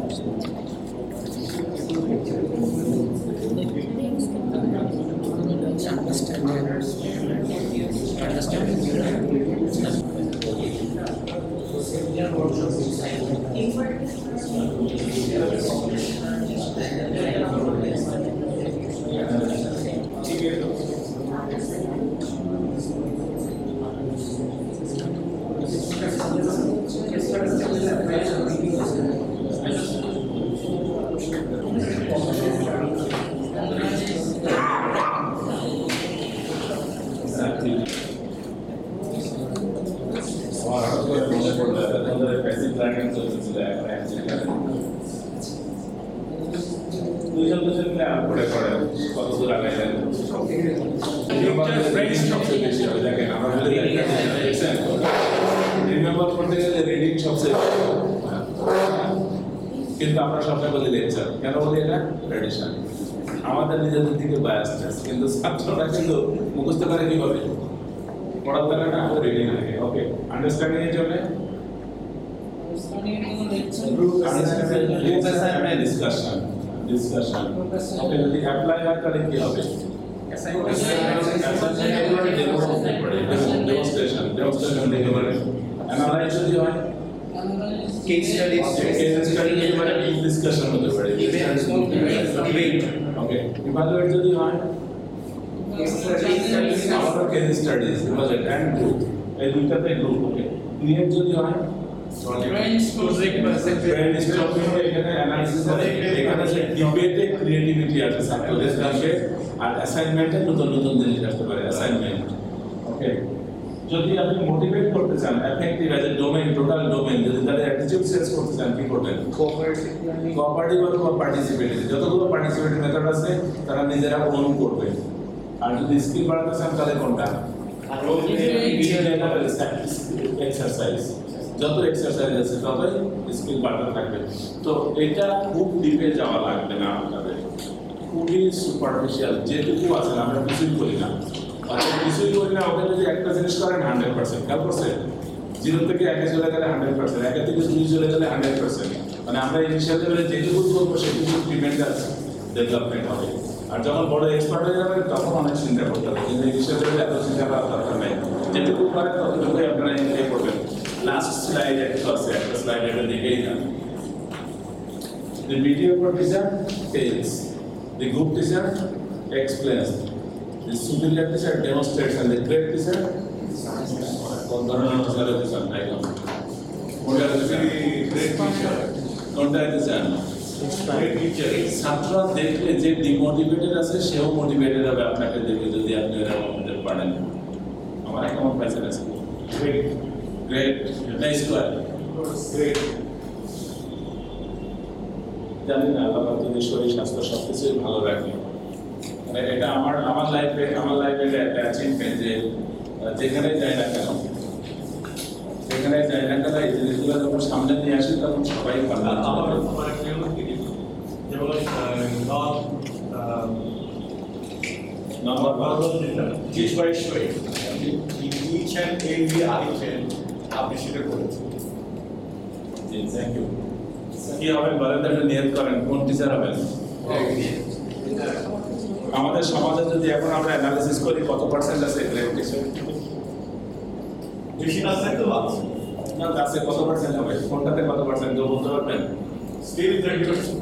Speaker 1: কিন্তু আমরা সবাই বলি লেকচার, কেন বলি এটা ট্র্যাডিশন, আমাদের নিজেদের দিকে বায়াস আছে, কিন্তু ছাত্ররা কিন্তু মুখস্থ করে কিভাবে পড়ার দ্বারা না রিডিং লাগে। ওকে, আন্ডারস্ট্যান্ডিং এর জন্য ডিসকাশন ওকে, যদি অ্যাপ্লাই হয় তাহলে কি হবে? ডেমনস্ট্রেশন দিতে পারে, অ্যানালাইজ যদি হয়
Speaker 5: কেস স্টাডি
Speaker 1: মানে ডিসকাশন হতে পারে, ডিবেট। ওকে, ইভালুয়েট যদি হয় আমাদের case studies, evaluate and group, এই দুইটাতে গ্রুপ। ওকে, ক্রিয়েট যদি হয় এখানে অ্যানালিসিস আছে, এখানে আছে ডিবেটে ক্রিয়েটিভিটি আছে, ছাত্রদের কাছে আর অ্যাসাইনমেন্টে নতুন নতুন জিনিস আসতে পারে অ্যাসাইনমেন্ট। ওকে, যদি আপনি মোটিভেট করতে চান effective as a domain, total domain, যদি তাদের অ্যাটিটিউড সেন্স করতে চান কি করবেন? কোঅপারেটিভ বা পার্টিসিপেটিভ, যতগুলো পার্টিসিপেটিভ মেথড আছে তারা নিজেরা ওন করবে। আর যদি স্কিল বাড়াতে চান তাহলে কোনটা? এক্সারসাইজ, যত এক্সারসাইজ আছে ততই স্কিল বাড়তে থাকবে। তো এটা খুব ডিপে যাওয়া লাগবে না আপনাদের, খুবই সুপারফিশিয়াল যেটুকু আছে, আমরা কিছুই করি না। আচ্ছা, কিছুই করি না, ওকে যদি একটা জিনিস করেন 100%, খেয়াল করছেন? 0 থেকে 1 চলে গেলে 100%, 1 থেকে 2 চলে গেলে 100%, মানে আমরা ইনিশিয়াল লেভেলে যেটুকু করবো সেটুকু ট্রিমেন্ডাস ডেভেলপমেন্ট হবে। আর যখন বড় এক্সপার্ট হয়ে যাবে তখন অনেক চিন্তা করতে হবে, কিন্তু ইনিশিয়াল লেভেলে এত চিন্তা করার দরকার নেই, যেটুকু করেন ততটুকুই আপনারা এনজয় করবেন। লাস্ট স্লাইড একটা আছে, একটা স্লাইড এটা দেখেই যান। The mediocre teacher fails, the good teacher explains, the superior teacher demonstrates, and the great teacher কোনটা ছাত্র দেখলে যে ডিমোটিভেটেড আছে সেও মোটিভেটেড হবে আপনাকে দেখে, যদি আপনি এরা মোটিভেট পারেন। আমার একটা মত পাইছেন আছে গ্রেট নাইস ওয়ার গ্রেট। জানি না আল্লাহ যদি শরীর স্বাস্থ্য সবকিছুই ভালো রাখে, মানে এটা আমার লাইফে একটা অ্যাচিভমেন্ট যে যেখানে যাই না কেন এই জিনিসগুলো যখন সামনে নিয়ে আসি তখন সবাই ভালো।
Speaker 2: আমার যেমন teach by showing, in each and every item আপনি সেটা করেছেন।
Speaker 1: জি, থ্যাংক ইউ। কি হবেন বলেন তো, একটু নিয়ত করেন কোন টিচার হবেন? আমাদের সমাজে যদি এখন আমরা অ্যানালিসিস করি কত পার্সেন্ট আছে গ্রেড টিচার?
Speaker 2: বেশি না থাকতে আছে
Speaker 1: না, আছে কত পার্সেন্ট হবে? কোনটাতে কত পার্সেন্ট কেউ বলতে পারবেন?
Speaker 2: স্টিল 30%।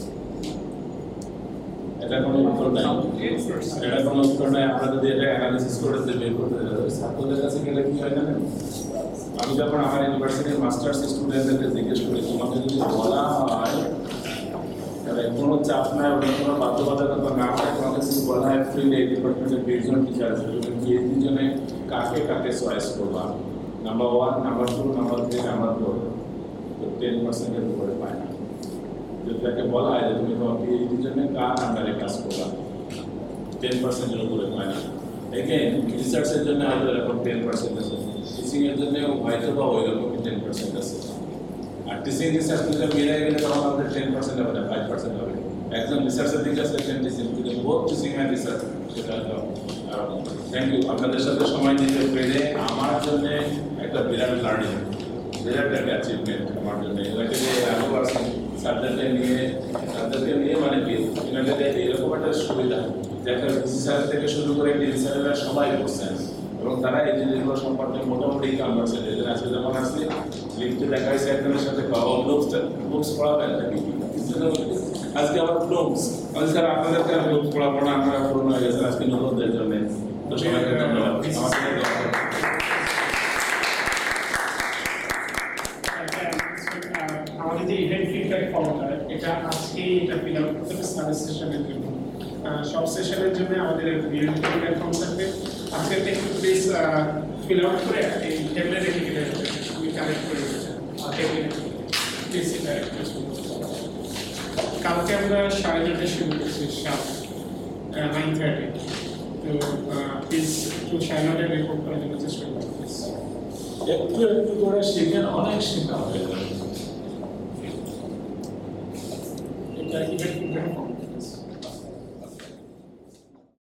Speaker 1: এটা কোনো উত্তর নাই, এটা কোনো উত্তর নাই। আমরা যদি এটা অ্যানালিসিস করে বের করতে যাই, ছাত্রদের কাছে গেলে কি হয় জানেন? আমি যখন আমার ইউনিভার্সিটির মাস্টার্স স্টুডেন্টদেরকে জিজ্ঞেস করি তোমাকে যদি বলা হয় কোনো চাপ নাই, ওটা কোনো বাধ্যবাধকতা না হয়, তোমাকে যদি বলা হয় ফ্রি 80% 20জন টিচার আছে, তুমি কি এই দুজনে কাকে কাকে চয়েস করবা? নাম্বার 1, নাম্বার 2, নাম্বার 3, নাম্বার 4, তো 10%-এর উপরে পায় না। যদি তাকে বলা হয় যে তুমি তোমাকে এই দুজনে কার আন্ডারে কাজ করবা, 10%-এর উপরে পায় না। এগেন রিসার্চের জন্য হয়তো এরকম 10% আছে, টিচিংয়ের জন্য হয়তো বা ওই রকমই 10% আছে। আর টিচিং রিসার্চ যদি মিলে গেলে তখন আমাদের 10% হবে না, 5% হবে। একজন রিসার্চের দিকে আছে, একজন টিচিং, কিন্তু বোথ টিচিং অ্যান্ড রিসার্চ সেটা হলো। থ্যাংক ইউ, আপনাদের সাথে সময় দিতে পেরে আমার জন্য একটা বিরাট লার্নিং। রেজাল্টটাকে অ্যাচিভমেন্ট আমার জন্য এটাকে নিয়ে আরও আছে সাবজেক্টে নিয়ে মানে কি এটাতে এরকম একটা সুবিধা যে একটা ভিসি স্যার থেকে শুরু করে ডিসি স্যারেরা সবাই করছেন এবং তারা এই জিনিসগুলো সম্পর্কে মোটামুটি কাম করছে যে আজকে যখন আসলে লিখতে দেখা হয়েছে একজনের সাথে বুকস পড়াবেন নাকি আজকে আমার ব্লুমস আমি স্যার আপনাদেরকে আমি বুকস পড়াবো না আপনারা পুরনো হয়ে গেছেন আজকে নতুনদের জন্য তো সবাইকে ধন্যবাদ
Speaker 4: আমাদের যে ইভেন্ট ফিডব্যাক ফর্মটা এটা আজকে এটা ফিল আউট করতে হবে স্টার সেশনের জন্য সব সেশনের জন্য আমাদের ইভেন্ট ফিডব্যাক ফর্ম থাকবে আজকে একটু প্লিজ ফিল আউট করে এই টেবিলে রেখে দিতে হবে আমি কালেক্ট করে দিচ্ছি টেবিলে প্লিজ এটা কালকে আমরা 9:30 শুরু করছি শার্প 9:30 তো প্লিজ একটু 9:30 রিপোর্ট করার জন্য চেষ্টা করুন
Speaker 1: একটু একটু করে শিখেন অনেক শেখা হয়ে যাবে
Speaker 4: এটা ইভেন্ট ফিডব্যাক ফর্ম